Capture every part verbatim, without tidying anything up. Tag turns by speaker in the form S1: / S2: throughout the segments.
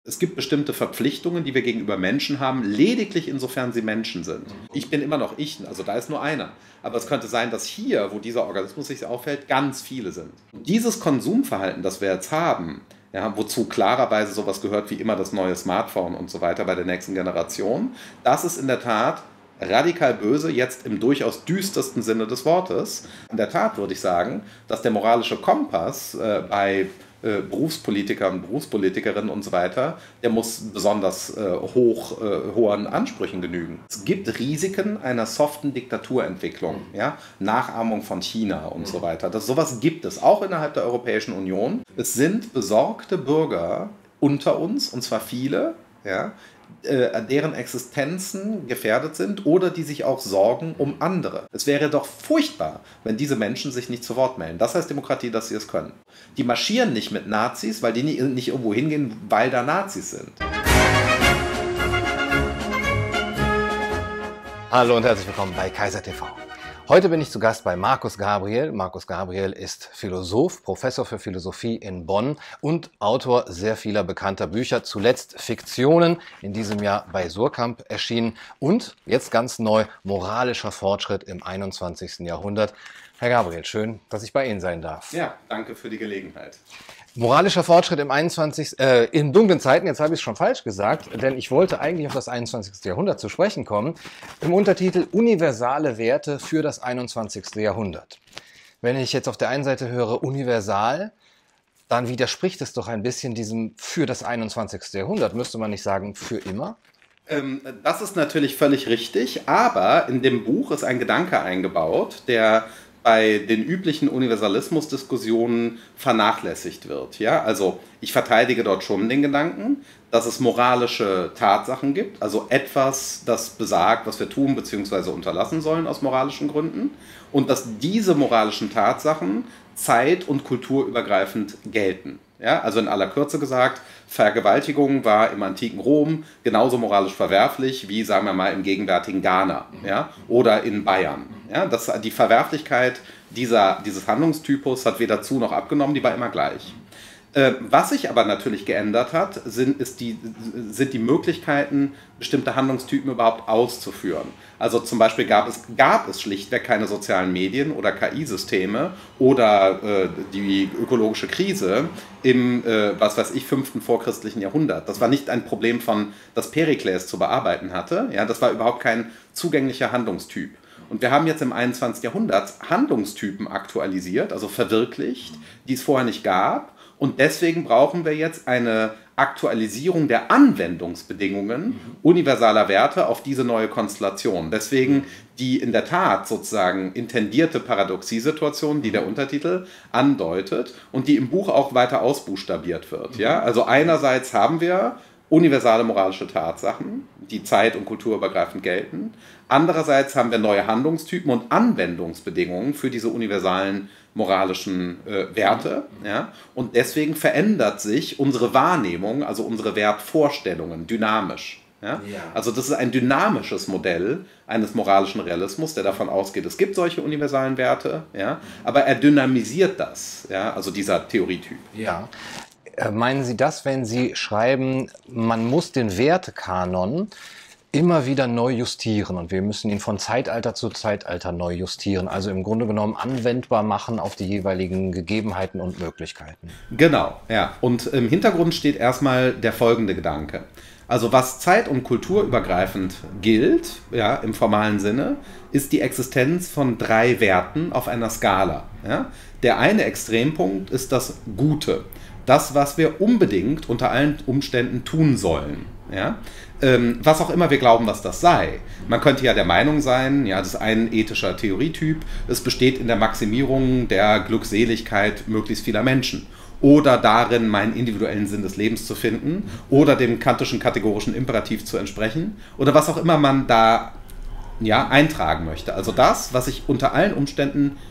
S1: Es gibt bestimmte Verpflichtungen, die wir gegenüber Menschen haben, lediglich insofern sie Menschen sind. Ich bin immer noch ich, also da ist nur einer. Aber es könnte sein, dass hier, wo dieser Organismus sich aufhält, ganz viele sind. Dieses Konsumverhalten, das wir jetzt haben, ja, wozu klarerweise sowas gehört wie immer das neue Smartphone und so weiter bei der nächsten Generation, das ist in der Tat radikal böse, jetzt im durchaus düstersten Sinne des Wortes. In der Tat würde ich sagen, dass der moralische Kompass äh, bei äh, Berufspolitikern und Berufspolitikerinnen und so weiter, der muss besonders äh, hoch, äh, hohen Ansprüchen genügen. Es gibt Risiken einer soften Diktaturentwicklung, ja? Nachahmung von China und so weiter. Das, sowas gibt es, auch innerhalb der Europäischen Union. Es sind besorgte Bürger unter uns, und zwar viele, ja, deren Existenzen gefährdet sind oder die sich auch sorgen um andere. Es wäre doch furchtbar, wenn diese Menschen sich nicht zu Wort melden. Das heißt Demokratie, dass sie es können. Die marschieren nicht mit Nazis, weil die nicht irgendwo hingehen, weil da Nazis sind.
S2: Hallo und herzlich willkommen bei Kaiser T V. Heute bin ich zu Gast bei Markus Gabriel. Markus Gabriel ist Philosoph, Professor für Philosophie in Bonn und Autor sehr vieler bekannter Bücher, zuletzt Fiktionen, in diesem Jahr bei Suhrkamp erschienen und jetzt ganz neu Moralischer Fortschritt im einundzwanzigsten Jahrhundert. Herr Gabriel, schön, dass ich bei Ihnen sein darf.
S1: Ja, danke für die Gelegenheit.
S2: Moralischer Fortschritt im einundzwanzigsten Äh, in dunklen Zeiten, jetzt habe ich es schon falsch gesagt, denn ich wollte eigentlich auf das einundzwanzigste Jahrhundert zu sprechen kommen, im Untertitel Universale Werte für das einundzwanzigste Jahrhundert. Wenn ich jetzt auf der einen Seite höre universal, dann widerspricht es doch ein bisschen diesem für das einundzwanzigste Jahrhundert. Müsste man nicht sagen für immer?
S1: Ähm, das ist natürlich völlig richtig, aber in dem Buch ist ein Gedanke eingebaut, der bei den üblichen Universalismusdiskussionen vernachlässigt wird. Ja? Also ich verteidige dort schon den Gedanken, dass es moralische Tatsachen gibt, also etwas, das besagt, was wir tun bzw. unterlassen sollen aus moralischen Gründen, und dass diese moralischen Tatsachen zeit- und kulturübergreifend gelten. Ja? Also in aller Kürze gesagt, Vergewaltigung war im antiken Rom genauso moralisch verwerflich wie, sagen wir mal, im gegenwärtigen Ghana, ja? Oder in Bayern. Ja? Das, die Verwerflichkeit dieser, dieses Handlungstypus hat weder zu noch abgenommen, die war immer gleich. Äh, was sich aber natürlich geändert hat, sind, ist die, sind die Möglichkeiten, bestimmte Handlungstypen überhaupt auszuführen. Also zum Beispiel gab es, gab es schlichtweg keine sozialen Medien oder K I-Systeme oder äh, die ökologische Krise im, äh, was weiß ich, fünften vorchristlichen Jahrhundert. Das war nicht ein Problem von, das Perikles zu bearbeiten hatte. Ja, das war überhaupt kein zugänglicher Handlungstyp. Und wir haben jetzt im einundzwanzigsten Jahrhundert Handlungstypen aktualisiert, also verwirklicht, die es vorher nicht gab. Und deswegen brauchen wir jetzt eine Aktualisierung der Anwendungsbedingungen universaler Werte auf diese neue Konstellation. Deswegen die in der Tat sozusagen intendierte Paradoxiesituation, die der Untertitel andeutet und die im Buch auch weiter ausbuchstabiert wird. Ja? Also einerseits haben wir universale moralische Tatsachen, die zeit- und kulturübergreifend gelten. Andererseits haben wir neue Handlungstypen und Anwendungsbedingungen für diese universalen moralischen äh, Werte. Ja? Und deswegen verändert sich unsere Wahrnehmung, also unsere Wertvorstellungen, dynamisch. Ja? Ja. Also das ist ein dynamisches Modell eines moralischen Realismus, der davon ausgeht, es gibt solche universalen Werte, ja? Aber er dynamisiert das, ja? Also dieser Theorietyp.
S2: Ja. Meinen Sie das, wenn Sie schreiben, man muss den Wertekanon immer wieder neu justieren und wir müssen ihn von Zeitalter zu Zeitalter neu justieren, also im Grunde genommen anwendbar machen auf die jeweiligen Gegebenheiten und Möglichkeiten?
S1: Genau, ja. Und im Hintergrund steht erstmal der folgende Gedanke. Also was zeit- und kulturübergreifend gilt, ja, im formalen Sinne, ist die Existenz von drei Werten auf einer Skala. Ja. Der eine Extrempunkt ist das Gute. Das, was wir unbedingt unter allen Umständen tun sollen. Ja? Ähm, was auch immer wir glauben, was das sei. Man könnte ja der Meinung sein, ja, das ist ein ethischer Theorietyp, es besteht in der Maximierung der Glückseligkeit möglichst vieler Menschen. Oder darin, meinen individuellen Sinn des Lebens zu finden. Oder dem kantischen kategorischen Imperativ zu entsprechen. Oder was auch immer man da ja, eintragen möchte. Also das, was ich unter allen Umständen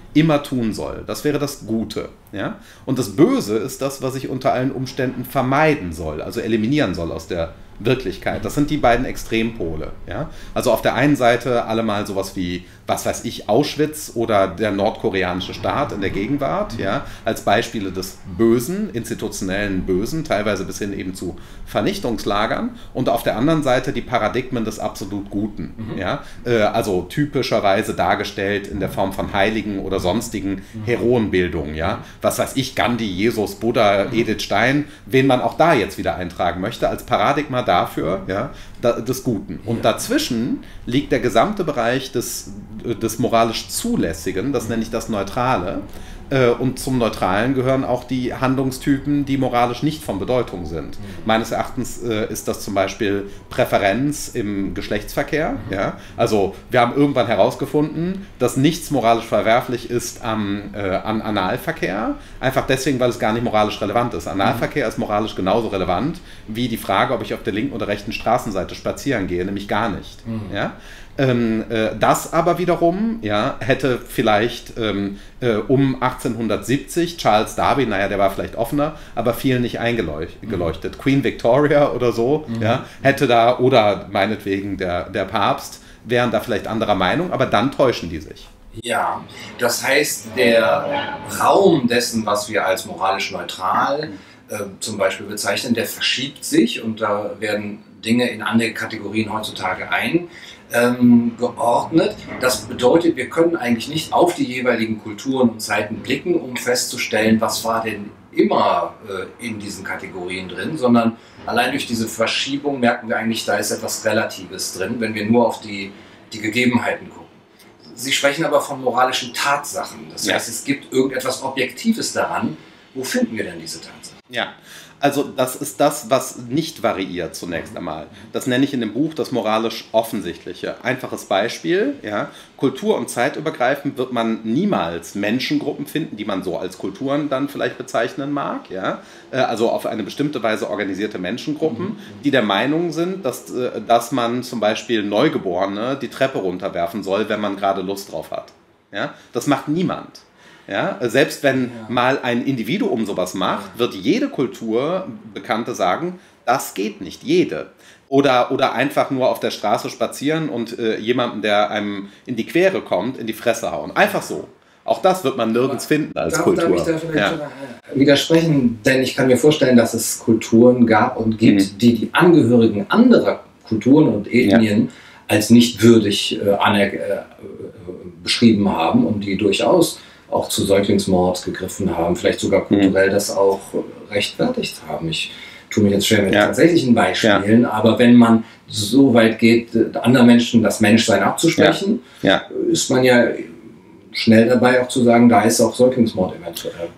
S1: immer tun soll. Das wäre das Gute. Ja? Und das Böse ist das, was ich unter allen Umständen vermeiden soll, also eliminieren soll aus der Wirklichkeit. Das sind die beiden Extrempole. Ja? Also auf der einen Seite alle mal sowas wie, was weiß ich, Auschwitz oder der nordkoreanische Staat in der Gegenwart, ja, als Beispiele des Bösen, institutionellen Bösen, teilweise bis hin eben zu Vernichtungslagern, und auf der anderen Seite die Paradigmen des absolut Guten. Mhm. Ja? Äh, also typischerweise dargestellt in der Form von Heiligen oder sonstigen Heroenbildungen. Ja? Was weiß ich, Gandhi, Jesus, Buddha, Edith Stein, wen man auch da jetzt wieder eintragen möchte, als Paradigma dafür, ja, des Guten. Und ja. dazwischen liegt der gesamte Bereich des, des moralisch Zulässigen, das nenne ich das Neutrale. Und zum Neutralen gehören auch die Handlungstypen, die moralisch nicht von Bedeutung sind. Mhm. Meines Erachtens äh, ist das zum Beispiel Präferenz im Geschlechtsverkehr. Mhm. Ja? Also wir haben irgendwann herausgefunden, dass nichts moralisch verwerflich ist am, äh, an Analverkehr, einfach deswegen, weil es gar nicht moralisch relevant ist. Analverkehr mhm. ist moralisch genauso relevant wie die Frage, ob ich auf der linken oder rechten Straßenseite spazieren gehe, nämlich gar nicht. Mhm. Ja? Ähm, äh, das aber wiederum ja, hätte vielleicht ähm, äh, um achtzehnhundertsiebzig Charles Darwin, naja, der war vielleicht offener, aber vielen nicht eingeleuchtet. Mhm. Queen Victoria oder so, mhm. ja, hätte da, oder meinetwegen der, der Papst, wären da vielleicht anderer Meinung, aber dann täuschen die sich.
S2: Ja, das heißt, der Raum dessen, was wir als moralisch neutral äh, zum Beispiel bezeichnen, der verschiebt sich, und da werden Dinge in andere Kategorien heutzutage ein. Ähm, geordnet. Das bedeutet, wir können eigentlich nicht auf die jeweiligen Kulturen und Zeiten blicken, um festzustellen, was war denn immer äh, in diesen Kategorien drin, sondern allein durch diese Verschiebung merken wir eigentlich, da ist etwas Relatives drin, wenn wir nur auf die, die Gegebenheiten gucken. Sie sprechen aber von moralischen Tatsachen. Das heißt, ja. es gibt irgendetwas Objektives daran. Wo finden wir denn diese Tatsachen?
S1: Ja. Also das ist das, was nicht variiert zunächst einmal. Das nenne ich in dem Buch das moralisch Offensichtliche. Einfaches Beispiel, ja, kultur- und zeitübergreifend wird man niemals Menschengruppen finden, die man so als Kulturen dann vielleicht bezeichnen mag. Ja? Also auf eine bestimmte Weise organisierte Menschengruppen, die der Meinung sind, dass, dass man zum Beispiel Neugeborene die Treppe runterwerfen soll, wenn man gerade Lust drauf hat. Ja? Das macht niemand. Ja, selbst wenn ja. mal ein Individuum sowas macht, wird jede Kultur Bekannte sagen, das geht nicht, jede. Oder, oder einfach nur auf der Straße spazieren und äh, jemanden, der einem in die Quere kommt, in die Fresse hauen. Einfach so. Auch das wird man nirgends Aber finden als
S2: darf,
S1: Kultur.
S2: Darf ich da vielleicht ja. widersprechen? Denn ich kann mir vorstellen, dass es Kulturen gab und gibt, mhm. die die Angehörigen anderer Kulturen und Ethnien ja. als nicht würdig äh, aner- äh, beschrieben haben und die durchaus auch zu Säuglingsmord gegriffen haben, vielleicht sogar kulturell mhm. das auch rechtfertigt haben. Ich tue mir jetzt schwer mit ja. tatsächlichen Beispielen, ja. aber wenn man so weit geht, anderen Menschen das Menschsein abzusprechen, ja. Ja. ist man ja schnell dabei auch zu sagen, da ist auch Säuglingsmord eventuell gerechtfertigt.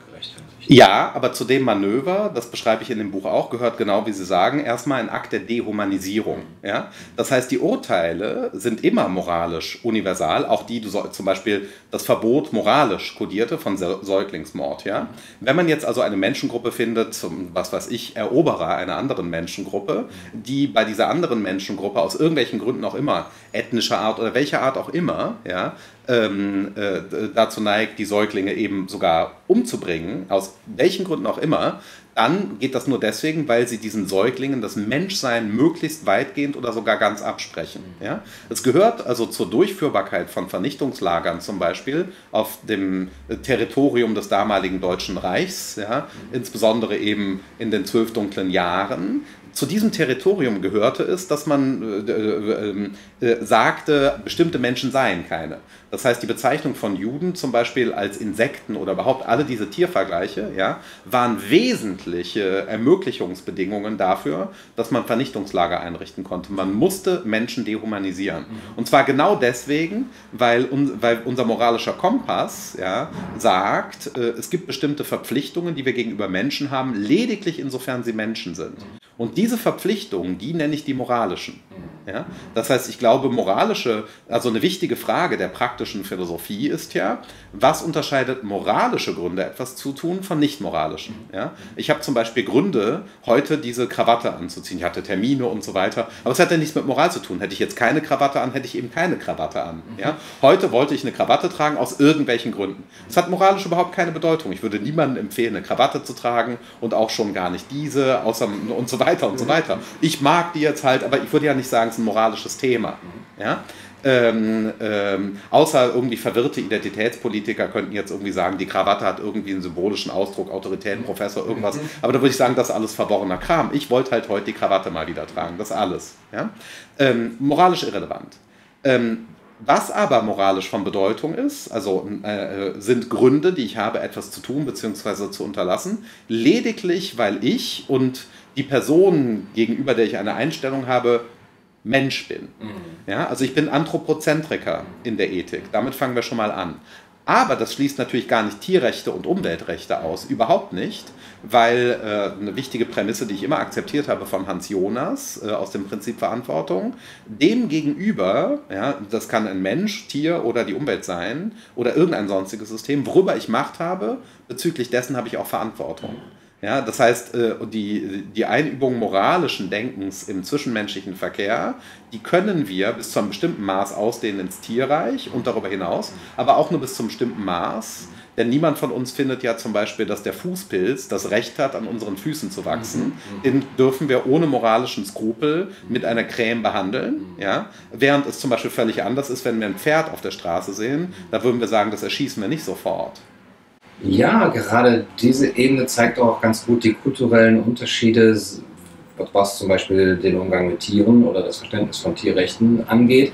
S1: Ja, aber zu dem Manöver, das beschreibe ich in dem Buch auch, gehört genau, wie Sie sagen, erstmal ein Akt der Dehumanisierung. Ja? Das heißt, die Urteile sind immer moralisch universal, auch die, zum Beispiel das Verbot moralisch kodierte von Säuglingsmord. Ja? Wenn man jetzt also eine Menschengruppe findet, zum, was weiß ich, Eroberer einer anderen Menschengruppe, die bei dieser anderen Menschengruppe aus irgendwelchen Gründen auch immer, ethnischer Art oder welcher Art auch immer, ja, Ähm, äh, dazu neigt, die Säuglinge eben sogar umzubringen, aus welchen Gründen auch immer, dann geht das nur deswegen, weil sie diesen Säuglingen das Menschsein möglichst weitgehend oder sogar ganz absprechen. Ja? Es gehört also zur Durchführbarkeit von Vernichtungslagern zum Beispiel auf dem Territorium des damaligen Deutschen Reichs, ja? Insbesondere eben in den zwölf dunklen Jahren. Zu diesem Territorium gehörte es, dass man äh, äh, äh, sagte, bestimmte Menschen seien keine. Das heißt, die Bezeichnung von Juden zum Beispiel als Insekten oder überhaupt alle diese Tiervergleiche, ja, waren wesentliche Ermöglichungsbedingungen dafür, dass man Vernichtungslager einrichten konnte. Man musste Menschen dehumanisieren. Und zwar genau deswegen, weil, un, weil unser moralischer Kompass ja, sagt, äh, es gibt bestimmte Verpflichtungen, die wir gegenüber Menschen haben, lediglich insofern sie Menschen sind. Und diese Verpflichtungen, die nenne ich die moralischen. Ja? Das heißt, ich glaube, moralische, also eine wichtige Frage der praktischen Philosophie ist ja, was unterscheidet moralische Gründe, etwas zu tun, von nicht moralischen? Ja? Ich habe zum Beispiel Gründe, heute diese Krawatte anzuziehen. Ich hatte Termine und so weiter, aber es hat ja nichts mit Moral zu tun. Hätte ich jetzt keine Krawatte an, hätte ich eben keine Krawatte an. Ja? Heute wollte ich eine Krawatte tragen aus irgendwelchen Gründen. Es hat moralisch überhaupt keine Bedeutung. Ich würde niemandem empfehlen, eine Krawatte zu tragen und auch schon gar nicht diese, außer und so weiter und so weiter. Ich mag die jetzt halt, aber ich würde ja nicht sagen, es ist ein moralisches Thema. Ja? Ähm, ähm, außer irgendwie verwirrte Identitätspolitiker könnten jetzt irgendwie sagen, die Krawatte hat irgendwie einen symbolischen Ausdruck, Autorität, Professor, irgendwas. Aber da würde ich sagen, das ist alles verworrener Kram. Ich wollte halt heute die Krawatte mal wieder tragen, das alles. Ja? Ähm, moralisch irrelevant. Ähm, was aber moralisch von Bedeutung ist, also äh, sind Gründe, die ich habe, etwas zu tun bzw. zu unterlassen, lediglich, weil ich und die Person, gegenüber der ich eine Einstellung habe, Mensch bin. Mhm. Ja, also ich bin Anthropozentriker in der Ethik. Damit fangen wir schon mal an. Aber das schließt natürlich gar nicht Tierrechte und Umweltrechte aus. Überhaupt nicht, weil äh, eine wichtige Prämisse, die ich immer akzeptiert habe von Hans Jonas äh, aus dem Prinzip Verantwortung, dem gegenüber, ja, das kann ein Mensch, Tier oder die Umwelt sein oder irgendein sonstiges System, worüber ich Macht habe, bezüglich dessen habe ich auch Verantwortung. Ja, das heißt, die, die Einübung moralischen Denkens im zwischenmenschlichen Verkehr, die können wir bis zu einem bestimmten Maß ausdehnen ins Tierreich und darüber hinaus, aber auch nur bis zum bestimmten Maß. Denn niemand von uns findet ja zum Beispiel, dass der Fußpilz das Recht hat, an unseren Füßen zu wachsen. Den dürfen wir ohne moralischen Skrupel mit einer Creme behandeln. Ja? Während es zum Beispiel völlig anders ist, wenn wir ein Pferd auf der Straße sehen, da würden wir sagen, das erschießen wir nicht sofort.
S2: Ja, gerade diese Ebene zeigt auch ganz gut die kulturellen Unterschiede, was zum Beispiel den Umgang mit Tieren oder das Verständnis von Tierrechten angeht.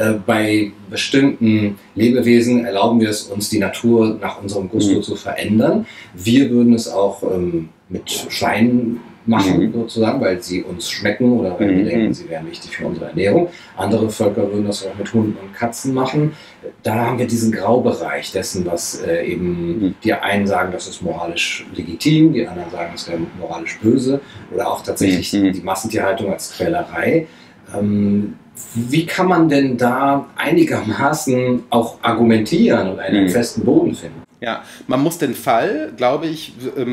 S2: Bei bestimmten Lebewesen erlauben wir es uns, die Natur nach unserem Gusto mhm. zu verändern. Wir würden es auch ähm, mit Schweinen machen, mhm. sozusagen, weil sie uns schmecken oder weil mhm. wir denken, sie wären wichtig für unsere Ernährung. Andere Völker würden das auch mit Hunden und Katzen machen. Da haben wir diesen Graubereich dessen, was äh, eben mhm. die einen sagen, das ist moralisch legitim, die anderen sagen, das wäre moralisch böse oder auch tatsächlich mhm. die Massentierhaltung als Quälerei. Ähm, wie kann man denn da einigermaßen auch argumentieren und einen mhm. festen Boden finden?
S1: Ja, man muss den Fall, glaube ich,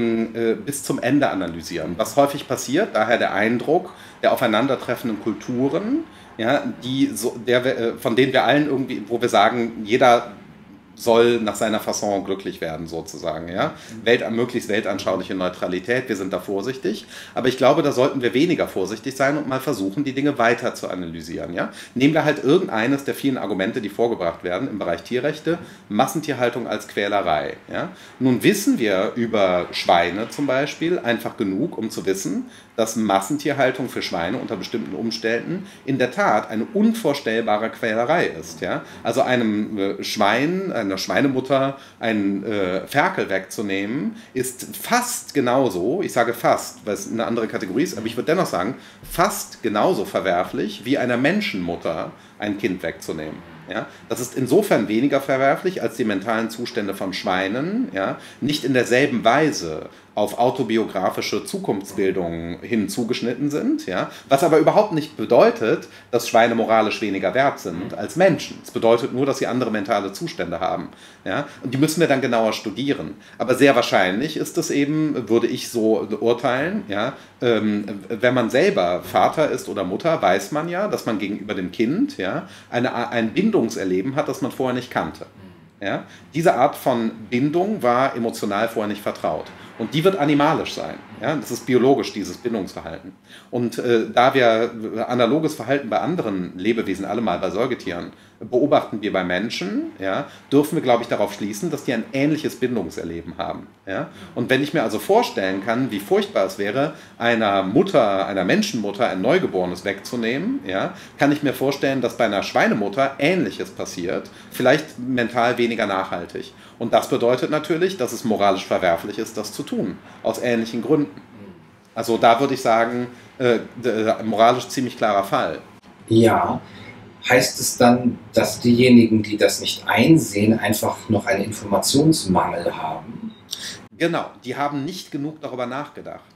S1: bis zum Ende analysieren. Was häufig passiert, daher der Eindruck der aufeinandertreffenden Kulturen, ja, die so, der, von denen wir allen irgendwie, wo wir sagen, jeder soll nach seiner Fasson glücklich werden, sozusagen. Ja? Welt, möglichst weltanschauliche Neutralität, wir sind da vorsichtig. Aber ich glaube, da sollten wir weniger vorsichtig sein und mal versuchen, die Dinge weiter zu analysieren. Ja? Nehmen wir halt irgendeines der vielen Argumente, die vorgebracht werden im Bereich Tierrechte, Massentierhaltung als Quälerei. Ja? Nun wissen wir über Schweine zum Beispiel einfach genug, um zu wissen, dass Massentierhaltung für Schweine unter bestimmten Umständen in der Tat eine unvorstellbare Quälerei ist. Ja? Also einem äh, Schwein, einer Schweinemutter einen äh, Ferkel wegzunehmen, ist fast genauso, ich sage fast, weil es eine andere Kategorie ist, aber ich würde dennoch sagen, fast genauso verwerflich, wie einer Menschenmutter ein Kind wegzunehmen. Ja, das ist insofern weniger verwerflich, als die mentalen Zustände von Schweinen ja, nicht in derselben Weise auf autobiografische Zukunftsbildung hin zugeschnitten sind, ja, was aber überhaupt nicht bedeutet, dass Schweine moralisch weniger wert sind als Menschen. Es bedeutet nur, dass sie andere mentale Zustände haben. Ja, und die müssen wir dann genauer studieren. Aber sehr wahrscheinlich ist es eben, würde ich so urteilen, ja, ähm, wenn man selber Vater ist oder Mutter, weiß man ja, dass man gegenüber dem Kind ja, eine, ein Bindungserleben hat, das man vorher nicht kannte. Ja? Diese Art von Bindung war emotional vorher nicht vertraut. Und die wird animalisch sein. Ja? Das ist biologisch, dieses Bindungsverhalten. Und äh, da wir analoges Verhalten bei anderen Lebewesen, allemal bei Säugetieren, beobachten wir bei Menschen, ja, dürfen wir, glaube ich, darauf schließen, dass die ein ähnliches Bindungserleben haben. Ja? Und wenn ich mir also vorstellen kann, wie furchtbar es wäre, einer Mutter, einer Menschenmutter ein Neugeborenes wegzunehmen, ja, kann ich mir vorstellen, dass bei einer Schweinemutter Ähnliches passiert, vielleicht mental weniger nachhaltig. Und das bedeutet natürlich, dass es moralisch verwerflich ist, das zu tun, aus ähnlichen Gründen. Also da würde ich sagen, äh, moralisch ziemlich klarer Fall.
S2: Ja. Heißt es dann, dass diejenigen, die das nicht einsehen, einfach noch einen Informationsmangel haben?
S1: Genau, die haben nicht genug darüber nachgedacht.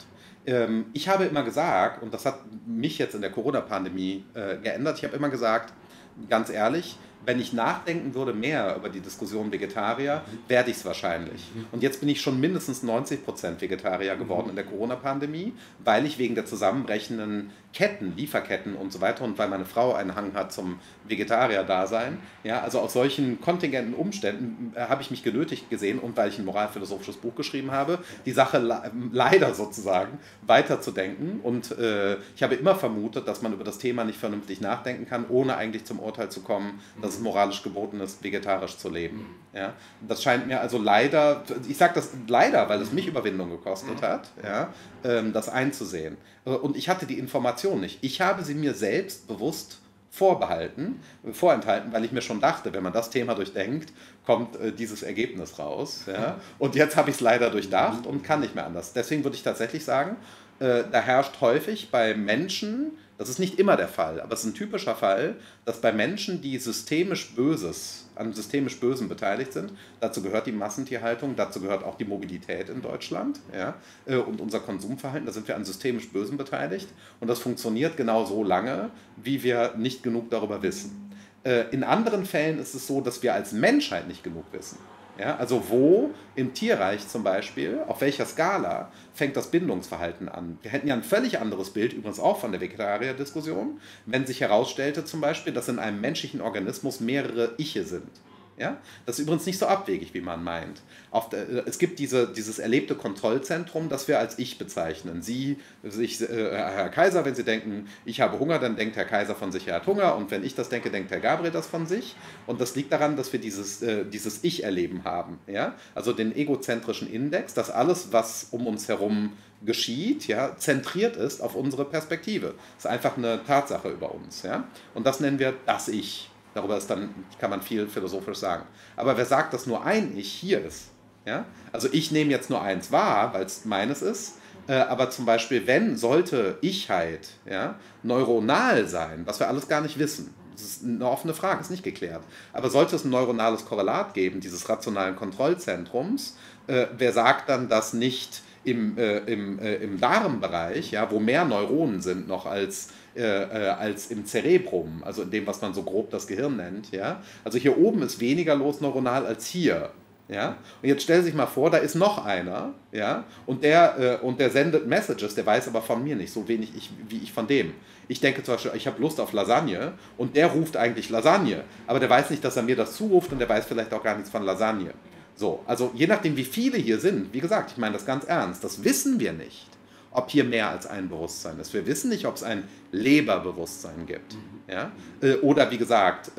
S1: ähm, ich habe immer gesagt, und das hat mich jetzt in der Corona-Pandemie äh, geändert, ich habe immer gesagt, ganz ehrlich, wenn ich nachdenken würde mehr über die Diskussion Vegetarier, werde ich es wahrscheinlich. Und jetzt bin ich schon mindestens neunzig Prozent Vegetarier geworden in der Corona-Pandemie, weil ich wegen der zusammenbrechenden Ketten, Lieferketten und so weiter und weil meine Frau einen Hang hat zum Vegetarier-Dasein, ja, also aus solchen kontingenten Umständen äh, habe ich mich genötigt gesehen und weil ich ein moralphilosophisches Buch geschrieben habe, die Sache le leider sozusagen weiterzudenken und äh, ich habe immer vermutet, dass man über das Thema nicht vernünftig nachdenken kann, ohne eigentlich zum Urteil zu kommen, dass es moralisch geboten ist, vegetarisch zu leben. Ja? Das scheint mir also leider, ich sage das leider, weil es mich Überwindung gekostet hat, ja, ähm, das einzusehen. Und ich hatte die Information nicht. Ich habe sie mir selbst bewusst vorbehalten, vorenthalten, weil ich mir schon dachte, wenn man das Thema durchdenkt, kommt äh, dieses Ergebnis raus. Ja? Und jetzt habe ich es leider durchdacht und kann nicht mehr anders. Deswegen würde ich tatsächlich sagen, äh, da herrscht häufig bei Menschen, das ist nicht immer der Fall, aber es ist ein typischer Fall, dass bei Menschen, die systemisch Böses, an systemisch Bösen beteiligt sind, dazu gehört die Massentierhaltung, dazu gehört auch die Mobilität in Deutschland, ja, und unser Konsumverhalten, da sind wir an systemisch Bösen beteiligt und das funktioniert genau so lange, wie wir nicht genug darüber wissen. In anderen Fällen ist es so, dass wir als Menschheit nicht genug wissen. Ja, also wo im Tierreich zum Beispiel, auf welcher Skala fängt das Bindungsverhalten an? Wir hätten ja ein völlig anderes Bild, übrigens auch von der Vegetarier-Diskussion, wenn sich herausstellte zum Beispiel, dass in einem menschlichen Organismus mehrere Iche sind. Ja? Das ist übrigens nicht so abwegig, wie man meint. Auf der, es gibt diese, dieses erlebte Kontrollzentrum, das wir als Ich bezeichnen. Sie, sich, äh, Herr Kaiser, wenn Sie denken, ich habe Hunger, dann denkt Herr Kaiser von sich, er hat Hunger. Und wenn ich das denke, denkt Herr Gabriel das von sich. Und das liegt daran, dass wir dieses, äh, dieses Ich-Erleben haben. Ja? Also den egozentrischen Index, dass alles, was um uns herum geschieht, ja, zentriert ist auf unsere Perspektive. Das ist einfach eine Tatsache über uns. Ja? Und das nennen wir das Ich. Darüber ist dann, kann man viel philosophisch sagen. Aber wer sagt, dass nur ein Ich hier ist? Ja? Also ich nehme jetzt nur eins wahr, weil es meines ist, äh, aber zum Beispiel, wenn sollte Ichheit, ja, neuronal sein, was wir alles gar nicht wissen, das ist eine offene Frage, ist nicht geklärt, aber sollte es ein neuronales Korrelat geben, dieses rationalen Kontrollzentrums, äh, wer sagt dann, dass nicht im, äh, im, äh, im Darmbereich, ja, wo mehr Neuronen sind noch als Äh, äh, als im Cerebrum, also in dem, was man so grob das Gehirn nennt. Ja? Also hier oben ist weniger los neuronal als hier. Ja? Und jetzt stell sich mal vor, da ist noch einer, ja? und, der, äh, und der sendet Messages, der weiß aber von mir nicht, so wenig ich, wie ich von dem. Ich denke zum Beispiel, ich habe Lust auf Lasagne und der ruft eigentlich Lasagne, aber der weiß nicht, dass er mir das zuruft und der weiß vielleicht auch gar nichts von Lasagne. So, also je nachdem, wie viele hier sind, wie gesagt, ich meine das ganz ernst, das wissen wir nicht, ob hier mehr als ein Bewusstsein ist. Wir wissen nicht, ob es ein Leberbewusstsein gibt. Ja? Oder wie gesagt,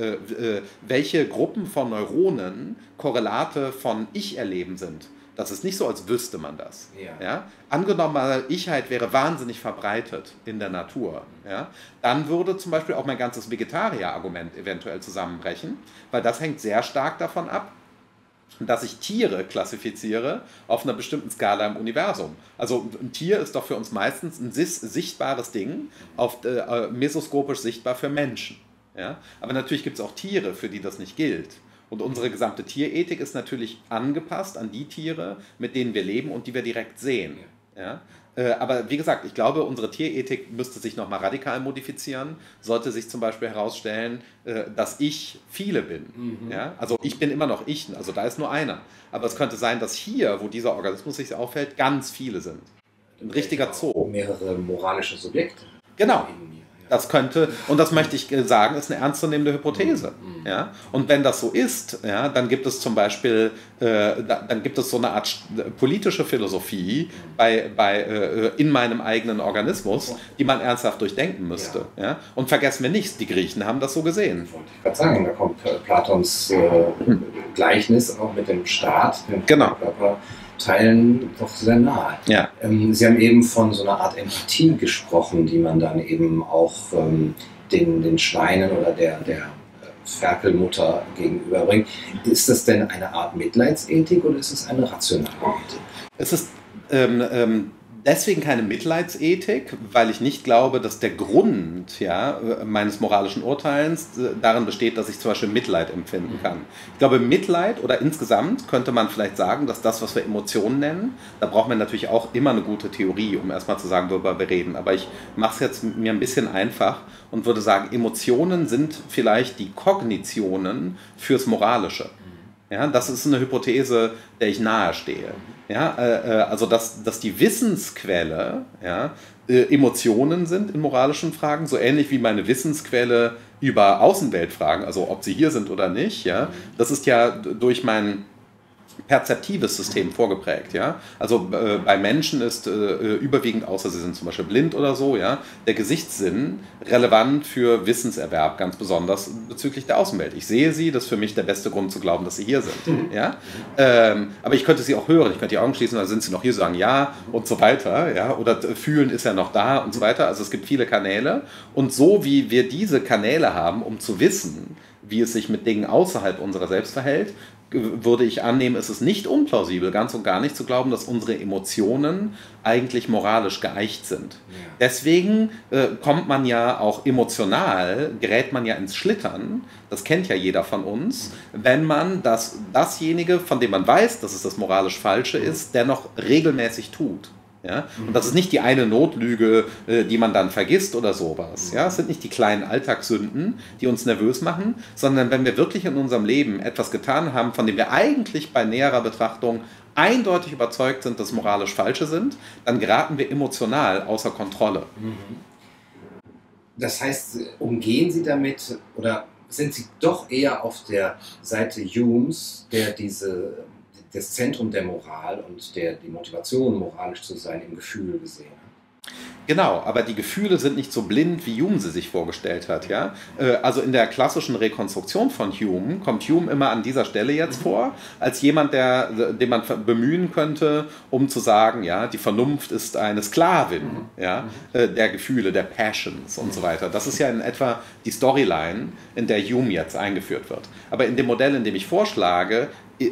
S1: welche Gruppen von Neuronen Korrelate von Ich-Erleben sind. Das ist nicht so, als wüsste man das. Ja. Ja? Angenommen, meine Ichheit wäre wahnsinnig verbreitet in der Natur. Ja? Dann würde zum Beispiel auch mein ganzes Vegetarier-Argument eventuell zusammenbrechen, weil das hängt sehr stark davon ab, dass ich Tiere klassifiziere auf einer bestimmten Skala im Universum. Also ein Tier ist doch für uns meistens ein sichtbares Ding, auf, äh, mesoskopisch sichtbar für Menschen. Ja? Aber natürlich gibt es auch Tiere, für die das nicht gilt. Und unsere gesamte Tierethik ist natürlich angepasst an die Tiere, mit denen wir leben und die wir direkt sehen. Ja? Aber wie gesagt, ich glaube, unsere Tierethik müsste sich nochmal radikal modifizieren, sollte sich zum Beispiel herausstellen, dass ich viele bin. Mhm. Ja? Also ich bin immer noch ich, also da ist nur einer. Aber es könnte sein, dass hier, wo dieser Organismus sich auffällt, ganz viele sind. Ein richtiger Zoo.
S2: Mehrere moralische Subjekte.
S1: Genau. Das könnte, und das möchte ich sagen, ist eine ernstzunehmende Hypothese. Mhm. Ja? Und wenn das so ist, ja, dann gibt es zum Beispiel, äh, dann gibt es so eine Art politische Philosophie bei, bei, äh, in meinem eigenen Organismus, die man ernsthaft durchdenken müsste. Ja. Ja? Und vergessen wir nichts, die Griechen haben das so gesehen.
S2: Ich wollte gerade sagen, da kommt Platons äh, hm. Gleichnis auch mit dem Staat, dem
S1: genau.
S2: Körper. Teilen doch sehr nahe.
S1: Ja.
S2: Ähm, Sie haben eben von so einer Art Empathie gesprochen, die man dann eben auch ähm, den, den Schweinen oder der, der Ferkelmutter gegenüberbringt. Ist das denn eine Art Mitleidsethik oder ist es eine rationale Ethik?
S1: Es ist ähm, ähm, Deswegen keine Mitleidsethik, weil ich nicht glaube, dass der Grund ja, meines moralischen Urteils darin besteht, dass ich zum Beispiel Mitleid empfinden kann. Ich glaube, Mitleid oder insgesamt könnte man vielleicht sagen, dass das, was wir Emotionen nennen, da braucht man natürlich auch immer eine gute Theorie, um erstmal zu sagen, worüber wir reden. Aber ich mache es jetzt mir ein bisschen einfach und würde sagen, Emotionen sind vielleicht die Kognitionen fürs Moralische. Ja, das ist eine Hypothese, der ich nahe stehe. Ja, äh, also, dass, dass die Wissensquelle ja, äh, Emotionen sind in moralischen Fragen, so ähnlich wie meine Wissensquelle über Außenweltfragen, also ob sie hier sind oder nicht. Ja, das ist ja durch mein perzeptives System vorgeprägt, ja. Also äh, bei Menschen ist äh, überwiegend, außer sie sind zum Beispiel blind oder so, ja, der Gesichtssinn relevant für Wissenserwerb, ganz besonders bezüglich der Außenwelt. Ich sehe sie, das ist für mich der beste Grund zu glauben, dass sie hier sind, mhm. ja. Ähm, aber ich könnte sie auch hören, ich könnte die Augen schließen, dann sind sie noch hier, sagen ja und so weiter, ja. Oder fühlen ist ja noch da und so weiter. Also es gibt viele Kanäle und so wie wir diese Kanäle haben, um zu wissen, wie es sich mit Dingen außerhalb unserer selbst verhält, würde ich annehmen, ist es nicht unplausibel, ganz und gar nicht zu glauben, dass unsere Emotionen eigentlich moralisch geeicht sind. Ja. Deswegen äh, kommt man ja auch emotional, gerät man ja ins Schlittern, das kennt ja jeder von uns, wenn man das, dasjenige, von dem man weiß, dass es das moralisch Falsche ist, dennoch regelmäßig tut. Ja? Und das ist nicht die eine Notlüge, die man dann vergisst oder sowas. Ja? Es sind nicht die kleinen Alltagssünden, die uns nervös machen, sondern wenn wir wirklich in unserem Leben etwas getan haben, von dem wir eigentlich bei näherer Betrachtung eindeutig überzeugt sind, dass moralisch Falsche sind, dann geraten wir emotional außer Kontrolle.
S2: Das heißt, umgehen Sie damit oder sind Sie doch eher auf der Seite Humes, der diese... das Zentrum der Moral und der, die Motivation, moralisch zu sein, im Gefühl gesehen hat?
S1: Genau, aber die Gefühle sind nicht so blind, wie Hume sie sich vorgestellt hat. Ja? Also in der klassischen Rekonstruktion von Hume kommt Hume immer an dieser Stelle jetzt vor, als jemand, der, den man bemühen könnte, um zu sagen, ja, die Vernunft ist eine Sklavin ja, der Gefühle, der Passions und so weiter. Das ist ja in etwa die Storyline, in der Hume jetzt eingeführt wird. Aber in dem Modell, in dem ich vorschlage,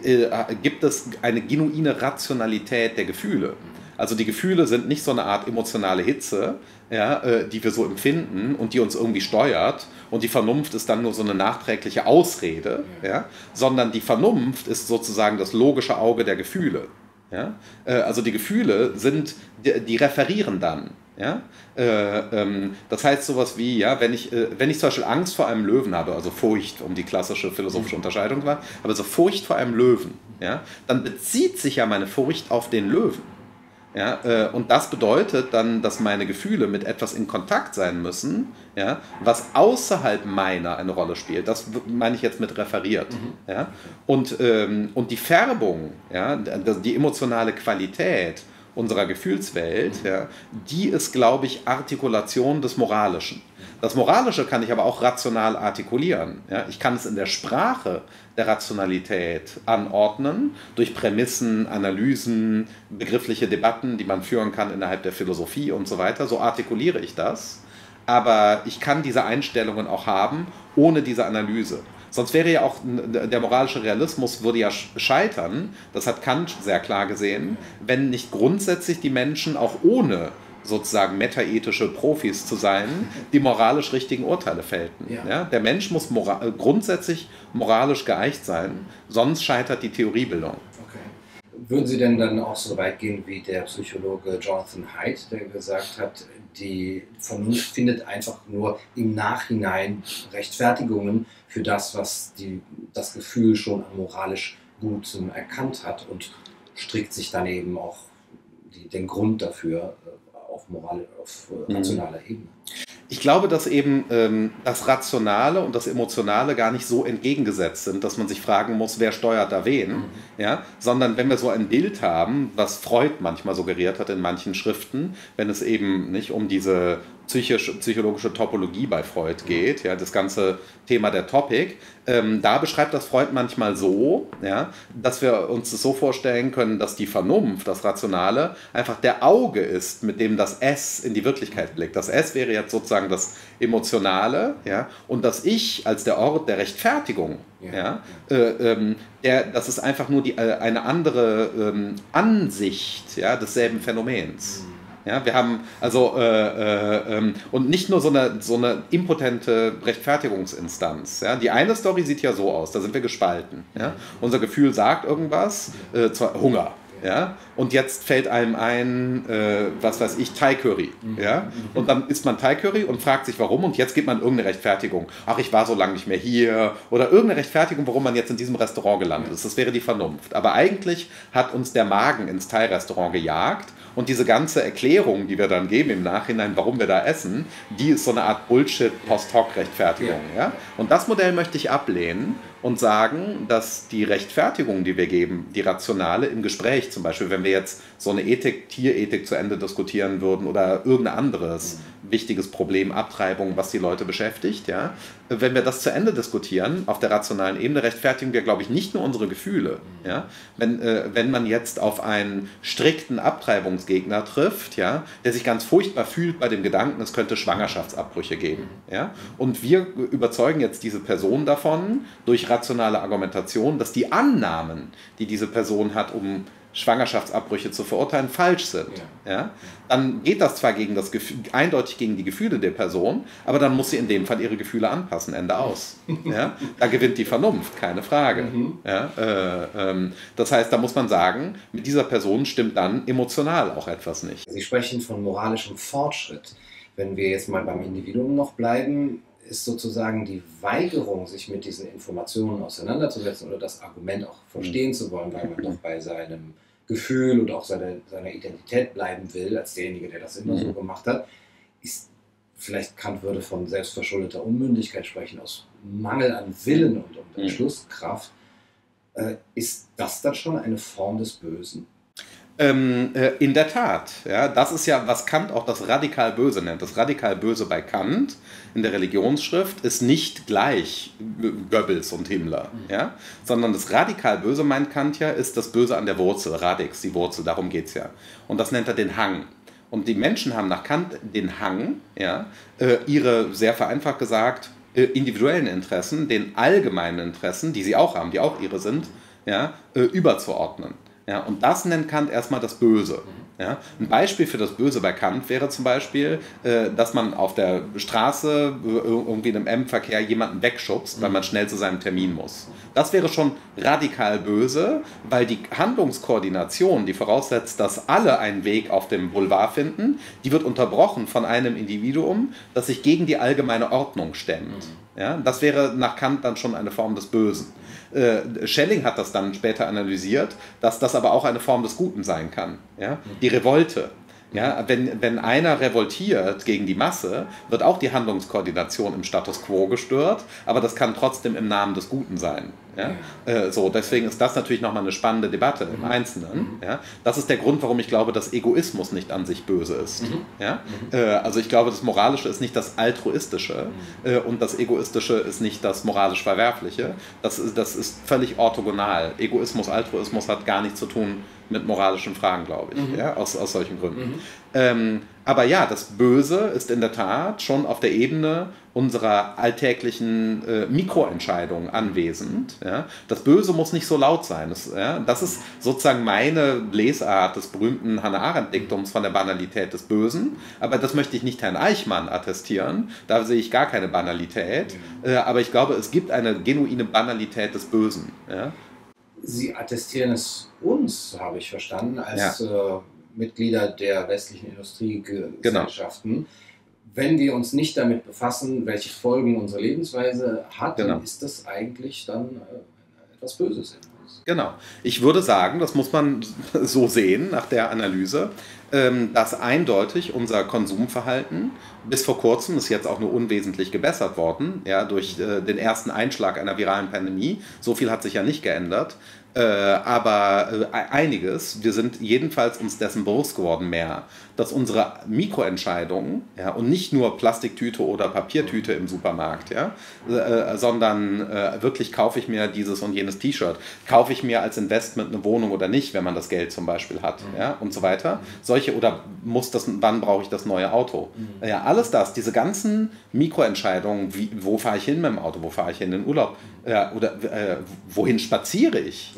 S1: gibt es eine genuine Rationalität der Gefühle. Also die Gefühle sind nicht so eine Art emotionale Hitze, ja, die wir so empfinden und die uns irgendwie steuert und die Vernunft ist dann nur so eine nachträgliche Ausrede, ja, sondern die Vernunft ist sozusagen das logische Auge der Gefühle. Ja? Also die Gefühle sind, die, die referieren dann. Ja? Äh, ähm, das heißt sowas wie, ja, wenn ich, äh, wenn ich zum Beispiel Angst vor einem Löwen habe, also Furcht, um die klassische philosophische Unterscheidung zu machen, aber so Furcht vor einem Löwen, ja, dann bezieht sich ja meine Furcht auf den Löwen. Ja, äh, und das bedeutet dann, dass meine Gefühle mit etwas in Kontakt sein müssen, ja, was außerhalb meiner eine Rolle spielt. Das meine ich jetzt mit referiert. Mhm. Ja? Und, ähm, und die Färbung, ja, die emotionale Qualität unserer Gefühlswelt, mhm. ja, die ist, glaube ich, Artikulation des Moralischen. Das Moralische kann ich aber auch rational artikulieren. Ja? Ich kann es in der Sprache der Rationalität anordnen, durch Prämissen, Analysen, begriffliche Debatten, die man führen kann innerhalb der Philosophie und so weiter. So artikuliere ich das. Aber ich kann diese Einstellungen auch haben, ohne diese Analyse. Sonst wäre ja auch der moralische Realismus würde ja scheitern, das hat Kant sehr klar gesehen, wenn nicht grundsätzlich die Menschen auch ohne sozusagen metaethische Profis zu sein, die moralisch richtigen Urteile fällten. Ja. Ja, der Mensch muss mora- grundsätzlich moralisch geeicht sein, sonst scheitert die Theoriebildung.
S2: Okay. Würden Sie denn dann auch so weit gehen wie der Psychologe Jonathan Haidt, der gesagt hat, die Vernunft findet einfach nur im Nachhinein Rechtfertigungen für das, was die, das Gefühl schon an moralisch Gutem erkannt hat und strickt sich dann eben auch die, den Grund dafür auf, Moral, auf rationaler Ebene.
S1: Ich glaube, dass eben ähm, das Rationale und das Emotionale gar nicht so entgegengesetzt sind, dass man sich fragen muss, wer steuert da wen, mhm. ja? Sondern wenn wir so ein Bild haben, was Freud manchmal suggeriert hat in manchen Schriften, wenn es eben nicht um diese psychisch, psychologische Topologie bei Freud geht, ja, das ganze Thema der Topik, ähm, da beschreibt das Freud manchmal so, ja, dass wir uns das so vorstellen können, dass die Vernunft, das Rationale, einfach der Auge ist, mit dem das S in die Wirklichkeit blickt. Das S wäre jetzt sozusagen das Emotionale, ja, und das Ich als der Ort der Rechtfertigung, ja, ja, äh, ähm, der, das ist einfach nur die, äh, eine andere ähm, Ansicht, ja, desselben Phänomens. Mhm. Ja, wir haben also äh, äh, ähm, und nicht nur so eine, so eine impotente Rechtfertigungsinstanz. Ja? Die eine Story sieht ja so aus, da sind wir gespalten. Ja? Unser Gefühl sagt irgendwas, äh, zwar Hunger. Ja? Und jetzt fällt einem ein, äh, was weiß ich, Thai Curry. Ja? Und dann isst man Thai Curry und fragt sich warum und jetzt gibt man irgendeine Rechtfertigung. Ach, ich war so lange nicht mehr hier. Oder irgendeine Rechtfertigung, warum man jetzt in diesem Restaurant gelandet ist. Das wäre die Vernunft. Aber eigentlich hat uns der Magen ins Thai-Restaurant gejagt. Und diese ganze Erklärung, die wir dann geben im Nachhinein, warum wir da essen, die ist so eine Art Bullshit-Post-Hoc-Rechtfertigung. Ja? Und das Modell möchte ich ablehnen und sagen, dass die Rechtfertigung, die wir geben, die rationale im Gespräch zum Beispiel, wenn wir jetzt so eine Ethik, Tierethik zu Ende diskutieren würden oder irgendein anderes wichtiges Problem, Abtreibung, was die Leute beschäftigt, ja, wenn wir das zu Ende diskutieren, auf der rationalen Ebene, rechtfertigen wir, glaube ich, nicht nur unsere Gefühle. Ja? Wenn, äh, wenn man jetzt auf einen strikten Abtreibungsgegner trifft, ja, der sich ganz furchtbar fühlt bei dem Gedanken, es könnte Schwangerschaftsabbrüche geben. Ja? Und wir überzeugen jetzt diese Person davon, durch rationale Argumentation, dass die Annahmen, die diese Person hat, um Schwangerschaftsabbrüche zu verurteilen, falsch sind. Ja. Ja? Dann geht das zwar gegen das Gefühl, eindeutig gegen die Gefühle der Person, aber dann muss sie in dem Fall ihre Gefühle anpassen, Ende aus. Ja? Da gewinnt die Vernunft, keine Frage. Mhm. Ja? Äh, ähm, das heißt, da muss man sagen, mit dieser Person stimmt dann emotional auch etwas nicht.
S2: Sie sprechen von moralischem Fortschritt. Wenn wir jetzt mal beim Individuum noch bleiben, ist sozusagen die Weigerung, sich mit diesen Informationen auseinanderzusetzen oder das Argument auch verstehen zu wollen, weil man doch bei seinem Gefühl und auch seiner, seiner Identität bleiben will, als derjenige, der das immer so gemacht hat, ist, vielleicht Kant würde von selbstverschuldeter Unmündigkeit sprechen, aus Mangel an Willen und, und Entschlusskraft. Äh, ist das dann schon eine Form des Bösen?
S1: Ähm, äh, in der Tat, ja, das ist ja, was Kant auch das radikal Böse nennt. Das radikal Böse bei Kant in der Religionsschrift ist nicht gleich Goebbels und Himmler, mhm. ja, sondern das radikal Böse, meint Kant ja, ist das Böse an der Wurzel, Radix, die Wurzel, darum geht es ja. Und das nennt er den Hang. Und die Menschen haben nach Kant den Hang, ja, äh, ihre, sehr vereinfacht gesagt, äh, individuellen Interessen, den allgemeinen Interessen, die sie auch haben, die auch ihre sind, ja, äh, überzuordnen. Ja, und das nennt Kant erstmal das Böse. Ja, ein Beispiel für das Böse bei Kant wäre zum Beispiel, äh, dass man auf der Straße irgendwie in einem M-Verkehr jemanden wegschubst, weil man schnell zu seinem Termin muss. Das wäre schon radikal böse, weil die Handlungskoordination, die voraussetzt, dass alle einen Weg auf dem Boulevard finden, die wird unterbrochen von einem Individuum, das sich gegen die allgemeine Ordnung stemmt. Ja, das wäre nach Kant dann schon eine Form des Bösen. Äh, Schelling hat das dann später analysiert, dass das aber auch eine Form des Guten sein kann. Ja? Die Revolte. Ja, wenn, wenn einer revoltiert gegen die Masse, wird auch die Handlungskoordination im Status quo gestört, aber das kann trotzdem im Namen des Guten sein. Ja? Äh, so, deswegen ist das natürlich nochmal eine spannende Debatte im Einzelnen. Ja? Das ist der Grund, warum ich glaube, dass Egoismus nicht an sich böse ist. Mhm. Ja? Äh, also ich glaube, das Moralische ist nicht das Altruistische äh, und das Egoistische ist nicht das moralisch Verwerfliche. Das ist, das ist völlig orthogonal. Egoismus, Altruismus hat gar nichts zu tun mit moralischen Fragen, glaube ich, mhm. ja, aus, aus solchen Gründen. Mhm. Ähm, aber ja, das Böse ist in der Tat schon auf der Ebene unserer alltäglichen äh, Mikroentscheidungen anwesend. Ja. Das Böse muss nicht so laut sein. Das, ja, das ist sozusagen meine Lesart des berühmten Hannah Arendt-Diktums von der Banalität des Bösen. Aber das möchte ich nicht Herrn Eichmann attestieren. Da sehe ich gar keine Banalität. Mhm. Äh, aber ich glaube, es gibt eine genuine Banalität des Bösen. Ja.
S2: Sie attestieren es uns, habe ich verstanden, als ja. äh, Mitglieder der westlichen Industriegesellschaften. Genau. Wenn wir uns nicht damit befassen, welche Folgen unsere Lebensweise hat, genau. dann ist das eigentlich dann äh, etwas Böses in uns.
S1: Genau. Ich würde sagen, das muss man so sehen nach der Analyse, ähm, dass eindeutig unser Konsumverhalten bis vor kurzem, ist jetzt auch nur unwesentlich gebessert worden, ja, durch äh, den ersten Einschlag einer viralen Pandemie. So viel hat sich ja nicht geändert. Äh, aber äh, einiges, wir sind jedenfalls uns dessen bewusst geworden mehr, dass unsere Mikroentscheidungen, ja, und nicht nur Plastiktüte oder Papiertüte im Supermarkt, ja, äh, sondern äh, wirklich kaufe ich mir dieses und jenes T-Shirt, kaufe ich mir als Investment eine Wohnung oder nicht, wenn man das Geld zum Beispiel hat, mhm. ja, und so weiter. Solche, oder muss das, wann brauche ich das neue Auto? Mhm. Ja, alles das, diese ganzen Mikroentscheidungen, wie, wo fahre ich hin mit dem Auto, wo fahre ich hin in den Urlaub, ja, oder äh, wohin spaziere ich? Ja?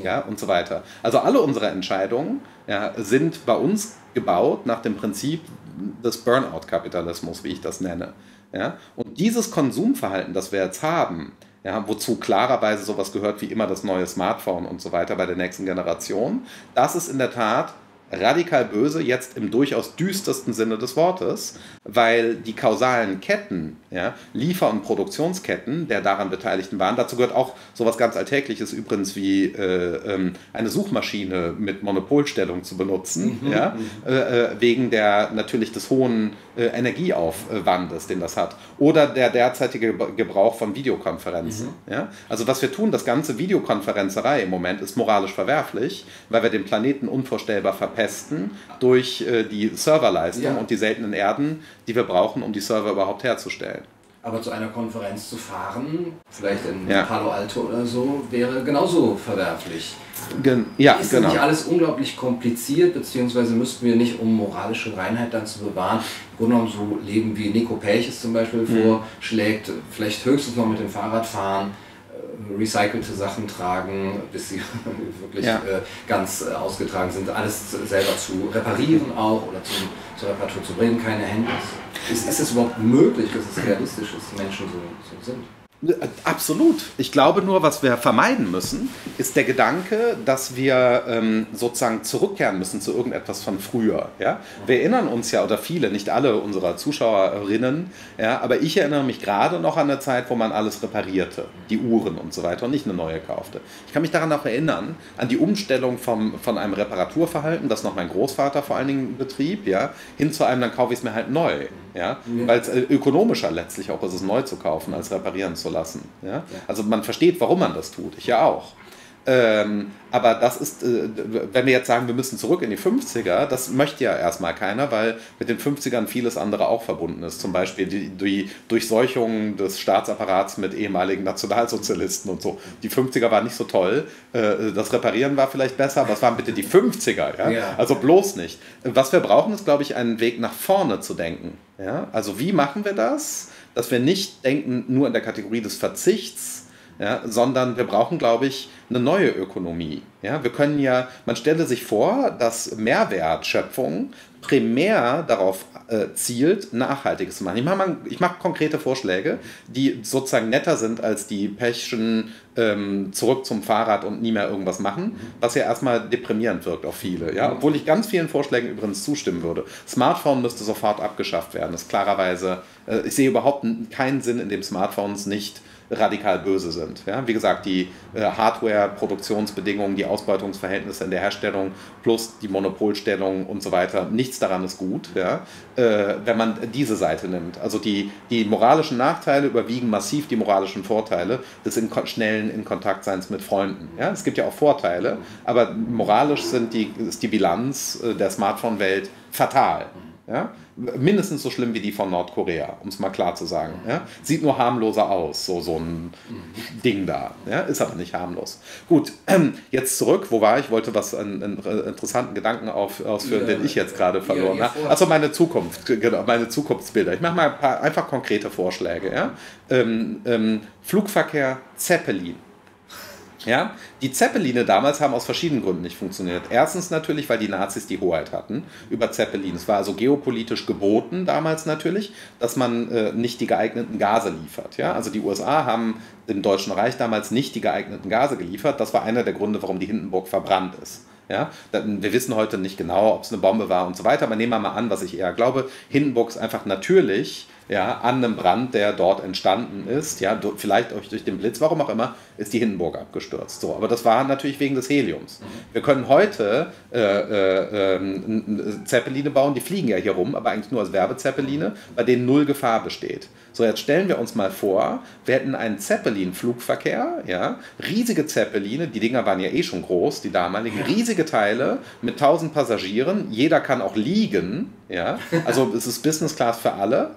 S1: ja, und so weiter. Also alle unsere Entscheidungen, ja, sind bei uns gebaut nach dem Prinzip des Burnout-Kapitalismus, wie ich das nenne. Ja? Und dieses Konsumverhalten, das wir jetzt haben, ja, wozu klarerweise sowas gehört wie immer das neue Smartphone und so weiter bei der nächsten Generation, das ist in der Tat radikal böse, jetzt im durchaus düstersten Sinne des Wortes, weil die kausalen Ketten, ja, Liefer- und Produktionsketten der daran Beteiligten waren, dazu gehört auch sowas ganz Alltägliches übrigens wie äh, ähm, eine Suchmaschine mit Monopolstellung zu benutzen, mhm, ja, äh, wegen der natürlich des hohen äh, Energieaufwandes, den das hat, oder der derzeitige Gebrauch von Videokonferenzen. Mhm. Ja. Also was wir tun, das ganze Videokonferenzerei im Moment ist moralisch verwerflich, weil wir den Planeten unvorstellbar verpesten durch äh, die Serverleistung, ja, und die seltenen Erden, die wir brauchen, um die Server überhaupt herzustellen.
S2: Aber zu einer Konferenz zu fahren, vielleicht in ja. Palo Alto oder so, wäre genauso verwerflich.
S1: Gen ja,
S2: ist
S1: genau.
S2: das nicht alles unglaublich kompliziert, beziehungsweise müssten wir nicht, um moralische Reinheit dann zu bewahren, im Grunde genommen so leben, wie Nico Pelches zum Beispiel mhm. vorschlägt, vielleicht höchstens noch mit dem Fahrrad fahren, recycelte Sachen tragen, bis sie wirklich ja. äh, ganz äh, ausgetragen sind, alles selber zu reparieren auch oder zum, zur Reparatur zu bringen, keine Handys. Ist, ist es überhaupt möglich, dass es realistisch ist, dass Menschen so, so sind?
S1: Absolut. Ich glaube nur, was wir vermeiden müssen, ist der Gedanke, dass wir ähm, sozusagen zurückkehren müssen zu irgendetwas von früher. Ja? Wir erinnern uns ja, oder viele, nicht alle unserer Zuschauerinnen, ja, aber ich erinnere mich gerade noch an eine Zeit, wo man alles reparierte, die Uhren und so weiter, und nicht eine neue kaufte. Ich kann mich daran auch erinnern, an die Umstellung vom, von einem Reparaturverhalten, das noch mein Großvater vor allen Dingen betrieb, ja, hin zu einem, dann kaufe ich es mir halt neu. Ja? Ja. Weil es ökonomischer letztlich auch ist, es neu zu kaufen, als reparieren zu lassen. Ja? Ja. Also man versteht, warum man das tut. Ich ja auch. Ähm, aber das ist, äh, wenn wir jetzt sagen, wir müssen zurück in die fünfziger, das möchte ja erstmal keiner, weil mit den fünfzigern vieles andere auch verbunden ist. Zum Beispiel die, die Durchseuchung des Staatsapparats mit ehemaligen Nationalsozialisten und so. Die fünfziger waren nicht so toll. Äh, das Reparieren war vielleicht besser, aber es waren bitte die fünfziger. Ja? Ja. Also bloß nicht. Was wir brauchen, ist, glaube ich, einen Weg nach vorne zu denken. Ja? Also wie machen wir das? Dass wir nicht denken nur in der Kategorie des Verzichts, ja, sondern wir brauchen, glaube ich, eine neue Ökonomie. Ja, wir können ja, man stelle sich vor, dass Mehrwertschöpfung primär darauf äh, zielt, Nachhaltiges zu machen. Ich mache mal, ich mache konkrete Vorschläge, die sozusagen netter sind als die Pechschen ähm, zurück zum Fahrrad und nie mehr irgendwas machen, was ja erstmal deprimierend wirkt auf viele. Ja? Obwohl ich ganz vielen Vorschlägen übrigens zustimmen würde. Smartphone müsste sofort abgeschafft werden. Das ist klarerweise, äh, ich sehe überhaupt keinen Sinn, in dem Smartphones nicht radikal böse sind. Ja? Wie gesagt, die äh, Hardware-Produktionsbedingungen, die Ausbeutungsverhältnisse in der Herstellung plus die Monopolstellung und so weiter, nichts daran ist gut, ja? äh, wenn man diese Seite nimmt. Also die, die moralischen Nachteile überwiegen massiv die moralischen Vorteile des in, schnellen In-Kontakt-Seins mit Freunden. Ja? Es gibt ja auch Vorteile, aber moralisch sind die, ist die Bilanz äh, der Smartphone-Welt fatal. Ja? Mindestens so schlimm wie die von Nordkorea, um es mal klar zu sagen. Ja? Sieht nur harmloser aus, so, so ein Ding da. Ja? Ist aber nicht harmlos. Gut, ähm, jetzt zurück. Wo war ich? Ich wollte was, einen, einen interessanten Gedanken auf, ausführen, ja, den ich jetzt gerade verloren ja, habe. Achso, meine Zukunft, genau, meine Zukunftsbilder. Ich mache mal ein paar einfach konkrete Vorschläge. Ja? Ähm, ähm, Flugverkehr, Zeppelin. Ja, die Zeppeline damals haben aus verschiedenen Gründen nicht funktioniert. Erstens natürlich, weil die Nazis die Hoheit hatten über Zeppelin. Es war also geopolitisch geboten damals natürlich, dass man äh, nicht die geeigneten Gase liefert. Ja? Also die U S A haben dem Deutschen Reich damals nicht die geeigneten Gase geliefert. Das war einer der Gründe, warum die Hindenburg verbrannt ist. Ja? Wir wissen heute nicht genau, ob es eine Bombe war und so weiter, aber nehmen wir mal an, was ich eher glaube. Hindenburg ist einfach natürlich, ja, an einem Brand, der dort entstanden ist, ja, vielleicht durch den Blitz, warum auch immer, ist die Hindenburg abgestürzt. So, aber das war natürlich wegen des Heliums. Wir können heute äh, äh, äh, Zeppeline bauen, die fliegen ja hier rum, aber eigentlich nur als Werbezeppeline, bei denen null Gefahr besteht. So, jetzt stellen wir uns mal vor, wir hätten einen Zeppelin-Flugverkehr, ja, riesige Zeppeline, die Dinger waren ja eh schon groß, die damaligen, riesige Teile mit tausend Passagieren, jeder kann auch liegen, ja, also es ist Business Class für alle, ja,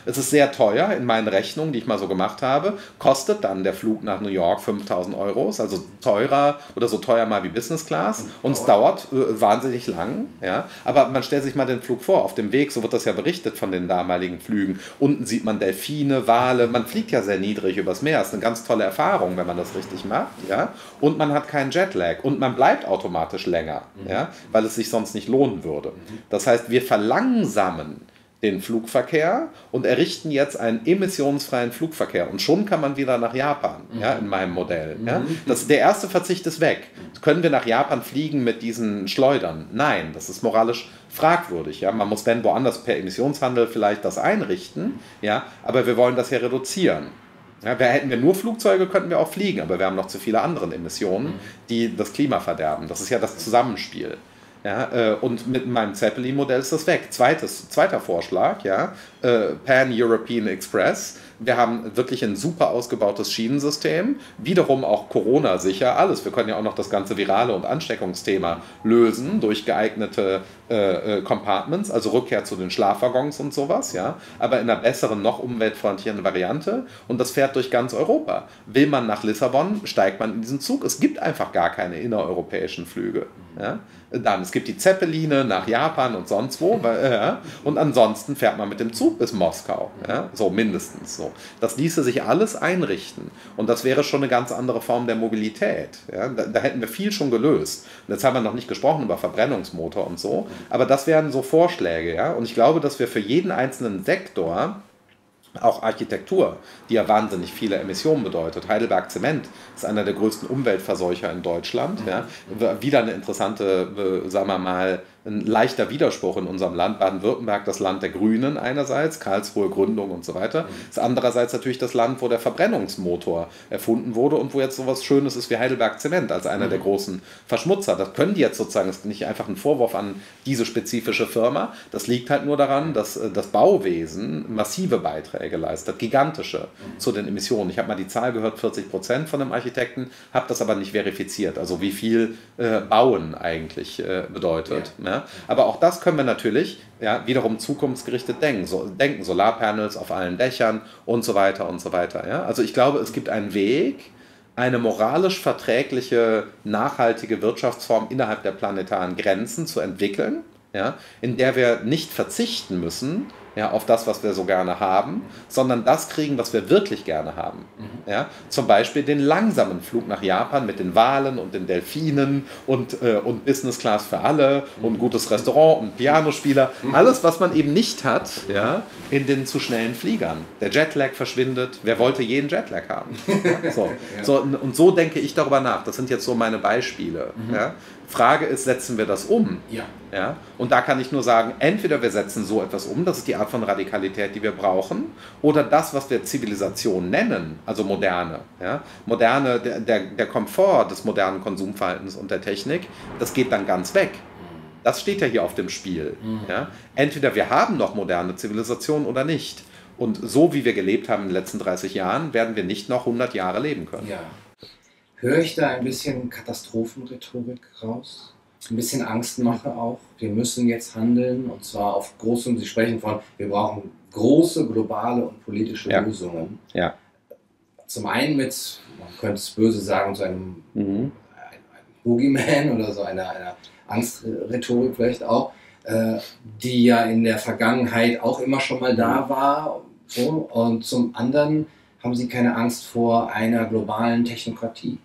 S1: es ist sehr teuer in meinen Rechnungen, die ich mal so gemacht habe, kostet dann der Flug nach New York fünftausend Euro, also teurer oder so teuer mal wie Business Class und es dauert äh, wahnsinnig lang, ja, aber man stellt sich mal den Flug vor, auf dem Weg, so wird das ja berichtet von den damaligen Flügen, unten sieht man Delfine, Wale, man fliegt ja sehr niedrig übers Meer, das ist eine ganz tolle Erfahrung, wenn man das richtig macht, ja, und man hat keinen Jetlag und man bleibt automatisch länger, ja, weil es sich sonst nicht lohnen würde. Das heißt, wir verlangsamen den Flugverkehr und errichten jetzt einen emissionsfreien Flugverkehr. Und schon kann man wieder nach Japan, mhm. ja, in meinem Modell. Ja. Das, der erste Verzicht ist weg. Können wir nach Japan fliegen mit diesen Schleudern? Nein, das ist moralisch fragwürdig. Ja. Man muss, wenn woanders per Emissionshandel vielleicht das einrichten, ja, aber wir wollen das ja reduzieren. Ja, hätten wir nur Flugzeuge, könnten wir auch fliegen, aber wir haben noch zu viele andere Emissionen, die das Klima verderben. Das ist ja das Zusammenspiel. Ja, äh, und mit meinem Zeppelin-Modell ist das weg. Zweites, zweiter Vorschlag, ja, äh, Pan-European Express. Wir haben wirklich ein super ausgebautes Schienensystem, wiederum auch Corona-sicher, alles. Wir können ja auch noch das ganze virale und Ansteckungsthema lösen durch geeignete äh, Compartments, also Rückkehr zu den Schlafwaggons und sowas, ja, aber in einer besseren, noch umweltfreundlichen Variante und das fährt durch ganz Europa. Will man nach Lissabon, steigt man in diesen Zug. Es gibt einfach gar keine innereuropäischen Flüge. Ja. Dann, es gibt die Zeppeline nach Japan und sonst wo, äh, und ansonsten fährt man mit dem Zug bis Moskau, ja, so mindestens so. Das ließe sich alles einrichten und das wäre schon eine ganz andere Form der Mobilität. Ja. Da, da hätten wir viel schon gelöst. Und jetzt haben wir noch nicht gesprochen über Verbrennungsmotor und so, aber das wären so Vorschläge, ja, und ich glaube, dass wir für jeden einzelnen Sektor auch Architektur, die ja wahnsinnig viele Emissionen bedeutet. Heidelberg Zement ist einer der größten Umweltverseucher in Deutschland. Ja. Wieder eine interessante, sagen wir mal, ein leichter Widerspruch in unserem Land. Baden-Württemberg, das Land der Grünen einerseits, Karlsruhe Gründung und so weiter. Ist andererseits natürlich das Land, wo der Verbrennungsmotor erfunden wurde und wo jetzt sowas Schönes ist wie Heidelberg Zement als einer der großen Verschmutzer. Das können die jetzt sozusagen, das ist nicht einfach ein Vorwurf an diese spezifische Firma. Das liegt halt nur daran, dass das Bauwesen massive Beiträge leistet, gigantische zu den Emissionen. Ich habe mal die Zahl gehört, vierzig Prozent von einem Architekten, habe das aber nicht verifiziert. Also wie viel äh, Bauen eigentlich äh, bedeutet. Ja. Ja. Aber auch das können wir natürlich ja, wiederum zukunftsgerichtet denken. So, denken, Solarpanels auf allen Dächern und so weiter und so weiter. Ja. Also ich glaube, es gibt einen Weg, eine moralisch verträgliche, nachhaltige Wirtschaftsform innerhalb der planetaren Grenzen zu entwickeln, ja, in der wir nicht verzichten müssen, ja, auf das, was wir so gerne haben, sondern das kriegen, was wir wirklich gerne haben. Mhm. Ja, zum Beispiel den langsamen Flug nach Japan mit den Walen und den Delfinen und, äh, und Business Class für alle mhm. und gutes Restaurant und Pianospieler. Mhm. Alles, was man eben nicht hat, ja, in den zu schnellen Fliegern. Der Jetlag verschwindet. Wer wollte jeden Jetlag haben? Ja, so. Ja. So, und so denke ich darüber nach. Das sind jetzt so meine Beispiele. Mhm. Ja. Frage ist, setzen wir das um? Ja. Ja? Und da kann ich nur sagen, entweder wir setzen so etwas um, das ist die Art von Radikalität, die wir brauchen, oder das, was wir Zivilisation nennen, also moderne. Ja? Moderne, der, der, der Komfort des modernen Konsumverhaltens und der Technik, das geht dann ganz weg. Das steht ja hier auf dem Spiel. Mhm. Ja? Entweder wir haben noch moderne Zivilisation oder nicht. Und so wie wir gelebt haben in den letzten dreißig Jahren, werden wir nicht noch hundert Jahre leben können.
S3: Ja. Höre ich da ein bisschen Katastrophenrhetorik raus? Ein bisschen Angstmache auch. Wir müssen jetzt handeln und zwar auf große, und Sie sprechen von, wir brauchen große globale und politische ja. Lösungen.
S1: Ja.
S3: Zum einen mit, man könnte es böse sagen, so einem, mhm. einem, einem Boogeyman oder so einer, einer Angstrhetorik vielleicht auch, äh, die ja in der Vergangenheit auch immer schon mal da war. So. Und zum anderen haben Sie keine Angst vor einer globalen Technokratie?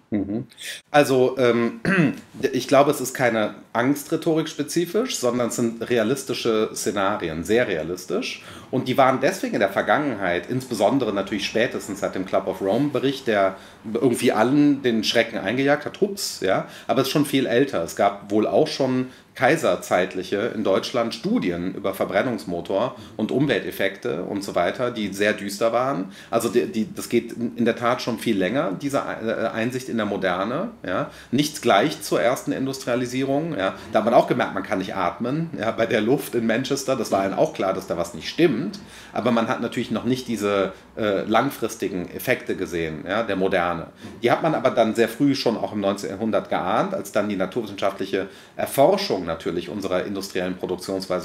S1: Also ähm, ich glaube, es ist keine Angstrhetorik spezifisch, sondern es sind realistische Szenarien, sehr realistisch. Und die waren deswegen in der Vergangenheit, insbesondere natürlich spätestens seit dem Club of Rome-Bericht, der irgendwie allen den Schrecken eingejagt hat, hups, ja, aber es ist schon viel älter. Es gab wohl auch schon kaiserzeitliche in Deutschland Studien über Verbrennungsmotor und Umwelteffekte und so weiter, die sehr düster waren. Also die, die, das geht in der Tat schon viel länger, diese Einsicht in der Moderne. Ja. Nichts gleich zur ersten Industrialisierung. Ja. Da hat man auch gemerkt, man kann nicht atmen, ja, bei der Luft in Manchester. Das war allen auch klar, dass da was nicht stimmt. Aber man hat natürlich noch nicht diese äh, langfristigen Effekte gesehen, ja, der Moderne. Die hat man aber dann sehr früh schon auch im neunzehnten Jahrhundert geahnt, als dann die naturwissenschaftliche Erforschung natürlich unserer industriellen Produktionsweise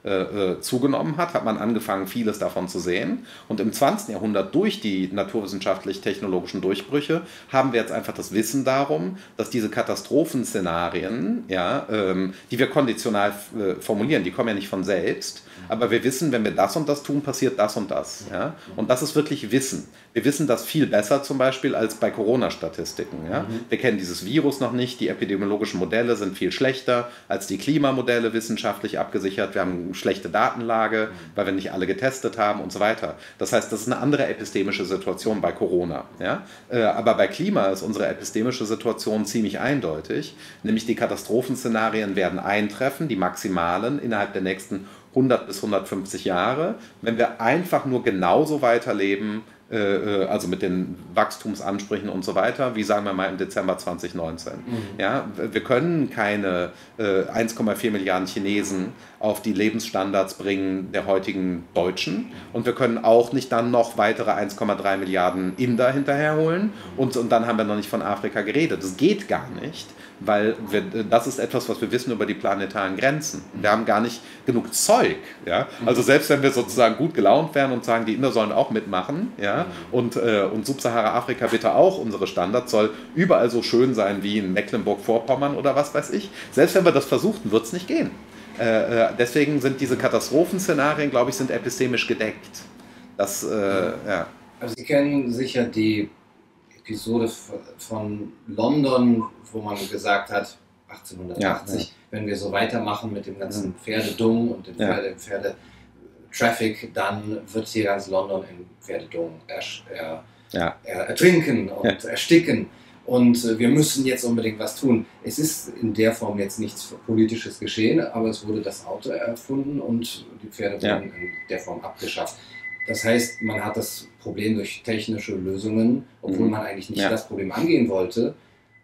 S1: äh, zugenommen hat, hat man angefangen, vieles davon zu sehen. Und im zwanzigsten Jahrhundert durch die naturwissenschaftlich-technologischen Durchbrüche haben wir jetzt einfach das Wissen darum, dass diese Katastrophenszenarien, ja, ähm, die wir konditional äh, formulieren, die kommen ja nicht von selbst, aber wir wissen, wenn wir das und das tun, passiert das und das. Ja? Und das ist wirklich Wissen. Wir wissen das viel besser zum Beispiel als bei Corona-Statistiken. Ja? Mhm. Wir kennen dieses Virus noch nicht, die epidemiologischen Modelle sind viel schlechter als die Klimamodelle wissenschaftlich abgesichert. Wir haben eine schlechte Datenlage, weil wir nicht alle getestet haben und so weiter. Das heißt, das ist eine andere epistemische Situation bei Corona. Ja? Äh, aber bei Klima ist unsere epistemische Situation ziemlich eindeutig, nämlich die Katastrophenszenarien werden eintreffen, die maximalen innerhalb der nächsten hundert bis hundertfünfzig Jahre, wenn wir einfach nur genauso weiterleben, äh, also mit den Wachstumsansprüchen und so weiter, wie sagen wir mal im Dezember zwanzig neunzehn. Mhm. Ja, wir können keine äh, eins Komma vier Milliarden Chinesen auf die Lebensstandards bringen der heutigen Deutschen und wir können auch nicht dann noch weitere eins Komma drei Milliarden Inder hinterherholen und, und dann haben wir noch nicht von Afrika geredet. Das geht gar nicht. Weil wir, das ist etwas, was wir wissen über die planetaren Grenzen. Wir haben gar nicht genug Zeug. Ja? Also selbst wenn wir sozusagen gut gelaunt wären und sagen, die Inder sollen auch mitmachen, ja? und, äh, und Subsahara-Afrika bitte auch, unsere Standards soll überall so schön sein wie in Mecklenburg-Vorpommern oder was weiß ich. Selbst wenn wir das versuchten, wird es nicht gehen. Äh, deswegen sind diese Katastrophenszenarien, glaube ich, sind epistemisch gedeckt. Das, äh, ja.
S3: Also Sie kennen sicher die Episode von London, wo man gesagt hat, achtzehnhundertachtzig, ja, ja. wenn wir so weitermachen mit dem ganzen Pferdedung und dem ja. Pferde, Pferde-Traffic, dann wird hier ganz London in Pferdedung ersch, er, ja. er, ertrinken und ja. ersticken. Und äh, wir müssen jetzt unbedingt was tun. Es ist in der Form jetzt nichts Politisches geschehen, aber es wurde das Auto erfunden und die Pferdedung ja. in der Form abgeschafft. Das heißt, man hat das Problem durch technische Lösungen, obwohl mhm. man eigentlich nicht ja. das Problem angehen wollte,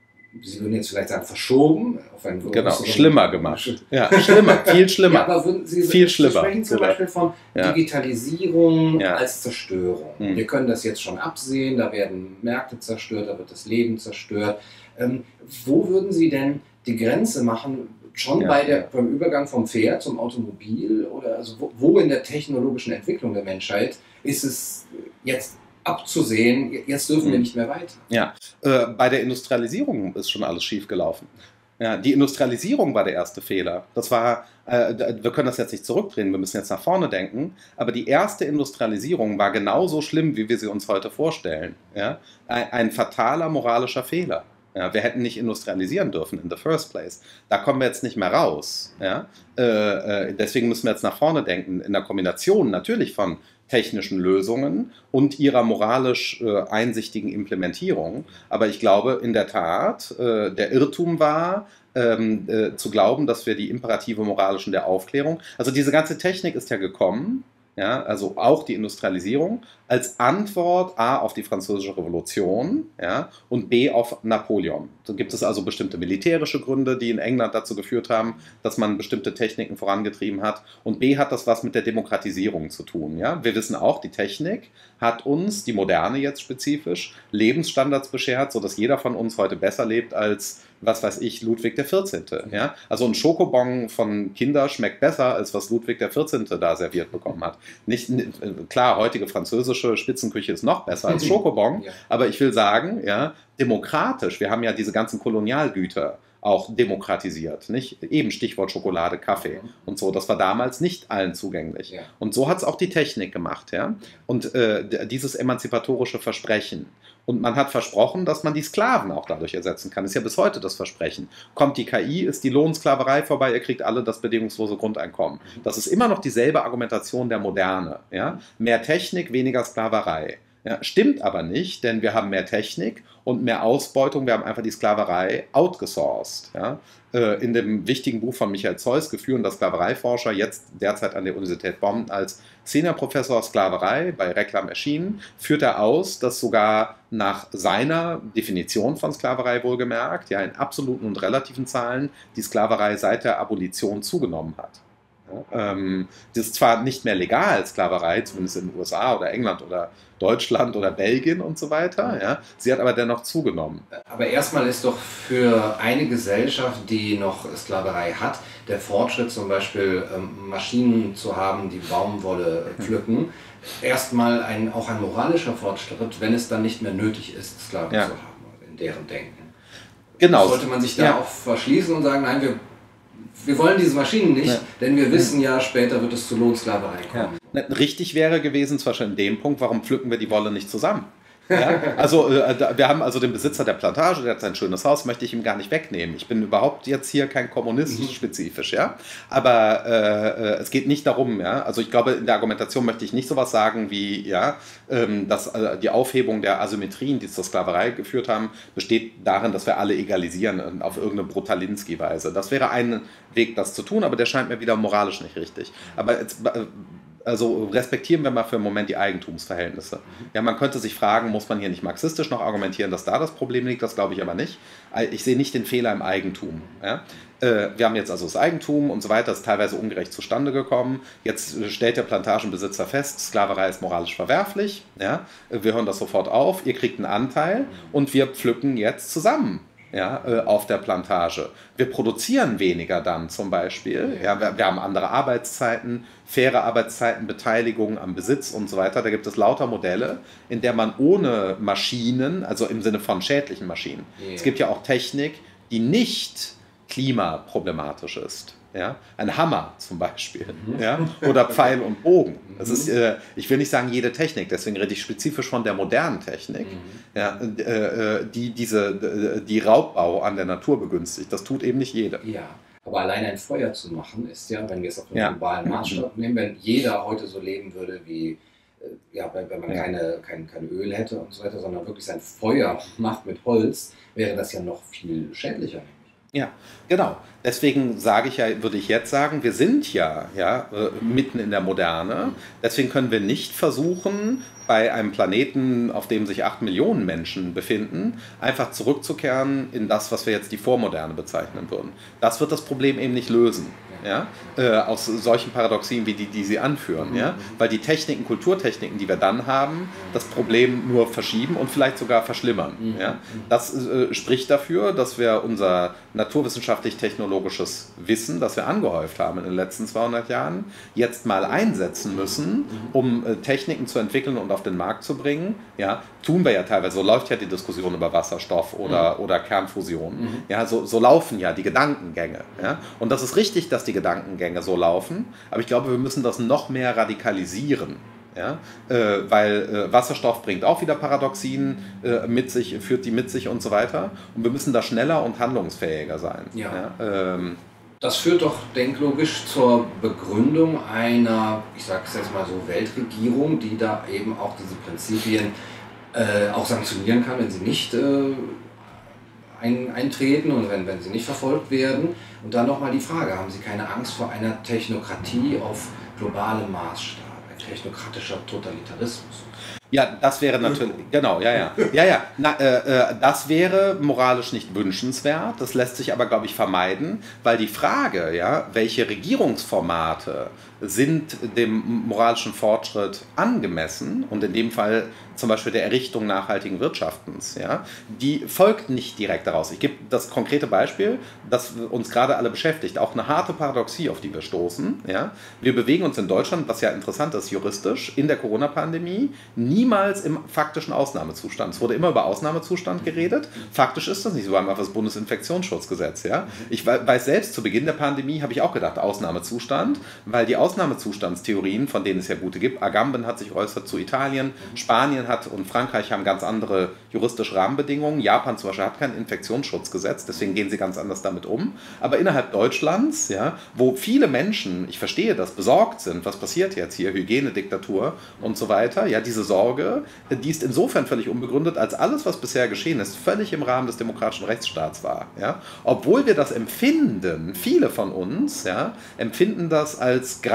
S3: Sie würden jetzt vielleicht sagen, verschoben. Auf einen
S1: genau, schlimmer gemacht. Ja, schlimmer, viel schlimmer. Ja,
S3: aber würden Sie,
S1: viel
S3: Sie
S1: schlimmer.
S3: sprechen zum
S1: genau.
S3: Beispiel von
S1: ja.
S3: Digitalisierung
S1: ja.
S3: als Zerstörung. Mhm. Wir können das jetzt schon absehen, da werden Märkte zerstört, da wird das Leben zerstört. Ähm, wo würden Sie denn die Grenze machen, schon ja. bei der, beim Übergang vom Pferd zum Automobil? Oder also wo, wo in der technologischen Entwicklung der Menschheit ist es jetzt abzusehen, jetzt dürfen wir nicht mehr weiter?
S1: Ja, äh, bei der Industrialisierung ist schon alles schief gelaufen. Ja, die Industrialisierung war der erste Fehler. Das war, äh, wir können das jetzt nicht zurückdrehen, wir müssen jetzt nach vorne denken, aber die erste Industrialisierung war genauso schlimm, wie wir sie uns heute vorstellen. Ja? Ein, ein fataler moralischer Fehler. Ja, wir hätten nicht industrialisieren dürfen in the first place. Da kommen wir jetzt nicht mehr raus. Ja? Äh, äh, deswegen müssen wir jetzt nach vorne denken, in der Kombination natürlich von technischen Lösungen und ihrer moralisch äh, einsichtigen Implementierung. Aber ich glaube in der Tat, äh, der Irrtum war, ähm, äh, zu glauben, dass wir die Imperative moralischen der Aufklärung, also diese ganze Technik ist ja gekommen, ja, also auch die Industrialisierung, als Antwort A auf die Französische Revolution, ja, und B auf Napoleon. So gibt es also bestimmte militärische Gründe, die in England dazu geführt haben, dass man bestimmte Techniken vorangetrieben hat. Und B hat das was mit der Demokratisierung zu tun. Ja. Wir wissen auch, die Technik hat uns, die Moderne jetzt spezifisch, Lebensstandards beschert, sodass jeder von uns heute besser lebt als, was weiß ich, Ludwig der vierzehnte. Ja. Also ein Schokobon von Kinder schmeckt besser, als was Ludwig der vierzehnte da serviert bekommen hat. Nicht, klar, heutige französische Spitzenküche ist noch besser als Schokobon, ja. aber ich will sagen, ja, demokratisch, wir haben ja diese ganzen Kolonialgüter auch demokratisiert, nicht? Eben Stichwort Schokolade, Kaffee und so, das war damals nicht allen zugänglich. Ja. Und so hat es auch die Technik gemacht, ja. Und äh, dieses emanzipatorische Versprechen. Und man hat versprochen, dass man die Sklaven auch dadurch ersetzen kann. Das ist ja bis heute das Versprechen. Kommt die K I, ist die Lohnsklaverei vorbei, ihr kriegt alle das bedingungslose Grundeinkommen. Das ist immer noch dieselbe Argumentation der Moderne. Ja? Mehr Technik, weniger Sklaverei. Ja, stimmt aber nicht, denn wir haben mehr Technik und mehr Ausbeutung. Wir haben einfach die Sklaverei outgesourced. Ja? In dem wichtigen Buch von Michael Zeuss, Geführender Sklavereiforscher, jetzt derzeit an der Universität Bonn als Seniorprofessor Sklaverei bei Reklam erschienen, führt er aus, dass sogar nach seiner Definition von Sklaverei wohlgemerkt, ja in absoluten und relativen Zahlen, die Sklaverei seit der Abolition zugenommen hat. Ähm, das ist zwar nicht mehr legal, Sklaverei, zumindest in den U S A oder England oder Deutschland oder Belgien und so weiter. Ja. Sie hat aber dennoch zugenommen.
S3: Aber erstmal ist doch für eine Gesellschaft, die noch Sklaverei hat, der Fortschritt zum Beispiel ähm, Maschinen zu haben, die Baumwolle pflücken, erstmal ein, auch ein moralischer Fortschritt, wenn es dann nicht mehr nötig ist, Sklaven
S1: ja.
S3: zu haben, in deren Denken.
S1: Genau.
S3: Sollte man sich da
S1: ja.
S3: auch verschließen und sagen, nein, wir Wir wollen diese Maschinen nicht, ja. denn wir wissen ja, später wird es zu Lohnsklaverei kommen.
S1: Ja. Richtig wäre gewesen, zwar schon in dem Punkt, warum pflücken wir die Wolle nicht zusammen? Ja? Also äh, wir haben also den Besitzer der Plantage, der hat sein schönes Haus, möchte ich ihm gar nicht wegnehmen. Ich bin überhaupt jetzt hier kein Kommunist mhm. spezifisch, ja. Aber äh, es geht nicht darum, ja. Also ich glaube, in der Argumentation möchte ich nicht sowas sagen wie, ja, ähm, dass äh, die Aufhebung der Asymmetrien, die zur Sklaverei geführt haben, besteht darin, dass wir alle egalisieren auf irgendeine Brutalinski-Weise. Das wäre ein Weg, das zu tun, aber der scheint mir wieder moralisch nicht richtig. Aber jetzt, äh, also respektieren wir mal für einen Moment die Eigentumsverhältnisse. Ja, man könnte sich fragen, muss man hier nicht marxistisch noch argumentieren, dass da das Problem liegt? Das glaube ich aber nicht. Ich sehe nicht den Fehler im Eigentum. Ja? Wir haben jetzt also das Eigentum und so weiter, das ist teilweise ungerecht zustande gekommen. Jetzt stellt der Plantagenbesitzer fest, Sklaverei ist moralisch verwerflich. Ja? Wir hören das sofort auf, ihr kriegt einen Anteil und wir pflücken jetzt zusammen. Ja, äh, auf der Plantage. Wir produzieren weniger dann zum Beispiel. Ja, wir, wir haben andere Arbeitszeiten, faire Arbeitszeiten, Beteiligung am Besitz und so weiter. Da gibt es lauter Modelle, in der man ohne Maschinen, also im Sinne von schädlichen Maschinen, yeah. es gibt ja auch Technik, die nicht klimaproblematisch ist. Ja? Ein Hammer zum Beispiel, mhm. ja? Oder Pfeil und Bogen. Das ist, äh, ich will nicht sagen jede Technik, deswegen rede ich spezifisch von der modernen Technik, mhm. ja? äh, die diese, die Raubbau an der Natur begünstigt. Das tut eben nicht jeder.
S3: Ja, aber allein ein Feuer zu machen ist ja, wenn wir es auf einen ja. globalen Maßstab nehmen, wenn jeder heute so leben würde wie, ja, wenn man ja. keine, kein, kein Öl hätte und so weiter, sondern wirklich sein Feuer macht mit Holz, wäre das ja noch viel schädlicher.
S1: Ja, genau. Deswegen sage ich ja, würde ich jetzt sagen, wir sind ja, ja äh, mitten in der Moderne. Deswegen können wir nicht versuchen, bei einem Planeten, auf dem sich acht Millionen Menschen befinden, einfach zurückzukehren in das, was wir jetzt die Vormoderne bezeichnen würden. Das wird das Problem eben nicht lösen. Ja, äh, aus solchen Paradoxien wie die, die Sie anführen, ja, weil die Techniken, Kulturtechniken, die wir dann haben, das Problem nur verschieben und vielleicht sogar verschlimmern. Ja. Das äh, spricht dafür, dass wir unser naturwissenschaftlich-technologisches Wissen, das wir angehäuft haben in den letzten zweihundert Jahren, jetzt mal einsetzen müssen, um äh, Techniken zu entwickeln und auf den Markt zu bringen. Ja, tun wir ja teilweise, so läuft ja die Diskussion über Wasserstoff oder, mhm. oder Kernfusion. Mhm. Ja, so, so laufen ja die Gedankengänge. Ja. Und das ist richtig, dass die Gedankengänge so laufen, aber ich glaube, wir müssen das noch mehr radikalisieren. Ja, äh, weil äh, Wasserstoff bringt auch wieder Paradoxien äh, mit sich, führt die mit sich und so weiter. Und wir müssen da schneller und handlungsfähiger sein.
S3: Ja.
S1: Ja, ähm,
S3: das führt doch denklogisch zur Begründung einer, ich sage es jetzt mal so, Weltregierung, die da eben auch diese Prinzipien äh, auch sanktionieren kann, wenn sie nicht äh, ein, eintreten und wenn, wenn sie nicht verfolgt werden. Und dann nochmal die Frage, haben Sie keine Angst vor einer Technokratie auf globalem Maßstab? Technokratischer Totalitarismus.
S1: Ja, das wäre natürlich, genau, ja, ja, ja, ja, Na, äh, äh, das wäre moralisch nicht wünschenswert, das lässt sich aber, glaube ich, vermeiden, weil die Frage, ja, welche Regierungsformate sind dem moralischen Fortschritt angemessen und in dem Fall zum Beispiel der Errichtung nachhaltigen Wirtschaftens, ja, die folgt nicht direkt daraus. Ich gebe das konkrete Beispiel, das uns gerade alle beschäftigt, auch eine harte Paradoxie, auf die wir stoßen. Ja. Wir bewegen uns in Deutschland, was ja interessant ist juristisch, in der Corona-Pandemie niemals im faktischen Ausnahmezustand. Es wurde immer über Ausnahmezustand geredet. Faktisch ist das nicht so, wir haben einfach das Bundesinfektionsschutzgesetz. Ja. Ich weiß selbst, zu Beginn der Pandemie habe ich auch gedacht, Ausnahmezustand, weil die Ausnahmezustandstheorien, von denen es ja gute gibt, Agamben hat sich geäußert zu Italien, Spanien hat und Frankreich haben ganz andere juristische Rahmenbedingungen. Japan zum Beispiel hat kein Infektionsschutzgesetz, deswegen gehen sie ganz anders damit um. Aber innerhalb Deutschlands, ja, wo viele Menschen, ich verstehe das, besorgt sind, was passiert jetzt hier, Hygienediktatur und so weiter, ja, diese Sorge, die ist insofern völlig unbegründet, als alles, was bisher geschehen ist, völlig im Rahmen des demokratischen Rechtsstaats war. Ja. Obwohl wir das empfinden, viele von uns, ja, empfinden das als gerade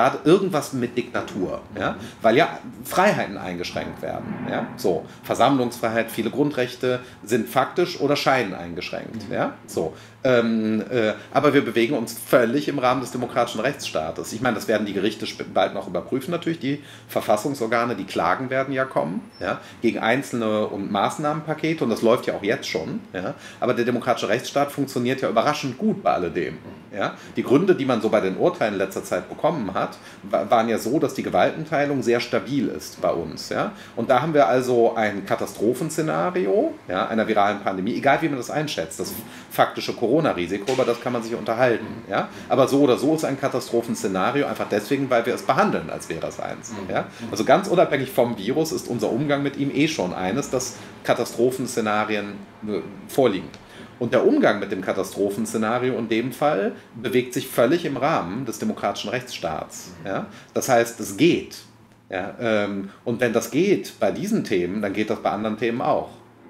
S1: gerade irgendwas mit Diktatur, ja? Weil ja Freiheiten eingeschränkt werden. Ja? So, Versammlungsfreiheit, viele Grundrechte sind faktisch oder scheinen eingeschränkt. Ja? So. Ähm, äh, aber wir bewegen uns völlig im Rahmen des demokratischen Rechtsstaates. Ich meine, das werden die Gerichte bald noch überprüfen, natürlich, die Verfassungsorgane, die Klagen werden ja kommen, ja, gegen einzelne und Maßnahmenpakete, und das läuft ja auch jetzt schon. Ja, aber der demokratische Rechtsstaat funktioniert ja überraschend gut bei alledem. Ja. Die Gründe, die man so bei den Urteilen in letzter Zeit bekommen hat, waren ja so, dass die Gewaltenteilung sehr stabil ist bei uns. Ja. Und da haben wir also ein Katastrophenszenario, ja, einer viralen Pandemie, egal wie man das einschätzt, das faktische Corona Corona-Risiko, über das kann man sich unterhalten. Ja? Aber so oder so ist ein Katastrophenszenario einfach deswegen, weil wir es behandeln, als wäre es eins. Ja? Also ganz unabhängig vom Virus ist unser Umgang mit ihm eh schon eines, dass Katastrophenszenarien vorliegen. Und der Umgang mit dem Katastrophenszenario in dem Fall bewegt sich völlig im Rahmen des demokratischen Rechtsstaats. Ja? Das heißt, es geht. Ja? Und wenn das geht bei diesen Themen, dann geht das bei anderen Themen auch.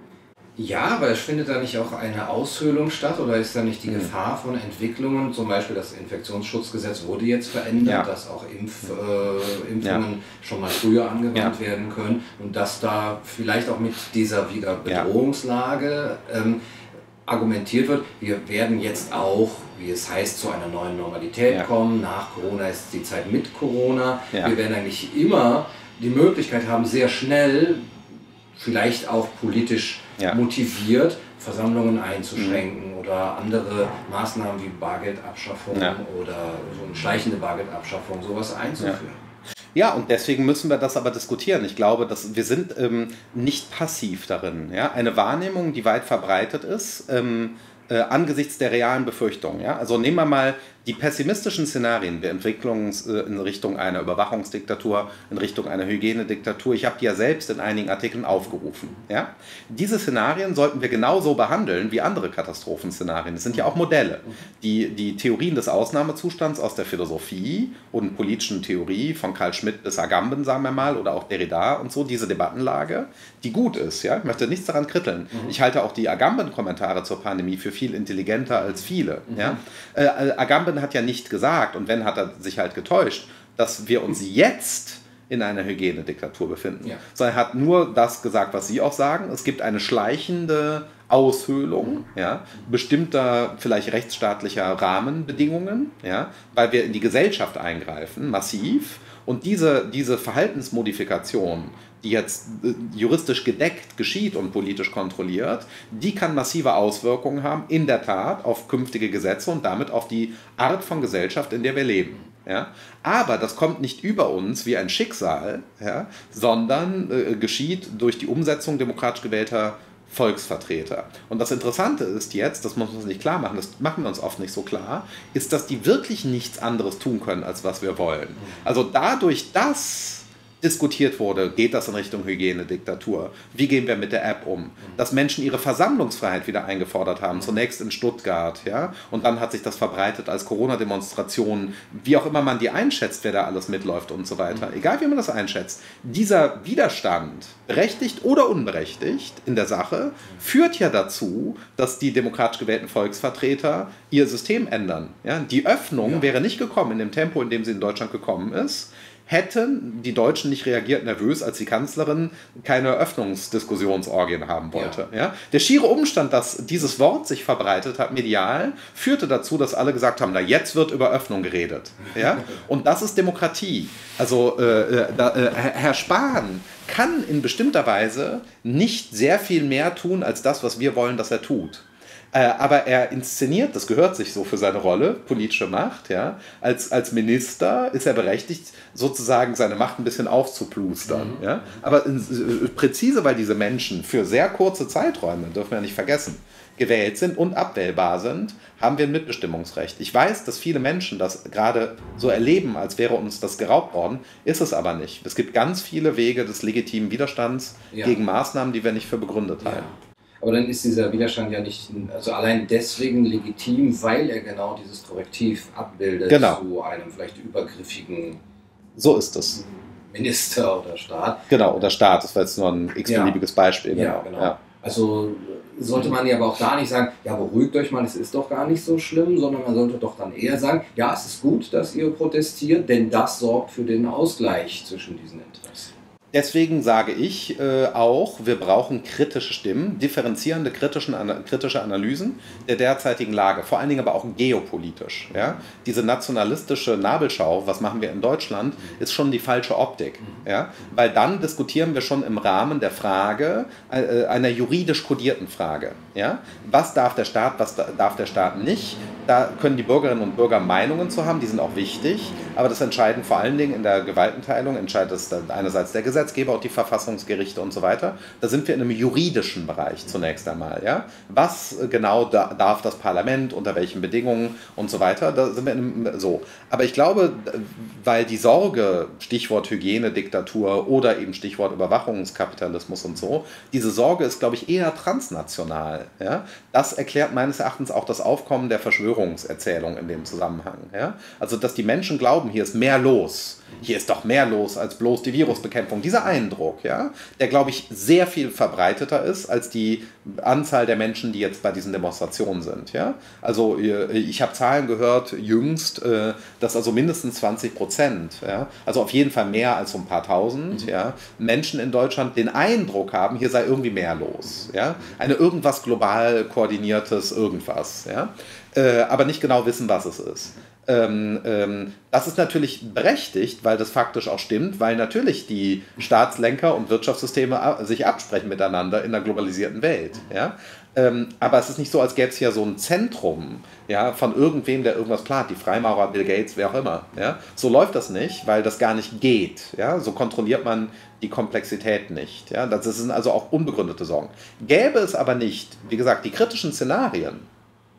S3: Ja, aber es findet da nicht auch eine Aushöhlung statt oder ist da nicht die Gefahr von Entwicklungen, zum Beispiel das Infektionsschutzgesetz wurde jetzt verändert, ja. dass auch Impf, äh, Impfungen ja. schon mal früher angewandt ja. werden können und dass da vielleicht auch mit dieser wieder Bedrohungslage ähm, argumentiert wird, wir werden jetzt auch, wie es heißt, zu einer neuen Normalität ja. kommen, nach Corona ist die Zeit mit Corona, ja. wir werden eigentlich immer die Möglichkeit haben, sehr schnell, vielleicht auch politisch ja. motiviert, Versammlungen einzuschränken mhm. oder andere Maßnahmen wie Bargeldabschaffung ja. oder so eine schleichende Bargeldabschaffung, sowas einzuführen.
S1: Ja. Ja, und deswegen müssen wir das aber diskutieren. Ich glaube, dass wir sind ähm, nicht passiv darin. Ja? Eine Wahrnehmung, die weit verbreitet ist, ähm, äh, angesichts der realen Befürchtungen. Ja? Also nehmen wir mal die pessimistischen Szenarien der Entwicklung in Richtung einer Überwachungsdiktatur, in Richtung einer Hygienediktatur. Ich habe die ja selbst in einigen Artikeln aufgerufen. Ja? Diese Szenarien sollten wir genauso behandeln wie andere Katastrophenszenarien. Das sind ja auch Modelle. Die, die Theorien des Ausnahmezustands aus der Philosophie und politischen Theorie von Carl Schmitt bis Agamben, sagen wir mal, oder auch Derrida und so, diese Debattenlage, die gut ist. Ja? Ich möchte nichts daran kritteln. Mhm. Ich halte auch die Agamben-Kommentare zur Pandemie für viel intelligenter als viele. Mhm. Ja? Äh, Agamben hat ja nicht gesagt, und wenn, hat er sich halt getäuscht, dass wir uns jetzt in einer Hygienediktatur befinden. Ja. Sondern er hat nur das gesagt, was Sie auch sagen. Es gibt eine schleichende Aushöhlung mhm. ja, bestimmter vielleicht rechtsstaatlicher Rahmenbedingungen, ja, weil wir in die Gesellschaft eingreifen, massiv. Und diese, diese Verhaltensmodifikation, die jetzt juristisch gedeckt geschieht und politisch kontrolliert, die kann massive Auswirkungen haben, in der Tat, auf künftige Gesetze und damit auf die Art von Gesellschaft, in der wir leben. Ja? Aber das kommt nicht über uns wie ein Schicksal, ja, sondern äh, geschieht durch die Umsetzung demokratisch gewählter Volksvertreter. Und das Interessante ist jetzt, das muss man uns nicht klar machen, das machen wir uns oft nicht so klar, ist, dass die wirklich nichts anderes tun können, als was wir wollen. Also dadurch, dass diskutiert wurde, geht das in Richtung Hygienediktatur? Wie gehen wir mit der App um? Dass Menschen ihre Versammlungsfreiheit wieder eingefordert haben, zunächst in Stuttgart, ja, und dann hat sich das verbreitet als Corona-Demonstrationen, wie auch immer man die einschätzt, wer da alles mitläuft und so weiter. Egal wie man das einschätzt. Dieser Widerstand, berechtigt oder unberechtigt in der Sache, führt ja dazu, dass die demokratisch gewählten Volksvertreter ihr System ändern. Ja? Die Öffnung ja. wäre nicht gekommen in dem Tempo, in dem sie in Deutschland gekommen ist, hätten die Deutschen nicht reagiert nervös, als die Kanzlerin keine Öffnungsdiskussionsorgien haben wollte. Ja. Ja? Der schiere Umstand, dass dieses Wort sich verbreitet hat, medial, führte dazu, dass alle gesagt haben, na jetzt wird über Öffnung geredet. Ja? Und das ist Demokratie. Also äh, da, äh, Herr Spahn kann in bestimmter Weise nicht sehr viel mehr tun, als das, was wir wollen, dass er tut. Aber er inszeniert, das gehört sich so für seine Rolle, politische Macht, ja. Als, als Minister ist er berechtigt, sozusagen seine Macht ein bisschen aufzuplustern. Mhm. Ja. Aber in, präzise, weil diese Menschen für sehr kurze Zeiträume, dürfen wir nicht vergessen, gewählt sind und abwählbar sind, haben wir ein Mitbestimmungsrecht. Ich weiß, dass viele Menschen das gerade so erleben, als wäre uns das geraubt worden, ist es aber nicht. Es gibt ganz viele Wege des legitimen Widerstands ja. gegen Maßnahmen, die wir nicht für begründet halten. Ja.
S3: Aber dann ist dieser Widerstand ja nicht, also allein deswegen legitim, weil er genau dieses Korrektiv abbildet
S1: genau.
S3: zu einem vielleicht übergriffigen
S1: so ist es.
S3: Minister oder Staat.
S1: Genau, oder Staat, das war jetzt nur ein x-beliebiges ja. Beispiel.
S3: Genau. Ja, genau. Ja. Also sollte man ja aber auch da nicht sagen, ja, beruhigt euch mal, es ist doch gar nicht so schlimm, sondern man sollte doch dann eher sagen, ja, es ist gut, dass ihr protestiert, denn das sorgt für den Ausgleich zwischen diesen Interessen.
S1: Deswegen sage ich äh, auch, wir brauchen kritische Stimmen, differenzierende kritischen, ana kritische Analysen der derzeitigen Lage, vor allen Dingen aber auch geopolitisch. Ja? Diese nationalistische Nabelschau, was machen wir in Deutschland, ist schon die falsche Optik. Ja? Weil dann diskutieren wir schon im Rahmen der Frage, äh, einer juridisch kodierten Frage. Ja? Was darf der Staat, was darf der Staat nicht? Da können die Bürgerinnen und Bürger Meinungen zu haben, die sind auch wichtig, aber das entscheiden vor allen Dingen in der Gewaltenteilung, entscheidet es einerseits der Gesetzgeber und die Verfassungsgerichte und so weiter. Da sind wir in einem juridischen Bereich zunächst einmal. Ja? Was genau da, darf das Parlament, unter welchen Bedingungen und so weiter, da sind wir in einem, so. Aber ich glaube, weil die Sorge, Stichwort Hygienediktatur oder eben Stichwort Überwachungskapitalismus und so, diese Sorge ist, glaube ich, eher transnational. Ja? Das erklärt meines Erachtens auch das Aufkommen der Verschwörungserzählung in dem Zusammenhang. Ja? Also, dass die Menschen glauben, hier ist mehr los. Hier ist doch mehr los als bloß die Virusbekämpfung. Dieser Eindruck, ja, der, glaube ich, sehr viel verbreiteter ist als die Anzahl der Menschen, die jetzt bei diesen Demonstrationen sind. Ja? Also ich habe Zahlen gehört, jüngst, dass also mindestens zwanzig Prozent, ja, also auf jeden Fall mehr als so ein paar tausend, mhm. ja, Menschen in Deutschland den Eindruck haben, hier sei irgendwie mehr los. Ja? Eine irgendwas global koordiniertes irgendwas. Ja? Aber nicht genau wissen, was es ist. Ähm, ähm, das ist natürlich berechtigt, weil das faktisch auch stimmt, weil natürlich die Staatslenker und Wirtschaftssysteme sich absprechen miteinander in der globalisierten Welt. Ja? Ähm, aber es ist nicht so, als gäbe es ja so ein Zentrum, ja, von irgendwem, der irgendwas plant, die Freimaurer, Bill Gates, wer auch immer. Ja? So läuft das nicht, weil das gar nicht geht. Ja? So kontrolliert man die Komplexität nicht. Ja? Das sind also auch unbegründete Sorgen. Gäbe es aber nicht, wie gesagt, die kritischen Szenarien,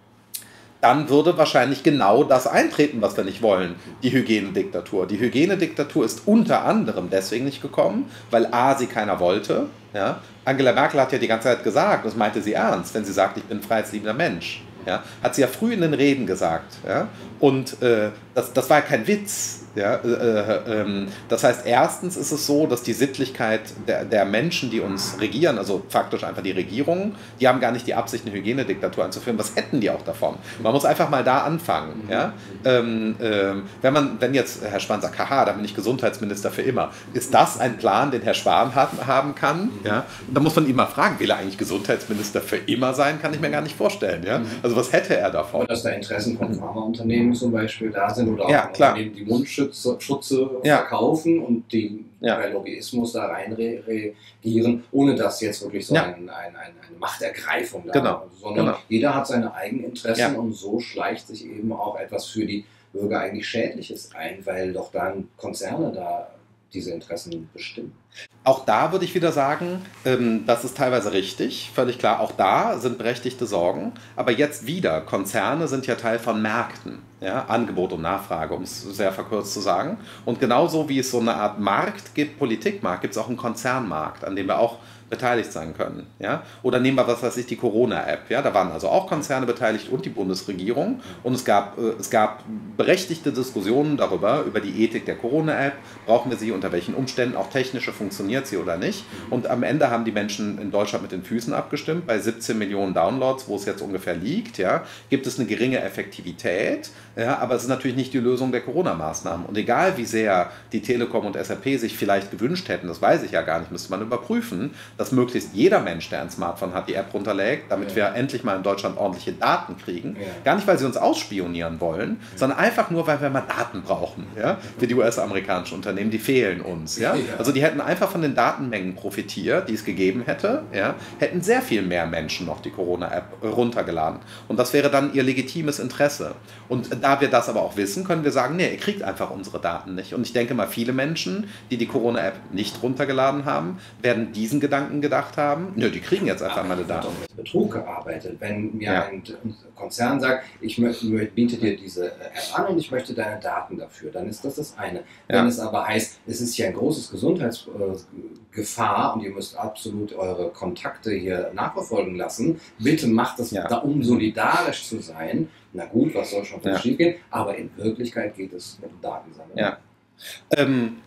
S1: dann würde wahrscheinlich genau das eintreten, was wir nicht wollen, die Hygienediktatur. Die Hygienediktatur ist unter anderem deswegen nicht gekommen, weil a, sie keiner wollte. Ja? Angela Merkel hat ja die ganze Zeit gesagt, das meinte sie ernst, wenn sie sagt, ich bin ein freiheitsliebender Mensch. Ja? Hat sie ja früh in den Reden gesagt. Ja? Und äh, das, das war ja kein Witz. Ja? Äh, äh, äh, das heißt, erstens ist es so, dass die Sittlichkeit der, der Menschen, die uns regieren, also faktisch einfach die Regierungen, die haben gar nicht die Absicht, eine Hygienediktatur einzuführen. Was hätten die auch davon? Man muss einfach mal da anfangen. Ja? Ähm, äh, wenn, man, wenn jetzt Herr Spahn sagt, haha, da bin ich Gesundheitsminister für immer, ist das ein Plan, den Herr Spahn haben, haben kann? Ja? Und da muss man ihn mal fragen, will er eigentlich Gesundheitsminister für immer sein? Kann ich mir gar nicht vorstellen. Ja? Also was hätte er davon?
S3: Und dass da Interessen von Pharmaunternehmen zum Beispiel da sind oder auch
S1: ja, klar.
S3: Unternehmen, die Mundschutze Schutze
S1: ja.
S3: verkaufen und die
S1: ja.
S3: per Lobbyismus da rein re regieren, ohne dass jetzt wirklich so ja. ein, ein, ein, eine Machtergreifung da
S1: genau.
S3: ist, sondern
S1: genau.
S3: jeder hat seine eigenen Interessen
S1: ja.
S3: und so schleicht sich eben auch etwas für die Bürger eigentlich Schädliches ein, weil doch dann Konzerne da diese Interessen bestimmen.
S1: Auch da würde ich wieder sagen, ähm, das ist teilweise richtig, völlig klar. Auch da sind berechtigte Sorgen. Aber jetzt wieder, Konzerne sind ja Teil von Märkten. Ja? Angebot und Nachfrage, um es sehr verkürzt zu sagen. Und genauso wie es so eine Art Markt gibt, Politikmarkt, gibt es auch einen Konzernmarkt, an dem wir auch beteiligt sein können. Ja? Oder nehmen wir, was weiß ich, die Corona-App. Ja? Da waren also auch Konzerne beteiligt und die Bundesregierung. Und es gab, äh, es gab berechtigte Diskussionen darüber, über die Ethik der Corona-App. Brauchen wir sie, unter welchen Umständen, auch technische, funktioniert sie oder nicht. Und am Ende haben die Menschen in Deutschland mit den Füßen abgestimmt. Bei siebzehn Millionen Downloads, wo es jetzt ungefähr liegt, ja, gibt es eine geringe Effektivität. Ja, aber es ist natürlich nicht die Lösung der Corona-Maßnahmen. Und egal wie sehr die Telekom und S A P sich vielleicht gewünscht hätten, das weiß ich ja gar nicht, müsste man überprüfen, dass möglichst jeder Mensch, der ein Smartphone hat, die App runterlädt, damit ja. wir endlich mal in Deutschland ordentliche Daten kriegen. Ja. Gar nicht, weil sie uns ausspionieren wollen, ja. sondern einfach nur, weil wir mal Daten brauchen. Ja? Für die U S-amerikanischen Unternehmen, die fehlen uns. Ja? Ja. Also die hätten einfach von den Datenmengen profitiert, die es gegeben hätte, ja? Hätten sehr viel mehr Menschen noch die Corona-App runtergeladen. Und das wäre dann ihr legitimes Interesse. Und da wir das aber auch wissen, können wir sagen, nee, ihr kriegt einfach unsere Daten nicht. Und ich denke mal, viele Menschen, die die Corona-App nicht runtergeladen haben, werden diesen Gedanken gedacht haben, nö, die kriegen jetzt einfach meine Daten.
S3: Mit Betrug gearbeitet. Wenn mir
S1: ja.
S3: ein Konzern sagt, ich biete dir diese App an und ich möchte deine Daten dafür, dann ist das das eine. Ja. Wenn es aber heißt, es ist hier ein großes Gesundheitsgefahr und ihr müsst absolut eure Kontakte hier nachverfolgen lassen, bitte macht es, ja. da, um solidarisch zu sein. Na gut, was soll schon ja. schief gehen, aber in Wirklichkeit geht es mit dem Datensammeln.
S1: Ja. Ähm,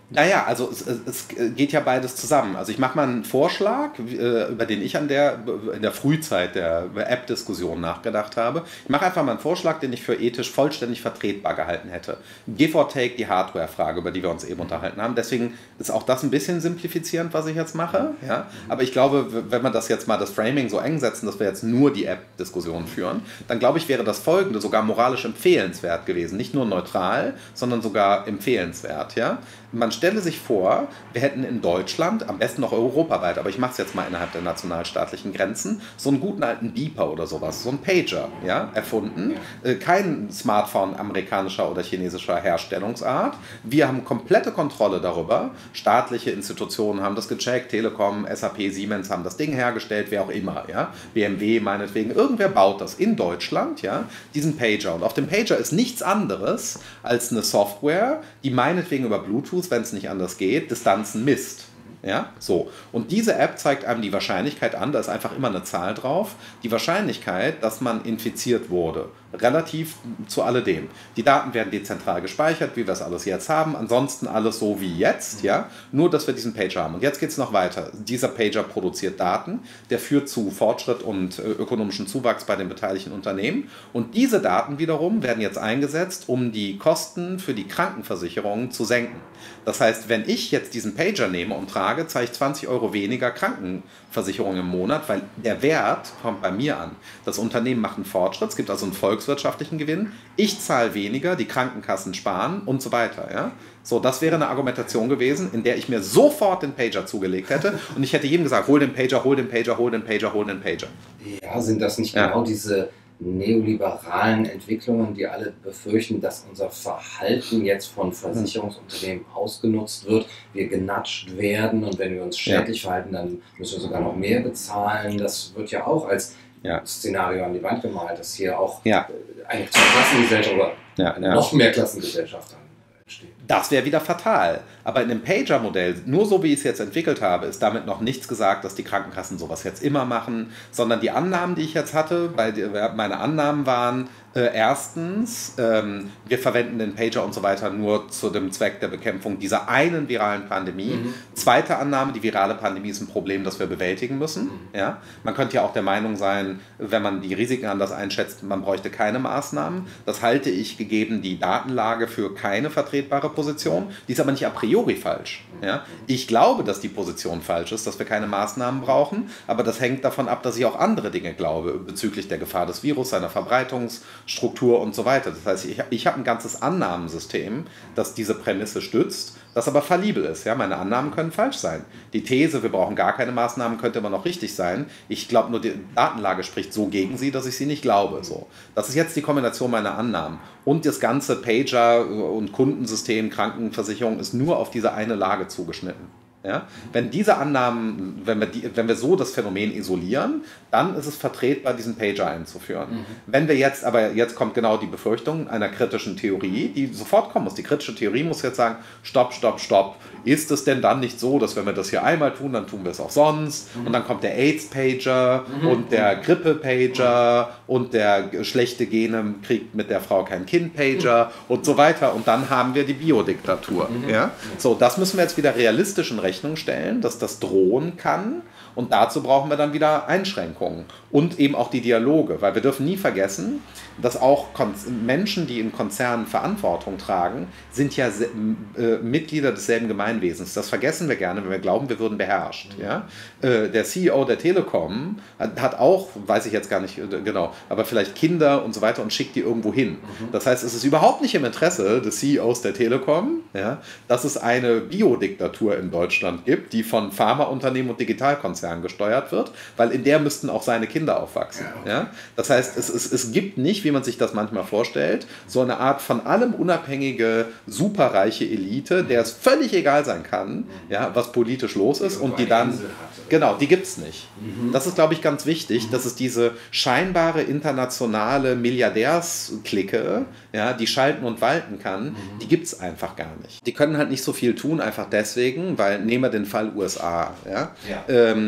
S1: Naja, also es, es geht ja beides zusammen. Also ich mache mal einen Vorschlag, über den ich an der, in der Frühzeit der App-Diskussion nachgedacht habe. Ich mache einfach mal einen Vorschlag, den ich für ethisch vollständig vertretbar gehalten hätte. Give or take die Hardware-Frage, über die wir uns eben unterhalten haben. Deswegen ist auch das ein bisschen simplifizierend, was ich jetzt mache. Ja? Aber ich glaube, wenn wir das jetzt mal das Framing so eng setzen, dass wir jetzt nur die App-Diskussion führen, dann glaube ich, wäre das Folgende sogar moralisch empfehlenswert gewesen. Nicht nur neutral, sondern sogar empfehlenswert. Ja? Man stelle sich vor, wir hätten in Deutschland, am besten noch europaweit, aber ich mache es jetzt mal innerhalb der nationalstaatlichen Grenzen, so einen guten alten Beeper oder sowas, so einen Pager, ja, erfunden. Äh, kein Smartphone amerikanischer oder chinesischer Herstellungsart. Wir haben komplette Kontrolle darüber. Staatliche Institutionen haben das gecheckt, Telekom, S A P, Siemens haben das Ding hergestellt, wer auch immer, ja. B M W meinetwegen, irgendwer baut das in Deutschland, ja, diesen Pager. Und auf dem Pager ist nichts anderes als eine Software, die meinetwegen über Bluetooth, wenn es nicht anders geht, Distanzen misst. Ja, so. Und diese App zeigt einem die Wahrscheinlichkeit an, da ist einfach immer eine Zahl drauf, die Wahrscheinlichkeit, dass man infiziert wurde. Relativ zu alledem. Die Daten werden dezentral gespeichert, wie wir es alles jetzt haben. Ansonsten alles so wie jetzt, ja. Nur, dass wir diesen Pager haben. Und jetzt geht es noch weiter. Dieser Pager produziert Daten, der führt zu Fortschritt und äh, ökonomischem Zuwachs bei den beteiligten Unternehmen. Und diese Daten wiederum werden jetzt eingesetzt, um die Kosten für die Krankenversicherungen zu senken. Das heißt, wenn ich jetzt diesen Pager nehme und trage, zahle ich zwanzig Euro weniger Krankenversicherung im Monat, weil der Wert kommt bei mir an. Das Unternehmen macht einen Fortschritt, es gibt also einen volkswirtschaftlichen Gewinn, ich zahle weniger, die Krankenkassen sparen und so weiter. Ja? So, das wäre eine Argumentation gewesen, in der ich mir sofort den Pager zugelegt hätte und ich hätte jedem gesagt, hol den Pager, hol den Pager, hol den Pager, hol den Pager.
S3: Ja, sind das nicht genau ja. diese neoliberalen Entwicklungen, die alle befürchten, dass unser Verhalten jetzt von Versicherungsunternehmen ausgenutzt wird, wir genatscht werden und wenn wir uns schädlich ja. verhalten, dann müssen wir sogar noch mehr bezahlen. Das wird ja auch als ja. Szenario an die Wand gemalt, dass hier auch ja. eine Klassengesellschaft oder ja. eine ja. noch mehr Klassengesellschaft entsteht.
S1: Das wäre wieder fatal. Aber in dem Pager-Modell, nur so wie ich es jetzt entwickelt habe, ist damit noch nichts gesagt, dass die Krankenkassen sowas jetzt immer machen, sondern die Annahmen, die ich jetzt hatte, bei, meine Annahmen waren, äh, erstens, ähm, wir verwenden den Pager und so weiter nur zu dem Zweck der Bekämpfung dieser einen viralen Pandemie. Mhm. Zweite Annahme, die virale Pandemie ist ein Problem, das wir bewältigen müssen. Mhm. Ja? Man könnte ja auch der Meinung sein, wenn man die Risiken anders einschätzt, man bräuchte keine Maßnahmen. Das halte ich, gegeben die Datenlage, für keine vertretbare Position. Die ist aber nicht a priori falsch. Ja? Ich glaube, dass die Position falsch ist, dass wir keine Maßnahmen brauchen, aber das hängt davon ab, dass ich auch andere Dinge glaube bezüglich der Gefahr des Virus, seiner Verbreitungsstruktur und so weiter. Das heißt, ich, ich habe ein ganzes Annahmensystem, das diese Prämisse stützt, das aber fallibel ist. Ja? Meine Annahmen können falsch sein. Die These, wir brauchen gar keine Maßnahmen, könnte immer noch richtig sein. Ich glaube, nur die Datenlage spricht so gegen sie, dass ich sie nicht glaube. So. Das ist jetzt die Kombination meiner Annahmen. Und das ganze Pager- und Kundensystem, Krankenversicherung ist nur auf diese eine Lage zugeschnitten. Ja? Wenn diese Annahmen, wenn wir, die, wenn wir so das Phänomen isolieren, dann ist es vertretbar, diesen Pager einzuführen. Mhm. Wenn wir jetzt, aber jetzt kommt genau die Befürchtung einer kritischen Theorie, die sofort kommen muss. Die kritische Theorie muss jetzt sagen, stopp, stopp, stopp. Ist es denn dann nicht so, dass wenn wir das hier einmal tun, dann tun wir es auch sonst? Mhm. Und dann kommt der AIDS-Pager mhm. und der Grippe-Pager mhm. und der schlechte Gene kriegt mit der Frau kein Kind-Pager mhm. und so weiter. Und dann haben wir die Biodiktatur. Mhm. Ja? So, das müssen wir jetzt wieder realistisch in Rechnung stellen, dass das drohen kann. Und dazu brauchen wir dann wieder Einschränkungen und eben auch die Dialoge, weil wir dürfen nie vergessen, dass auch Menschen, die in Konzernen Verantwortung tragen, sind ja äh, Mitglieder desselben Gemeinwesens. Das vergessen wir gerne, wenn wir glauben, wir würden beherrscht. Ja? Äh, der C E O der Telekom hat, hat auch, weiß ich jetzt gar nicht äh, genau, aber vielleicht Kinder und so weiter und schickt die irgendwo hin. Mhm. Das heißt, es ist überhaupt nicht im Interesse des C E Os der Telekom, ja, dass es eine Biodiktatur in Deutschland gibt, die von Pharmaunternehmen und Digitalkonzernen gesteuert wird, weil in der müssten auch seine Kinder aufwachsen. Ja, okay. Ja? Das heißt, es, es, es gibt nicht, wie man sich das manchmal vorstellt, so eine Art von allem unabhängige, superreiche Elite, der es völlig egal sein kann, ja, was politisch los ist und die dann, genau, die gibt es nicht. Mhm. Das ist, glaube ich, ganz wichtig, dass es diese scheinbare internationale Milliardärsklicke, ja, die schalten und walten kann, mhm. die gibt es einfach gar nicht. Die können halt nicht so viel tun, einfach deswegen, weil, nehmen wir den Fall U S A, ja, ja. Ähm,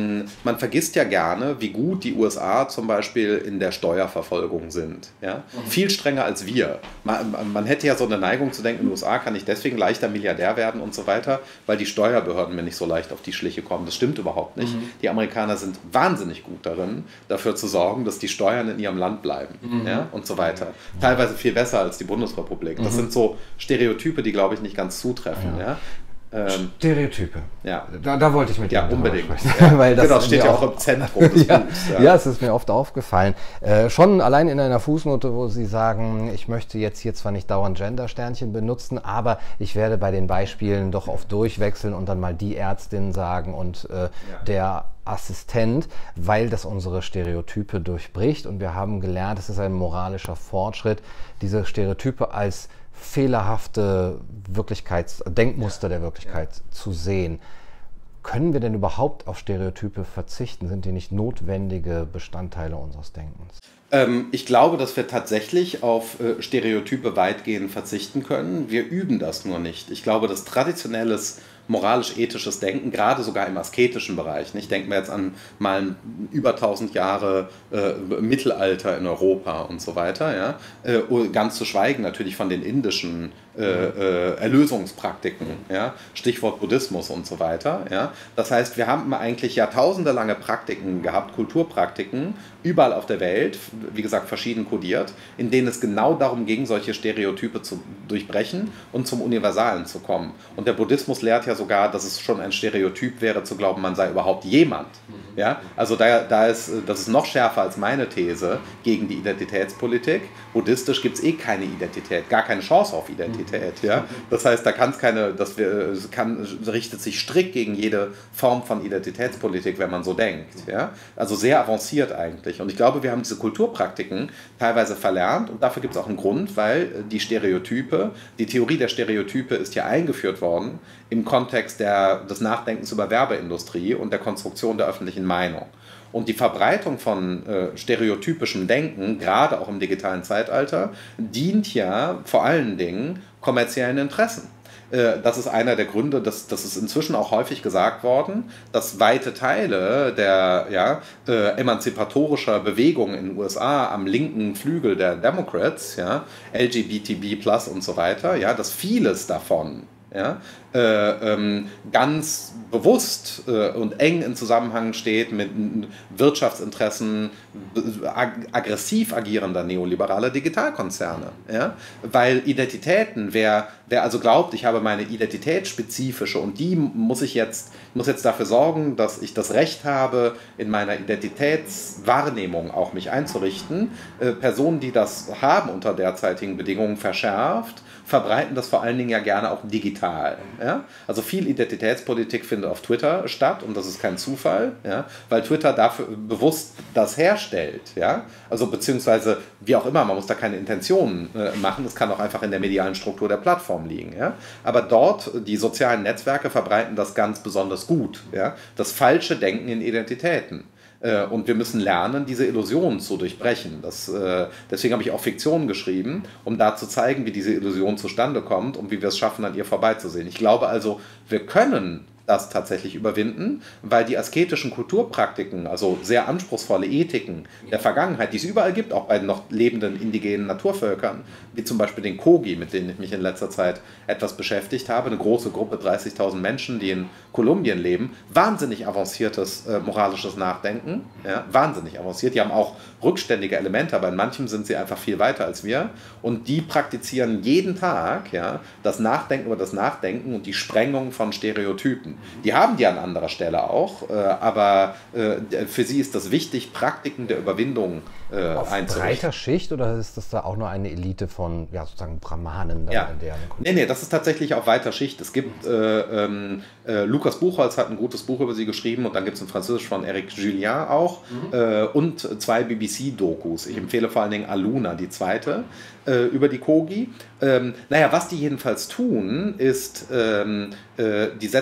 S1: ähm, man vergisst ja gerne, wie gut die U S A zum Beispiel in der Steuerverfolgung sind. Ja? Mhm. Viel strenger als wir. Man, man hätte ja so eine Neigung zu denken, in den U S A kann ich deswegen leichter Milliardär werden und so weiter, weil die Steuerbehörden mir nicht so leicht auf die Schliche kommen. Das stimmt überhaupt nicht. Mhm. Die Amerikaner sind wahnsinnig gut darin, dafür zu sorgen, dass die Steuern in ihrem Land bleiben, mhm. ja? und so weiter. Teilweise viel besser als die Bundesrepublik. Das mhm. sind so Stereotype, die, glaube ich, nicht ganz zutreffen. Ja. Ja?
S2: Ähm, Stereotype.
S1: Ja.
S2: Da, da wollte ich mit dir
S1: Ja, unbedingt. Ja. Weil das genau, steht ja auch im Zentrum des
S2: ja,
S1: Buchs.
S2: Ja. ja, es ist mir oft aufgefallen. Äh, schon allein in einer Fußnote, wo Sie sagen, ich möchte jetzt hier zwar nicht dauernd Gender-Sternchen benutzen, aber ich werde bei den Beispielen doch oft durchwechseln und dann mal die Ärztin sagen und äh, ja. der Assistent, weil das unsere Stereotype durchbricht. Und wir haben gelernt, es ist ein moralischer Fortschritt, diese Stereotype als fehlerhafte Wirklichkeits-, Denkmuster der Wirklichkeit ja. zu sehen. Können wir denn überhaupt auf Stereotype verzichten? Sind die nicht notwendige Bestandteile unseres Denkens?
S1: Ähm, ich glaube, dass wir tatsächlich auf äh, Stereotype weitgehend verzichten können. Wir üben das nur nicht. Ich glaube, dass traditionelles moralisch-ethisches Denken, gerade sogar im asketischen Bereich. Ich denke mir jetzt an mal über tausend Jahre äh, Mittelalter in Europa und so weiter. Ja? Äh, ganz zu schweigen natürlich von den indischen äh, äh, Erlösungspraktiken, ja? Stichwort Buddhismus und so weiter. Ja? Das heißt, wir haben eigentlich jahrtausendelange Praktiken gehabt, Kulturpraktiken, überall auf der Welt, wie gesagt verschieden kodiert, in denen es genau darum ging, solche Stereotype zu durchbrechen und zum Universalen zu kommen. Und der Buddhismus lehrt ja sogar, dass es schon ein Stereotyp wäre, zu glauben, man sei überhaupt jemand. Ja? Also da, da ist, das ist noch schärfer als meine These gegen die Identitätspolitik. Buddhistisch gibt es eh keine Identität, gar keine Chance auf Identität. Ja? Das heißt, da kann es keine, das kann, richtet sich strikt gegen jede Form von Identitätspolitik, wenn man so denkt. Ja? Also sehr avanciert eigentlich. Und ich glaube, wir haben diese Kulturpraktiken teilweise verlernt und dafür gibt es auch einen Grund, weil die Stereotype, die Theorie der Stereotype ist ja eingeführt worden im Kontext der, des Nachdenkens über Werbeindustrie und der Konstruktion der öffentlichen Meinung. Und die Verbreitung von äh, stereotypischem Denken, gerade auch im digitalen Zeitalter, dient ja vor allen Dingen kommerziellen Interessen. Äh, das ist einer der Gründe, das, das ist inzwischen auch häufig gesagt worden, dass weite Teile der ja, äh, emanzipatorischer Bewegung in den U S A am linken Flügel der Democrats, ja, L G B T B plus und so weiter, ja, dass vieles davon ja, äh, ähm, ganz bewusst äh, und eng in Zusammenhang steht mit Wirtschaftsinteressen ag aggressiv agierender neoliberaler Digitalkonzerne. Ja? Weil Identitäten, wer, wer also glaubt, ich habe meine identitätsspezifische und die muss ich jetzt, muss jetzt dafür sorgen, dass ich das Recht habe, in meiner Identitätswahrnehmung auch mich einzurichten, äh, Personen, die das haben unter derzeitigen Bedingungen verschärft, verbreiten das vor allen Dingen ja gerne auch digital. Ja? Also viel Identitätspolitik findet auf Twitter statt und das ist kein Zufall, ja? Weil Twitter dafür bewusst das herstellt. Ja? Also beziehungsweise wie auch immer, man muss da keine Intentionen äh, machen, es kann auch einfach in der medialen Struktur der Plattform liegen. Ja? Aber dort, die sozialen Netzwerke verbreiten das ganz besonders gut. Ja? Das falsche Denken in Identitäten. Und wir müssen lernen, diese Illusionen zu durchbrechen. Das, äh, deswegen habe ich auch Fiktion geschrieben, um da zu zeigen, wie diese Illusion zustande kommt und wie wir es schaffen, an ihr vorbeizusehen. Ich glaube also, wir können das tatsächlich überwinden, weil die asketischen Kulturpraktiken, also sehr anspruchsvolle Ethiken der Vergangenheit, die es überall gibt, auch bei den noch lebenden indigenen Naturvölkern, wie zum Beispiel den Kogi, mit denen ich mich in letzter Zeit etwas beschäftigt habe, eine große Gruppe, dreißigtausend Menschen, die in Kolumbien leben, wahnsinnig avanciertes äh, moralisches Nachdenken, ja, wahnsinnig avanciert, die haben auch rückständige Elemente, aber in manchem sind sie einfach viel weiter als wir und die praktizieren jeden Tag ja, das Nachdenken über das Nachdenken und die Sprengung von Stereotypen. Die haben die an anderer Stelle auch, äh, aber äh, für sie ist das wichtig, Praktiken der Überwindung äh,
S2: auf
S1: einzurichten.
S2: Breiter Schicht oder ist das da auch nur eine Elite von ja, sozusagen Brahmanen?
S1: Ja. In deren nee, nee, das ist tatsächlich auf weiter Schicht. Es gibt, äh, ähm, äh, Lukas Buchholz hat ein gutes Buch über sie geschrieben und dann gibt es ein Französisch von Eric Julien auch mhm. äh, und zwei B B C-Dokus. Ich empfehle vor allen Dingen Aluna, die zweite, äh, über die Kogi. Ähm, naja, was die jedenfalls tun, ist, ähm, äh, die setzen sich abends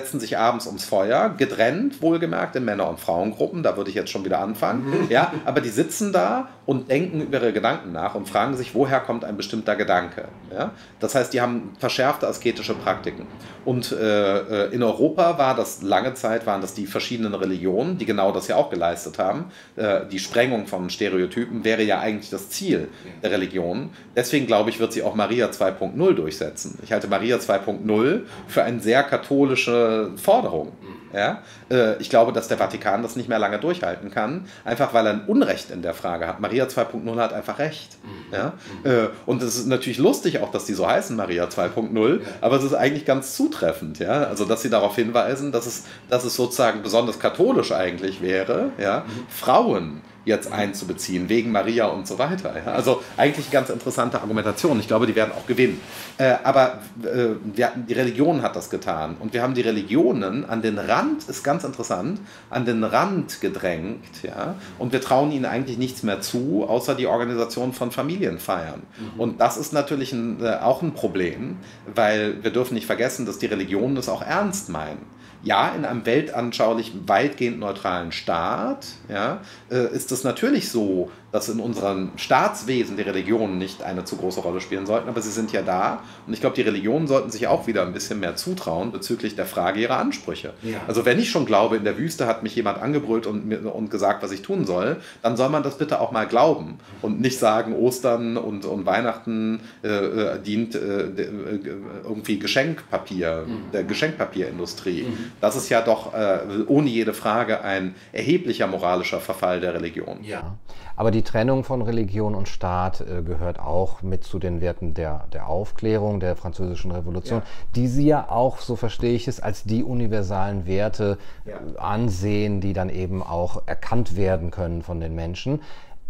S1: abends ums Feuer, getrennt, wohlgemerkt, in Männer- und Frauengruppen, da würde ich jetzt schon wieder anfangen, ja, aber die sitzen da und denken über ihre Gedanken nach und fragen sich, woher kommt ein bestimmter Gedanke. Ja? Das heißt, die haben verschärfte asketische Praktiken. Und äh, in Europa war das lange Zeit, waren das die verschiedenen Religionen, die genau das ja auch geleistet haben. Äh, die Sprengung von Stereotypen wäre ja eigentlich das Ziel der Religion. Deswegen glaube ich, wird sie auch Maria zwei Punkt null durchsetzen. Ich halte Maria zwei Punkt null für eine sehr katholische Forderung. Ja? Äh, ich glaube, dass der Vatikan das nicht mehr lange durchhalten kann, einfach weil er ein Unrecht in der Frage hat. Maria zwei Punkt null hat einfach recht. Ja? Äh, und es ist natürlich lustig auch, dass die so heißen, Maria zwei Punkt null, aber es ist eigentlich ganz zutreffend. Ja? Also, dass sie darauf hinweisen, dass es, dass es sozusagen besonders katholisch eigentlich wäre, ja? Frauen jetzt einzubeziehen, wegen Maria und so weiter. Ja? Also eigentlich eine ganz interessante Argumentation. Ich glaube, die werden auch gewinnen. Äh, aber äh, wir, die Religion hat das getan. Und wir haben die Religionen an den Rand, ist ganz interessant, an den Rand gedrängt. Ja? Und wir trauen ihnen eigentlich nichts mehr zu, außer die Organisation von Familienfeiern. Mhm. Und das ist natürlich ein, äh, auch ein Problem, weil wir dürfen nicht vergessen, dass die Religionen es auch ernst meinen. Ja, in einem weltanschaulich weitgehend neutralen Staat, ja, äh, ist es natürlich so, dass in unserem Staatswesen die Religionen nicht eine zu große Rolle spielen sollten, aber sie sind ja da und ich glaube, die Religionen sollten sich auch wieder ein bisschen mehr zutrauen bezüglich der Frage ihrer Ansprüche. Ja. Also wenn ich schon glaube, in der Wüste hat mich jemand angebrüllt und, und gesagt, was ich tun soll, dann soll man das bitte auch mal glauben und nicht sagen, Ostern und, und Weihnachten äh, dient äh, irgendwie Geschenkpapier, mhm. der Geschenkpapierindustrie. Mhm. Das ist ja doch äh, ohne jede Frage ein erheblicher moralischer Verfall der Religion.
S2: Ja. Aber die Trennung von Religion und Staat äh, gehört auch mit zu den Werten der, der Aufklärung, der Französischen Revolution, ja. die Sie ja auch, so verstehe ich es, als die universalen Werte ja. äh, ansehen, die dann eben auch erkannt werden können von den Menschen.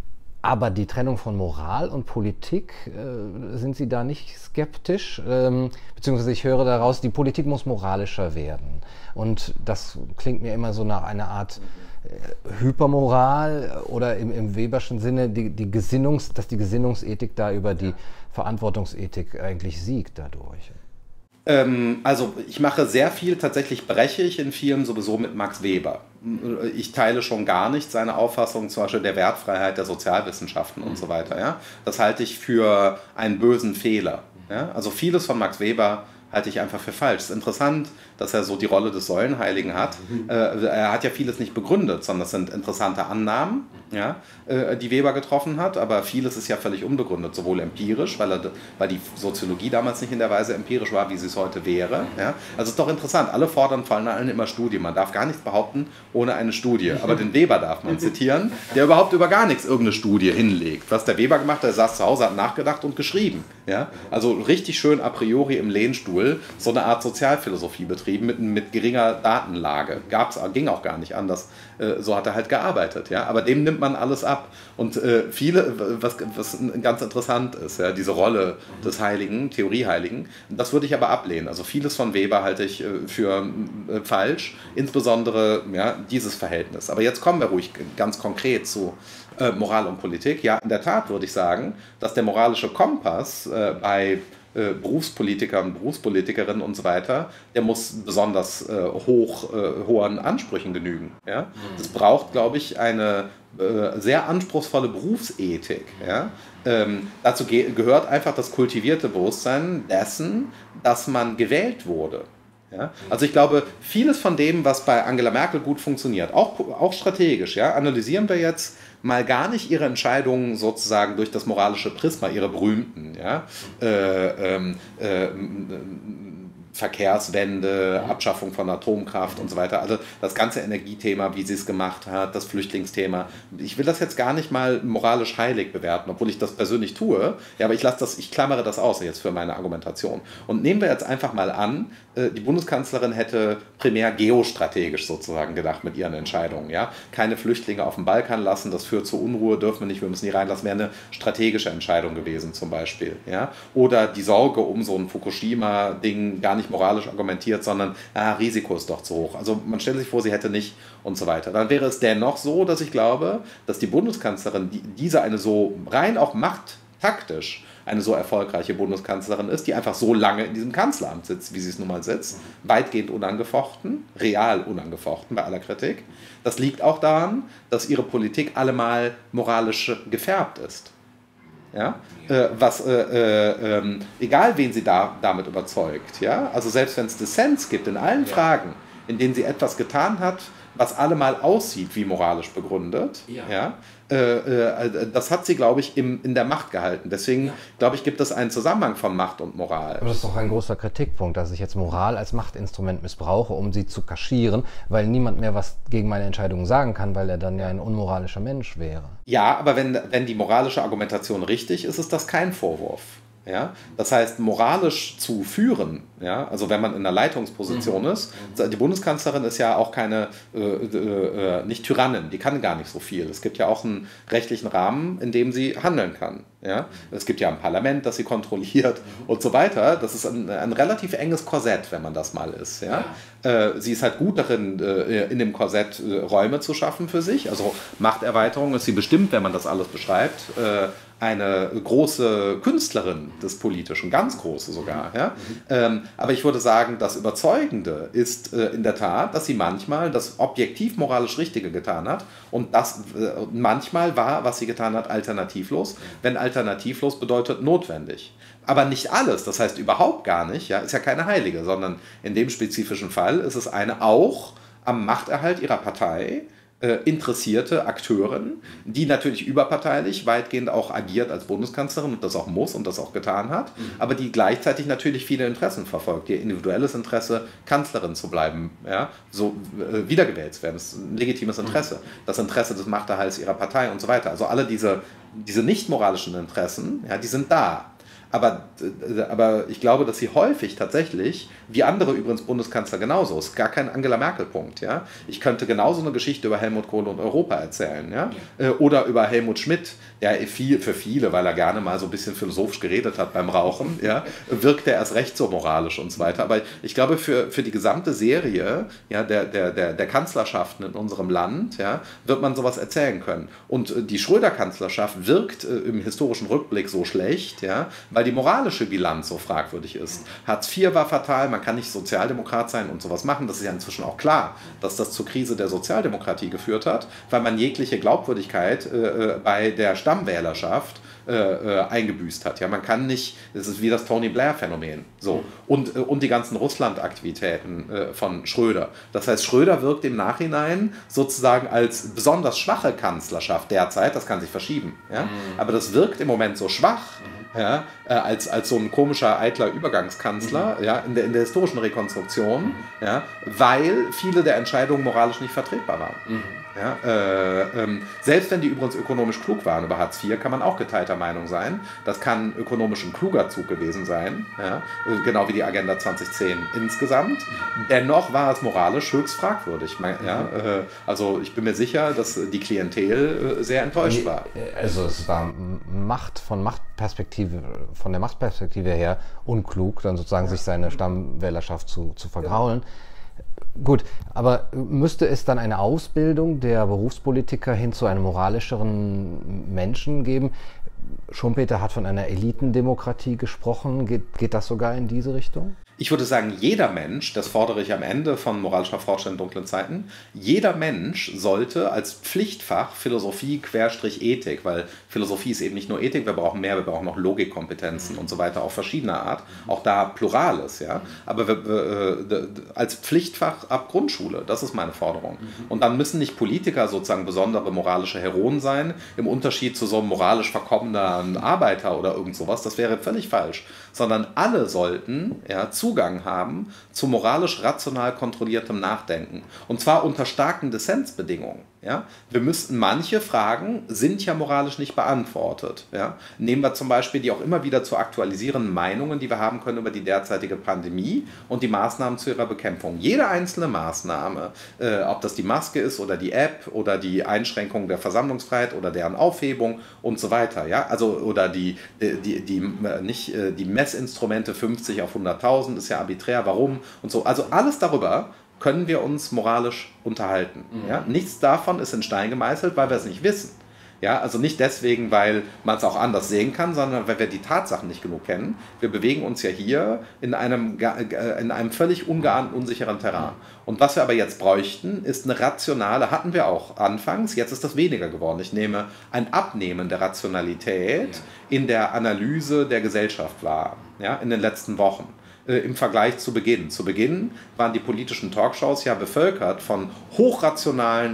S2: Aber die Trennung von Moral und Politik, äh, sind Sie da nicht skeptisch? Ähm, beziehungsweise ich höre daraus, die Politik muss moralischer werden. Und das klingt mir immer so nach einer Art äh, Hypermoral oder im, im Weberschen Sinne, die, die Gesinnungs-, dass die Gesinnungsethik da über die Verantwortungsethik eigentlich siegt dadurch.
S1: Ähm, also ich mache sehr viel, tatsächlich breche ich in vielen sowieso mit Max Weber. Ich teile schon gar nicht seine Auffassung zum Beispiel der Wertfreiheit der Sozialwissenschaften und so weiter. Ja? Das halte ich für einen bösen Fehler. Ja? Also vieles von Max Weber halte ich einfach für falsch. Es ist interessant, dass er so die Rolle des Säulenheiligen hat. Mhm. Äh, er hat ja vieles nicht begründet, sondern es sind interessante Annahmen, ja, äh, die Weber getroffen hat, aber vieles ist ja völlig unbegründet, sowohl empirisch, weil, er, weil die Soziologie damals nicht in der Weise empirisch war, wie sie es heute wäre. Ja. Also es ist doch interessant, alle fordern vor allem immer Studien. Man darf gar nichts behaupten ohne eine Studie, aber den Weber darf man zitieren, der überhaupt über gar nichts irgendeine Studie hinlegt. Was der Weber gemacht hat, er saß zu Hause, hat nachgedacht und geschrieben. Ja. Also richtig schön a priori im Lehnstuhl so eine Art Sozialphilosophie betrieben, mit, mit geringer Datenlage. Gab's, ging auch gar nicht anders. Äh, so hat er halt gearbeitet. Ja? Aber dem nimmt man alles ab. Und äh, viele, was, was ganz interessant ist, ja, diese Rolle des Heiligen, Theorieheiligen, das würde ich aber ablehnen. Also vieles von Weber halte ich äh, für äh, falsch, insbesondere ja, dieses Verhältnis. Aber jetzt kommen wir ruhig ganz konkret zu äh, Moral und Politik. Ja, in der Tat würde ich sagen, dass der moralische Kompass äh, bei Berufspolitikern, Berufspolitikerinnen und so weiter, der muss besonders äh, hoch, äh, hohen Ansprüchen genügen. Ja? Es braucht, glaube ich, eine äh, sehr anspruchsvolle Berufsethik. Ja? Ähm, dazu ge- gehört einfach das kultivierte Bewusstsein dessen, dass man gewählt wurde. Ja? Also ich glaube, vieles von dem, was bei Angela Merkel gut funktioniert, auch, auch strategisch, ja, analysieren wir jetzt mal gar nicht ihre Entscheidungen sozusagen durch das moralische Prisma, ihre berühmten, ja, äh, ähm, äh, Verkehrswende, Abschaffung von Atomkraft und so weiter. Also das ganze Energiethema, wie sie es gemacht hat, das Flüchtlingsthema. Ich will das jetzt gar nicht mal moralisch heilig bewerten, obwohl ich das persönlich tue. Ja, aber ich lasse das, ich klammere das aus jetzt für meine Argumentation. Und nehmen wir jetzt einfach mal an, die Bundeskanzlerin hätte primär geostrategisch sozusagen gedacht mit ihren Entscheidungen. Ja? Keine Flüchtlinge auf dem Balkan lassen, das führt zu Unruhe, dürfen wir nicht, wir müssen die reinlassen, wäre eine strategische Entscheidung gewesen zum Beispiel. Ja? Oder die Sorge um so ein Fukushima-Ding gar nicht moralisch argumentiert, sondern ah, Risiko ist doch zu hoch. Also man stellt sich vor, sie hätte nicht und so weiter. Dann wäre es dennoch so, dass ich glaube, dass die Bundeskanzlerin die, diese eine so rein auch Macht taktisch eine so erfolgreiche Bundeskanzlerin ist, die einfach so lange in diesem Kanzleramt sitzt, wie sie es nun mal sitzt, weitgehend unangefochten, real unangefochten bei aller Kritik. Das liegt auch daran, dass ihre Politik allemal moralisch gefärbt ist. Ja? Äh, was, äh, äh, äh, egal wen sie da, damit überzeugt. Ja? Also selbst wenn es Dissens gibt in allen ja. Fragen, in denen sie etwas getan hat, was allemal aussieht wie moralisch begründet, ja. Ja? Äh, äh, das hat sie, glaube ich, im, in der Macht gehalten. Deswegen, ja. glaube ich, gibt es einen Zusammenhang von Macht und Moral.
S2: Aber das ist doch ein großer Kritikpunkt, dass ich jetzt Moral als Machtinstrument missbrauche, um sie zu kaschieren, weil niemand mehr was gegen meine Entscheidungen sagen kann, weil er dann ja ein unmoralischer Mensch wäre.
S1: Ja, aber wenn, wenn die moralische Argumentation richtig ist, ist das kein Vorwurf. Ja? Das heißt, moralisch zu führen, ja? Also wenn man in einer Leitungsposition mhm. ist, die Bundeskanzlerin ist ja auch keine, äh, äh, nicht Tyrannin, die kann gar nicht so viel. Es gibt ja auch einen rechtlichen Rahmen, in dem sie handeln kann. Ja? Es gibt ja ein Parlament, das sie kontrolliert mhm. und so weiter. Das ist ein, ein relativ enges Korsett, wenn man das mal ist. Ja? Ja. Äh, sie ist halt gut darin, äh, in dem Korsett äh, Räume zu schaffen für sich. Also Machterweiterung ist sie bestimmt, wenn man das alles beschreibt, äh, eine große Künstlerin des Politischen, ganz große sogar. Ja? Mhm. Ähm, aber ich würde sagen, das Überzeugende ist äh, in der Tat, dass sie manchmal das objektiv moralisch Richtige getan hat und das äh, manchmal war, was sie getan hat, alternativlos. Wenn alternativlos bedeutet notwendig. Aber nicht alles, das heißt überhaupt gar nicht, ja, ist ja keine Heilige, sondern in dem spezifischen Fall ist es eine auch am Machterhalt ihrer Partei Äh, interessierte Akteurin, die natürlich überparteilich weitgehend auch agiert als Bundeskanzlerin und das auch muss und das auch getan hat, mhm. aber die gleichzeitig natürlich viele Interessen verfolgt. Ihr individuelles Interesse, Kanzlerin zu bleiben, ja, so äh, wiedergewählt zu werden, das ist ein legitimes Interesse. Mhm. Das Interesse des Machterhalts ihrer Partei und so weiter. Also alle diese, diese nicht moralischen Interessen, ja, die sind da. Aber, aber ich glaube, dass sie häufig tatsächlich, wie andere übrigens Bundeskanzler genauso, ist gar kein Angela Merkel-Punkt. Ja? Ich könnte genauso eine Geschichte über Helmut Kohl und Europa erzählen. Ja? Ja. Oder über Helmut Schmidt, der viel, für viele, weil er gerne mal so ein bisschen philosophisch geredet hat beim Rauchen, ja, wirkt er erst recht so moralisch und so weiter. Aber ich glaube, für, für die gesamte Serie ja, der, der, der, der Kanzlerschaften in unserem Land ja, wird man sowas erzählen können. Und die Schröder-Kanzlerschaft wirkt äh, im historischen Rückblick so schlecht, ja, weil die moralische Bilanz so fragwürdig ist. Hartz vier war fatal, man kann nicht Sozialdemokrat sein und sowas machen. Das ist ja inzwischen auch klar, dass das zur Krise der Sozialdemokratie geführt hat, weil man jegliche Glaubwürdigkeit äh, bei der Stammwählerschaft äh, äh, eingebüßt hat. Ja, man kann nicht, das ist wie das Tony Blair-Phänomen. So. Und, äh, und die ganzen Russland-Aktivitäten äh, von Schröder. Das heißt, Schröder wirkt im Nachhinein sozusagen als besonders schwache Kanzlerschaft derzeit, das kann sich verschieben. Ja? Mhm. Aber das wirkt im Moment so schwach, ja, äh, als, als so ein komischer, eitler Übergangskanzler, mhm. ja, in der, in der historischen Rekonstruktion, mhm. ja, weil viele der Entscheidungen moralisch nicht vertretbar waren. Mhm. Ja, äh, ähm, selbst wenn die übrigens ökonomisch klug waren über Hartz vier, kann man auch geteilter Meinung sein. Das kann ökonomisch ein kluger Zug gewesen sein, ja, genau wie die Agenda zwanzig zehn insgesamt. Dennoch war es moralisch höchst fragwürdig. Ja, äh, also ich bin mir sicher, dass die Klientel äh, sehr enttäuscht war.
S2: Also es war Macht von Machtperspektive, von der Machtperspektive her unklug, dann sozusagen ja. sich seine Stammwählerschaft zu, zu vergraulen. Ja. Gut, aber müsste es dann eine Ausbildung der Berufspolitiker hin zu einem moralischeren Menschen geben? Schumpeter hat von einer Elitendemokratie gesprochen. Geht, geht das sogar in diese Richtung?
S1: Ich würde sagen, jeder Mensch, das fordere ich am Ende von moralischer Forscher in dunklen Zeiten, jeder Mensch sollte als Pflichtfach Philosophie Querstrich Ethik, weil Philosophie ist eben nicht nur Ethik, wir brauchen mehr, wir brauchen noch Logikkompetenzen und so weiter, auch verschiedener Art, auch da Plurales, ja, aber wir, äh, als Pflichtfach ab Grundschule, das ist meine Forderung. Und dann müssen nicht Politiker sozusagen besondere moralische Heroen sein, im Unterschied zu so einem moralisch verkommenen Arbeiter oder irgend sowas, das wäre völlig falsch, sondern alle sollten, ja, zu Zugang haben zu moralisch rational kontrolliertem Nachdenken. Und zwar unter starken Dissensbedingungen. Ja? Wir müssten manche Fragen sind ja moralisch nicht beantwortet. Ja? Nehmen wir zum Beispiel die auch immer wieder zu aktualisierenden Meinungen, die wir haben können über die derzeitige Pandemie und die Maßnahmen zu ihrer Bekämpfung. Jede einzelne Maßnahme, äh, ob das die Maske ist oder die App oder die Einschränkung der Versammlungsfreiheit oder deren Aufhebung und so weiter. Ja? Also, oder die, die, die, die, nicht, die Messinstrumente fünfzig auf hunderttausend ist ja arbiträr, warum und so. Also alles darüber können wir uns moralisch unterhalten. Mhm. Ja? Nichts davon ist in Stein gemeißelt, weil wir es nicht wissen. Ja, also nicht deswegen, weil man es auch anders sehen kann, sondern weil wir die Tatsachen nicht genug kennen. Wir bewegen uns ja hier in einem, in einem völlig ungeahnten, unsicheren Terrain. Und was wir aber jetzt bräuchten, ist eine rationale, hatten wir auch anfangs, jetzt ist das weniger geworden. Ich nehme ein Abnehmen der Rationalität in der Analyse der Gesellschaft wahr, ja, in den letzten Wochen. Im Vergleich zu Beginn. Zu Beginn waren die politischen Talkshows ja bevölkert von hochrationalen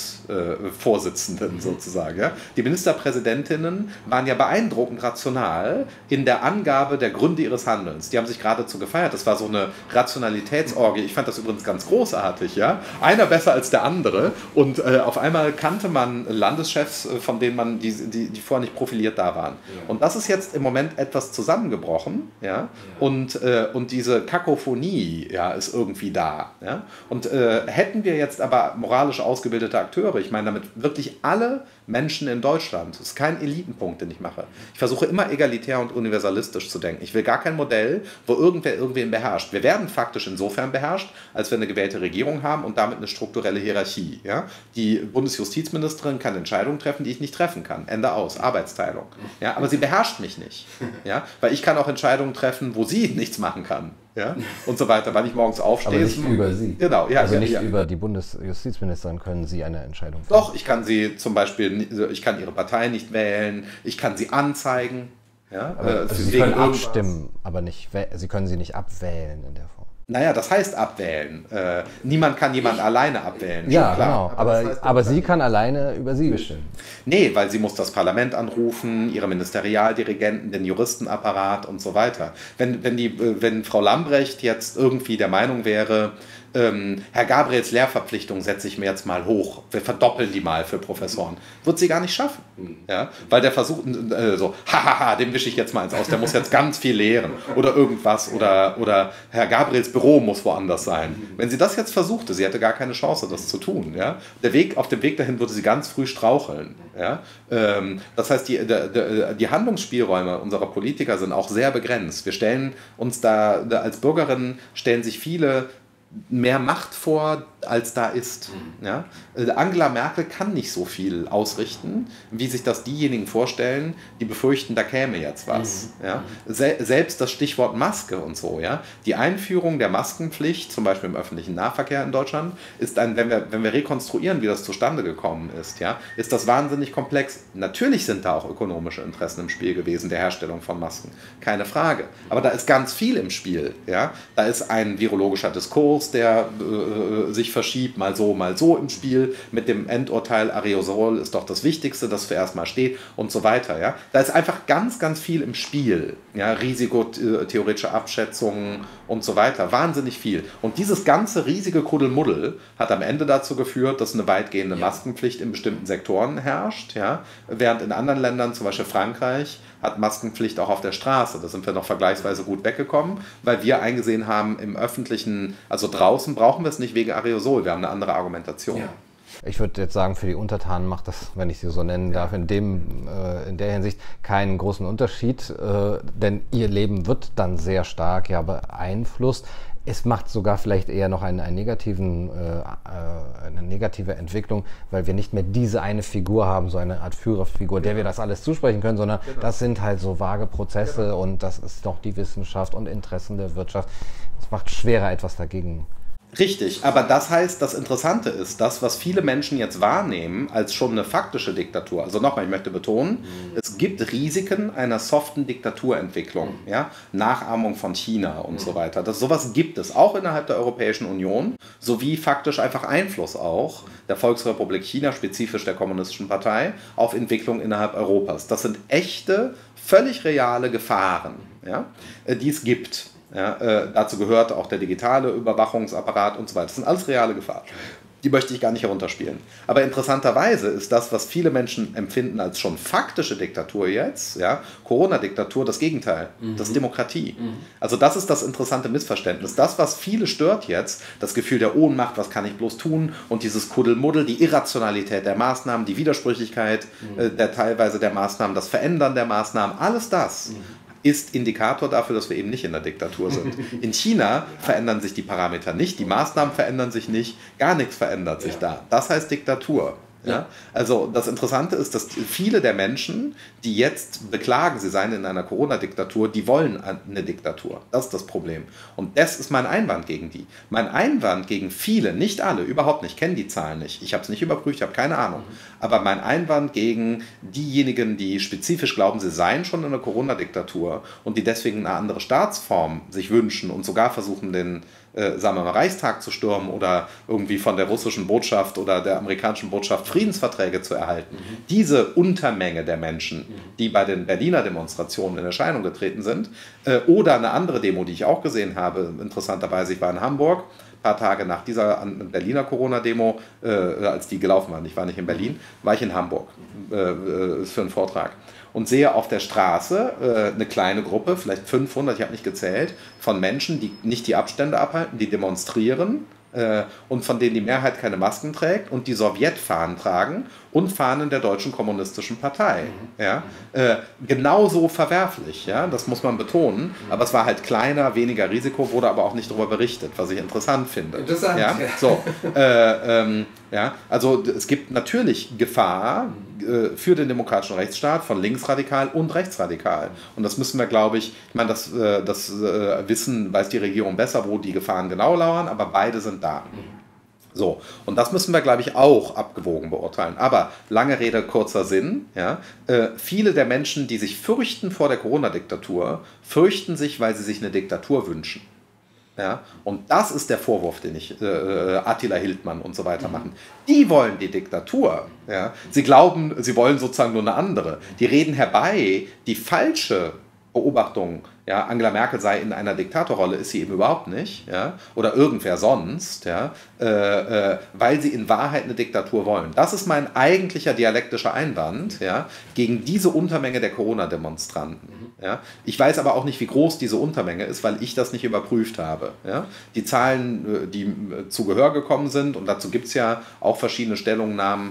S1: Landesvorsitzenden äh, sozusagen. Ja. Die Ministerpräsidentinnen waren ja beeindruckend rational in der Angabe der Gründe ihres Handelns. Die haben sich geradezu gefeiert. Das war so eine Rationalitätsorgie. Ich fand das übrigens ganz großartig. Ja. Einer besser als der andere. Und äh, auf einmal kannte man Landeschefs, von denen man die, die, die vorher nicht profiliert da waren. Ja. Und das ist jetzt im Moment etwas zusammengebrochen. Ja. Ja. Und äh, Und diese Kakophonie, ja, ist irgendwie da. Ja? Und äh, hätten wir jetzt aber moralisch ausgebildete Akteure, ich meine damit wirklich alle Menschen in Deutschland, das ist kein Elitenpunkt, den ich mache. Ich versuche immer egalitär und universalistisch zu denken. Ich will gar kein Modell, wo irgendwer irgendwen beherrscht. Wir werden faktisch insofern beherrscht, als wir eine gewählte Regierung haben und damit eine strukturelle Hierarchie. Ja? Die Bundesjustizministerin kann Entscheidungen treffen, die ich nicht treffen kann. Ende aus, Arbeitsteilung. Ja? Aber sie beherrscht mich nicht. Ja? Weil ich kann auch Entscheidungen treffen, wo sie nichts machen kann. Ja? Und so weiter, weil ich morgens aufstehe.
S2: Aber nicht über Sie.
S1: Genau, ja,
S2: also
S1: ja,
S2: nicht
S1: ja.
S2: über die Bundesjustizministerin können Sie eine Entscheidung treffen.
S1: Doch, ich kann sie zum Beispiel, ich kann ihre Partei nicht wählen, ich kann sie anzeigen. Ja?
S2: Aber,
S1: äh,
S2: also Sie können abstimmen, aber nicht, Sie können sie nicht abwählen in der Form.
S1: Naja, das heißt abwählen. Äh, niemand kann jemand alleine abwählen.
S2: Ja,
S1: klar.
S2: genau. Aber, aber,
S1: das heißt,
S2: aber sie kann alleine über Sie bestimmen.
S1: Nee, weil sie muss das Parlament anrufen, ihre Ministerialdirigenten, den Juristenapparat und so weiter. Wenn, wenn, die, wenn Frau Lambrecht jetzt irgendwie der Meinung wäre, ähm, Herr Gabriels Lehrverpflichtung setze ich mir jetzt mal hoch, wir verdoppeln die mal für Professoren, wird sie gar nicht schaffen. Ja? Weil der versucht, äh, so, hahaha, dem wische ich jetzt mal eins aus, der muss jetzt ganz viel lehren oder irgendwas oder, oder Herr Gabriels Büro muss woanders sein. Wenn sie das jetzt versuchte, sie hätte gar keine Chance, das zu tun. Ja? Der Weg, auf dem Weg dahin würde sie ganz früh straucheln. Ja? Ähm, das heißt, die, die, die Handlungsspielräume unserer Politiker sind auch sehr begrenzt. Wir stellen uns da, da als Bürgerinnen, stellen sich viele mehr Macht vor, als da ist. Ja? Angela Merkel kann nicht so viel ausrichten, wie sich das diejenigen vorstellen, die befürchten, da käme jetzt was. Mhm. Ja? Se selbst das Stichwort Maske und so. Ja? Die Einführung der Maskenpflicht, zum Beispiel im öffentlichen Nahverkehr in Deutschland, ist ein, wenn wir, wenn wir rekonstruieren, wie das zustande gekommen ist, ja, ist das wahnsinnig komplex. Natürlich sind da auch ökonomische Interessen im Spiel gewesen, der Herstellung von Masken. Keine Frage. Aber da ist ganz viel im Spiel. Ja? Da ist ein virologischer Diskurs, der äh, sich verschiebt, mal so, mal so im Spiel, mit dem Endurteil Aerosol ist doch das Wichtigste, das zuerst mal steht und so weiter. Ja? Da ist einfach ganz, ganz viel im Spiel. Ja? Risikotheoretische Abschätzungen und so weiter. Wahnsinnig viel. Und dieses ganze riesige Kuddelmuddel hat am Ende dazu geführt, dass eine weitgehende Maskenpflicht in bestimmten Sektoren herrscht, ja? Während in anderen Ländern, zum Beispiel Frankreich, hat Maskenpflicht auch auf der Straße. Da sind wir noch vergleichsweise gut weggekommen, weil wir eingesehen haben, im öffentlichen, also draußen brauchen wir es nicht wegen Aerosol. Wir haben eine andere Argumentation.
S2: Ja. Ich würde jetzt sagen, für die Untertanen macht das, wenn ich sie so nennen darf, in, dem, äh, in der Hinsicht keinen großen Unterschied, äh, denn ihr Leben wird dann sehr stark ja beeinflusst. Es macht sogar vielleicht eher noch einen, einen negativen, äh, eine negative Entwicklung, weil wir nicht mehr diese eine Figur haben, so eine Art Führerfigur, der wir das alles zusprechen können, sondern genau. Das sind halt so vage Prozesse genau. Und das ist doch die Wissenschaft und Interessen der Wirtschaft. Es macht schwerer, etwas dagegen.
S1: Richtig, aber das heißt, das Interessante ist, das, was viele Menschen jetzt wahrnehmen als schon eine faktische Diktatur. Also nochmal, ich möchte betonen, mhm. es gibt Risiken einer soften Diktaturentwicklung, mhm. ja? Nachahmung von China und mhm. so weiter. Das, sowas gibt es auch innerhalb der Europäischen Union, sowie faktisch einfach Einfluss auch der Volksrepublik China, spezifisch der Kommunistischen Partei, auf Entwicklung innerhalb Europas. Das sind echte, völlig reale Gefahren, ja? Die es gibt. Ja, äh, dazu gehört auch der digitale Überwachungsapparat und so weiter. Das sind alles reale Gefahren. Die möchte ich gar nicht herunterspielen. Aber interessanterweise ist das, was viele Menschen empfinden als schon faktische Diktatur jetzt, ja, Corona-Diktatur, das Gegenteil. Mhm. Das ist Demokratie. Mhm. Also das ist das interessante Missverständnis. Das, was viele stört jetzt, das Gefühl der Ohnmacht, was kann ich bloß tun, und dieses Kuddelmuddel, die Irrationalität der Maßnahmen, die Widersprüchlichkeit mhm. äh, der teilweise der Maßnahmen, das Verändern der Maßnahmen, alles das. Mhm. ist Indikator dafür, dass wir eben nicht in der Diktatur sind. In China verändern sich die Parameter nicht, die Maßnahmen verändern sich nicht, gar nichts verändert sich ja. da. Das heißt Diktatur. Ja? Also das Interessante ist, dass viele der Menschen, die jetzt beklagen, sie seien in einer Corona-Diktatur, die wollen eine Diktatur. Das ist das Problem. Und das ist mein Einwand gegen die. Mein Einwand gegen viele, nicht alle, überhaupt nicht, kennen die Zahlen nicht. Ich habe es nicht überprüft, ich habe keine Ahnung. Aber mein Einwand gegen diejenigen, die spezifisch glauben, sie seien schon in einer Corona-Diktatur und die deswegen eine andere Staatsform sich wünschen und sogar versuchen, den Äh, sagen wir mal, Reichstag zu stürmen oder irgendwie von der russischen Botschaft oder der amerikanischen Botschaft Friedensverträge zu erhalten. Mhm. Diese Untermenge der Menschen, die bei den Berliner Demonstrationen in Erscheinung getreten sind, äh, oder eine andere Demo, die ich auch gesehen habe, interessanterweise, ich war in Hamburg, ein paar Tage nach dieser Berliner Corona-Demo, äh, als die gelaufen waren, ich war nicht in Berlin, war ich in Hamburg äh, für einen Vortrag. Und sehe auf der Straße äh, eine kleine Gruppe, vielleicht fünfhundert, ich habe nicht gezählt, von Menschen, die nicht die Abstände abhalten, die demonstrieren äh, und von denen die Mehrheit keine Masken trägt und die Sowjetfahnen tragen und Fahnen der Deutschen Kommunistischen Partei. Mhm. Ja? Äh, genauso verwerflich, ja? Das muss man betonen, mhm. aber es war halt kleiner, weniger Risiko, wurde aber auch nicht darüber berichtet, was ich interessant finde.
S3: Interessant,
S1: ja?
S3: ja.
S1: So, äh, ähm, ja? Also es gibt natürlich Gefahr äh, für den demokratischen Rechtsstaat von linksradikal und rechtsradikal. Und das müssen wir, glaube ich, ich meine, das, äh, das äh, Wissen weiß die Regierung besser, wo die Gefahren genau lauern, aber beide sind da. Mhm. So, und das müssen wir, glaube ich, auch abgewogen beurteilen. Aber lange Rede, kurzer Sinn. Ja, äh, viele der Menschen, die sich fürchten vor der Corona-Diktatur, fürchten sich, weil sie sich eine Diktatur wünschen. Ja, und das ist der Vorwurf, den ich äh, Attila Hildmann und so weiter machen. Die wollen die Diktatur. Ja. Sie glauben, sie wollen sozusagen nur eine andere. Die reden herbei die falsche Beobachtung, ja, Angela Merkel sei in einer Diktatorrolle, ist sie eben überhaupt nicht, ja, oder irgendwer sonst, ja, äh, äh, weil sie in Wahrheit eine Diktatur wollen. Das ist mein eigentlicher dialektischer Einwand, ja, gegen diese Untermenge der Corona-Demonstranten. Ja. Ich weiß aber auch nicht, wie groß diese Untermenge ist, weil ich das nicht überprüft habe. Ja. Die Zahlen, die zu Gehör gekommen sind, und dazu gibt es ja auch verschiedene Stellungnahmen,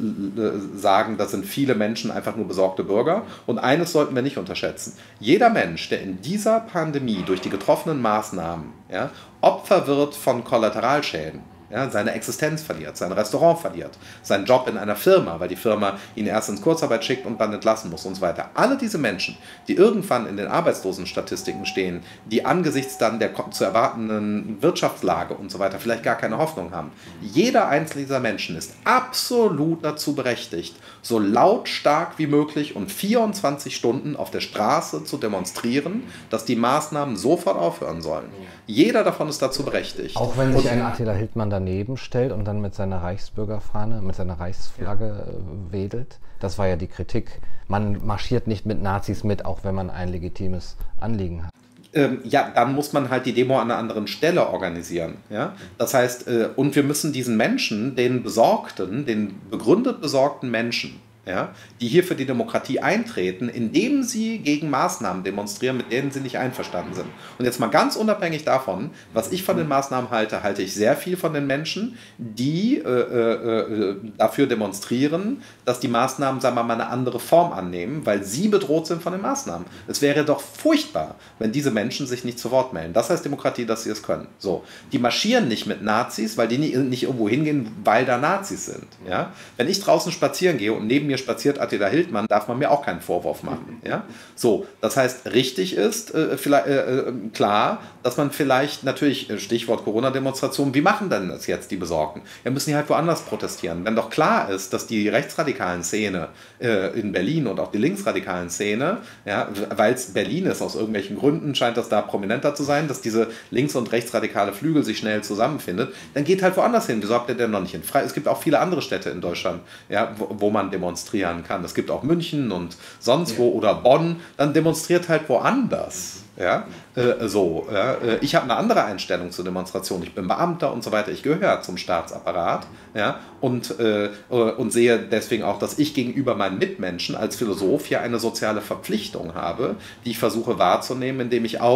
S1: sagen, das sind viele Menschen einfach nur besorgte Bürger. Und eines sollten wir nicht unterschätzen. Jeder Mensch, der in dieser Pandemie durch die getroffenen Maßnahmen, ja, Opfer wird von Kollateralschäden, ja, seine Existenz verliert, sein Restaurant verliert, seinen Job in einer Firma, weil die Firma ihn erst ins Kurzarbeit schickt und dann entlassen muss und so weiter. Alle diese Menschen, die irgendwann in den Arbeitslosenstatistiken stehen, die angesichts dann der zu erwartenden Wirtschaftslage und so weiter vielleicht gar keine Hoffnung haben. Jeder einzelne dieser Menschen ist absolut dazu berechtigt, so lautstark wie möglich und vierundzwanzig Stunden auf der Straße zu demonstrieren, dass die Maßnahmen sofort aufhören sollen. Jeder davon ist dazu berechtigt.
S2: Auch wenn sich ein Attila Hildmann daneben stellt und dann mit seiner Reichsbürgerfahne, mit seiner Reichsflagge ja. wedelt. Das war ja die Kritik. Man marschiert nicht mit Nazis mit, auch wenn man ein legitimes Anliegen hat.
S1: Ähm, ja, dann muss man halt die Demo an einer anderen Stelle organisieren. Ja? Das heißt, äh, und wir müssen diesen Menschen, den besorgten, den begründet besorgten Menschen, ja, die hier für die Demokratie eintreten, indem sie gegen Maßnahmen demonstrieren, mit denen sie nicht einverstanden sind. Und jetzt mal ganz unabhängig davon, was ich von den Maßnahmen halte, halte ich sehr viel von den Menschen, die äh, äh, dafür demonstrieren, dass die Maßnahmen, sagen wir mal, eine andere Form annehmen, weil sie bedroht sind von den Maßnahmen. Es wäre doch furchtbar, wenn diese Menschen sich nicht zu Wort melden. Das heißt Demokratie, dass sie es können. So, die marschieren nicht mit Nazis, weil die nicht irgendwo hingehen, weil da Nazis sind. Ja? Wenn ich draußen spazieren gehe und neben mir spaziert Attila Hildmann, darf man mir auch keinen Vorwurf machen. Ja? So, das heißt, richtig ist äh, vielleicht, äh, klar, dass man vielleicht natürlich, Stichwort Corona-Demonstration, wie machen denn das jetzt die Besorgten? Ja, müssen die halt woanders protestieren. Wenn doch klar ist, dass die rechtsradikalen Szene äh, in Berlin und auch die linksradikalen Szene, ja, weil es Berlin ist, aus irgendwelchen Gründen scheint das da prominenter zu sein, dass diese links- und rechtsradikale Flügel sich schnell zusammenfindet, dann geht halt woanders hin. Wieso habt ihr denn noch nicht in Freiburg? Es gibt auch viele andere Städte in Deutschland, ja, wo, wo man demonstriert kann. Es gibt auch München und sonst wo oder Bonn, dann demonstriert halt woanders. Ja, äh, so. Ja. Ich habe eine andere Einstellung zur Demonstration. Ich bin Beamter und so weiter. Ich gehöre zum Staatsapparat, ja, und, äh, und sehe deswegen auch, dass ich gegenüber meinen Mitmenschen als Philosoph hier eine soziale Verpflichtung habe, die ich versuche wahrzunehmen, indem ich auch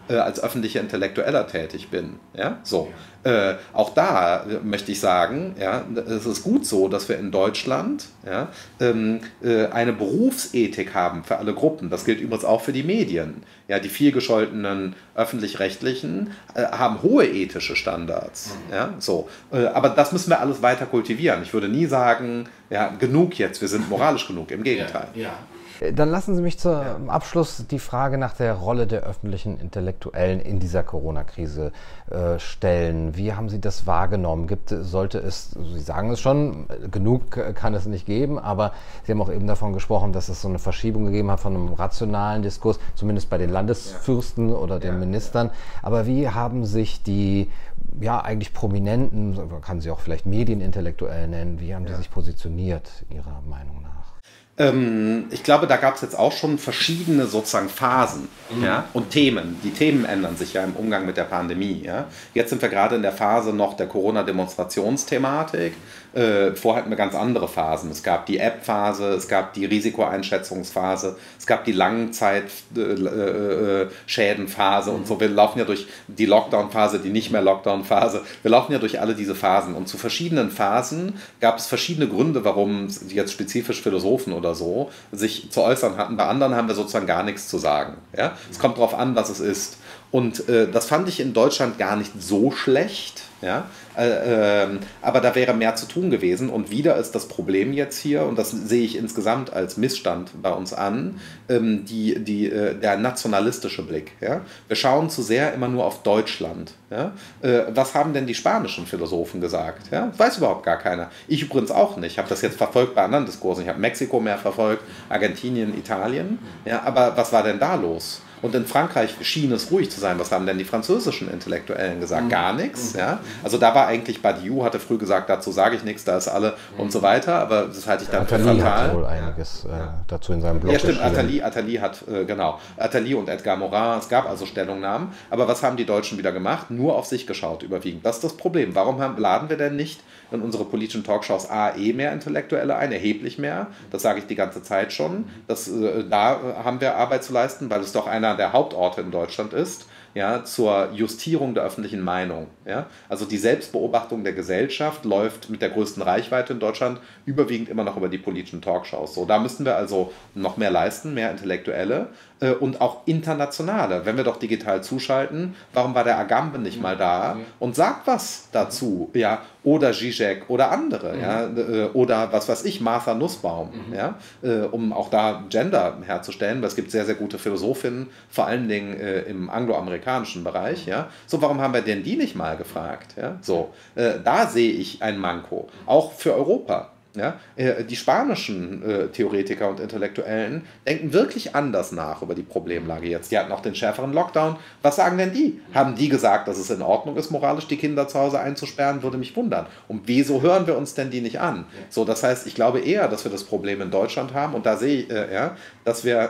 S1: äh, als öffentlicher Intellektueller tätig bin. Ja? So. Äh, auch da äh, möchte ich sagen, ja, es ist gut so, dass wir in Deutschland ja, ähm, äh, eine Berufsethik haben für alle Gruppen. Das gilt übrigens auch für die Medien. Ja, die vielgescholtenen öffentlich-rechtlichen äh, haben hohe ethische Standards. Ja, so. Äh, aber das müssen wir alles weiter kultivieren. Ich würde nie sagen, ja, genug jetzt, wir sind moralisch genug. Im Gegenteil.
S3: Ja, ja.
S2: Dann lassen Sie mich zum Abschluss die Frage nach der Rolle der öffentlichen Intellektuellen in dieser Corona-Krise äh, stellen. Wie haben Sie das wahrgenommen? Gibt, sollte es, Sie sagen es schon, genug kann es nicht geben, aber Sie haben auch eben davon gesprochen, dass es so eine Verschiebung gegeben hat von einem rationalen Diskurs, zumindest bei den Landesfürsten ja. oder den ja, Ministern. Ja. Aber wie haben sich die ja eigentlich Prominenten, man kann sie auch vielleicht Medienintellektuell nennen, wie haben ja. die sich positioniert, Ihrer Meinung nach?
S1: Ich glaube, da gab es jetzt auch schon verschiedene sozusagen Phasen mhm. ja, und Themen. Die Themen ändern sich ja im Umgang mit der Pandemie. Ja. Jetzt sind wir gerade in der Phase noch der Corona-Demonstrationsthematik. Äh, vorher hatten wir ganz andere Phasen. Es gab die App-Phase, es gab die Risikoeinschätzungsphase, es gab die Langzeitschädenphase äh, äh, und so. Wir laufen ja durch die Lockdown-Phase, die nicht mehr Lockdown-Phase. Wir laufen ja durch alle diese Phasen. Und zu verschiedenen Phasen gab es verschiedene Gründe, warum jetzt spezifisch Philosophen oder so sich zu äußern hatten. Bei anderen haben wir sozusagen gar nichts zu sagen. Ja? Es kommt darauf an, was es ist. Und äh, das fand ich in Deutschland gar nicht so schlecht. Ja? Äh, äh, aber da wäre mehr zu tun gewesen. Und wieder ist das Problem jetzt hier, und das sehe ich insgesamt als Missstand bei uns an, ähm, die, die, äh, der nationalistische Blick. Ja? Wir schauen zu sehr immer nur auf Deutschland. Ja? Äh, was haben denn die spanischen Philosophen gesagt? Ja? Weiß überhaupt gar keiner. Ich übrigens auch nicht. Ich habe das jetzt verfolgt bei anderen Diskursen. Ich habe Mexiko mehr verfolgt, Argentinien, Italien. Ja? Aber was war denn da los? Und in Frankreich schien es ruhig zu sein. Was haben denn die französischen Intellektuellen gesagt? Gar nichts. Ja? Also da war eigentlich, Badiou hatte früh gesagt, dazu sage ich nichts, da ist alle und so weiter. Aber das halte ich dann für fatal.
S2: Attali hat wohl einiges äh, dazu in seinem Blog
S1: Ja, stimmt. Attali, Attali hat, äh, genau. Attali und Edgar Morin, es gab also Stellungnahmen. Aber was haben die Deutschen wieder gemacht? Nur auf sich geschaut überwiegend. Das ist das Problem. Warum haben, laden wir denn nicht in unsere politischen Talkshows A, eh mehr Intellektuelle ein, erheblich mehr? Das sage ich die ganze Zeit schon. Das, äh, da haben wir Arbeit zu leisten, weil es doch einer der Hauptorte in Deutschland ist, ja, zur Justierung der öffentlichen Meinung. Ja? Also die Selbstbeobachtung der Gesellschaft läuft mit der größten Reichweite in Deutschland überwiegend immer noch über die politischen Talkshows. So, da müssten wir also noch mehr leisten, mehr Intellektuelle äh, und auch internationale. Wenn wir doch digital zuschalten, warum war der Agamben nicht mal da und sagt was dazu? Ja? Oder Zizek oder andere. Mhm. Ja? Äh, oder was weiß ich, Martha Nussbaum. Mhm. Ja? Äh, um auch da Gender herzustellen, weil es gibt sehr, sehr gute Philosophinnen, vor allen Dingen äh, im angloamerikanischen Bereich. Ja? So, warum haben wir denn die nicht mal gefragt? Ja? So, äh, da sehe ich ein Manko, auch für Europa. Ja? Äh, die spanischen äh, Theoretiker und Intellektuellen denken wirklich anders nach über die Problemlage jetzt. Die hatten auch den schärferen Lockdown. Was sagen denn die? Haben die gesagt, dass es in Ordnung ist, moralisch die Kinder zu Hause einzusperren? Würde mich wundern. Und wieso hören wir uns denn die nicht an? So, das heißt, ich glaube eher, dass wir das Problem in Deutschland haben. Und da sehe ich, äh, ja, dass wir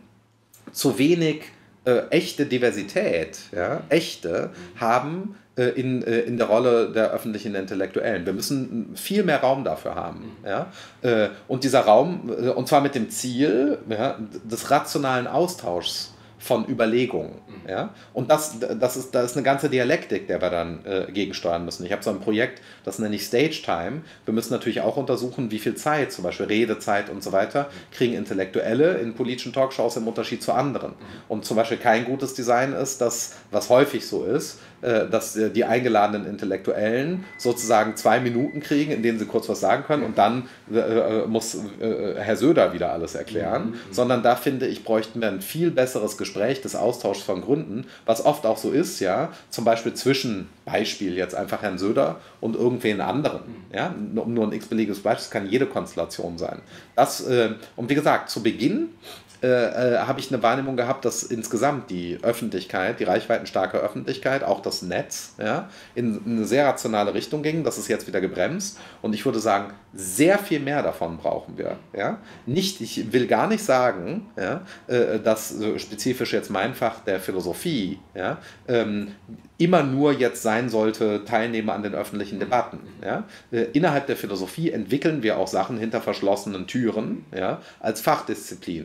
S1: zu wenig äh, echte Diversität, ja, echte, haben äh, in, äh, in der Rolle der öffentlichen Intellektuellen. Wir müssen viel mehr Raum dafür haben. Ja? Äh, und dieser Raum, äh, und zwar mit dem Ziel, ja, des rationalen Austauschs von Überlegungen. Ja? Und das, das ist, da ist eine ganze Dialektik, der wir dann äh, gegensteuern müssen. Ich habe so ein Projekt, das nenne ich Stage Time. Wir müssen natürlich auch untersuchen, wie viel Zeit, zum Beispiel Redezeit und so weiter, kriegen Intellektuelle in politischen Talkshows im Unterschied zu anderen. Und zum Beispiel kein gutes Design ist, dass, was häufig so ist, äh, dass äh, die eingeladenen Intellektuellen sozusagen zwei Minuten kriegen, in denen sie kurz was sagen können und dann äh, muss äh, Herr Söder wieder alles erklären. Mhm. Sondern da finde ich, bräuchten wir ein viel besseres Gespräch des Austauschs von Gründen, was oft auch so ist, ja, zum Beispiel zwischen, Beispiel jetzt einfach Herrn Söder und irgendwen anderen, ja, um nur ein x-beliebiges Beispiel, das kann jede Konstellation sein. Das, äh, und wie gesagt, zu Beginn äh, äh, habe ich eine Wahrnehmung gehabt, dass insgesamt die Öffentlichkeit, die reichweitenstarke Öffentlichkeit, auch das Netz, ja, in eine sehr rationale Richtung ging. Das ist jetzt wieder gebremst und ich würde sagen, sehr viel mehr davon brauchen wir. Ja? Nicht, ich will gar nicht sagen, ja, äh, dass äh, spezifisch jetzt mein Fach der Philosophie, ja, ähm, immer nur jetzt sein sollte, Teilnehmer an den öffentlichen Debatten. Ja? Äh, innerhalb der Philosophie entwickeln wir auch Sachen hinter verschlossenen Türen, ja, als Fachdisziplin. Und das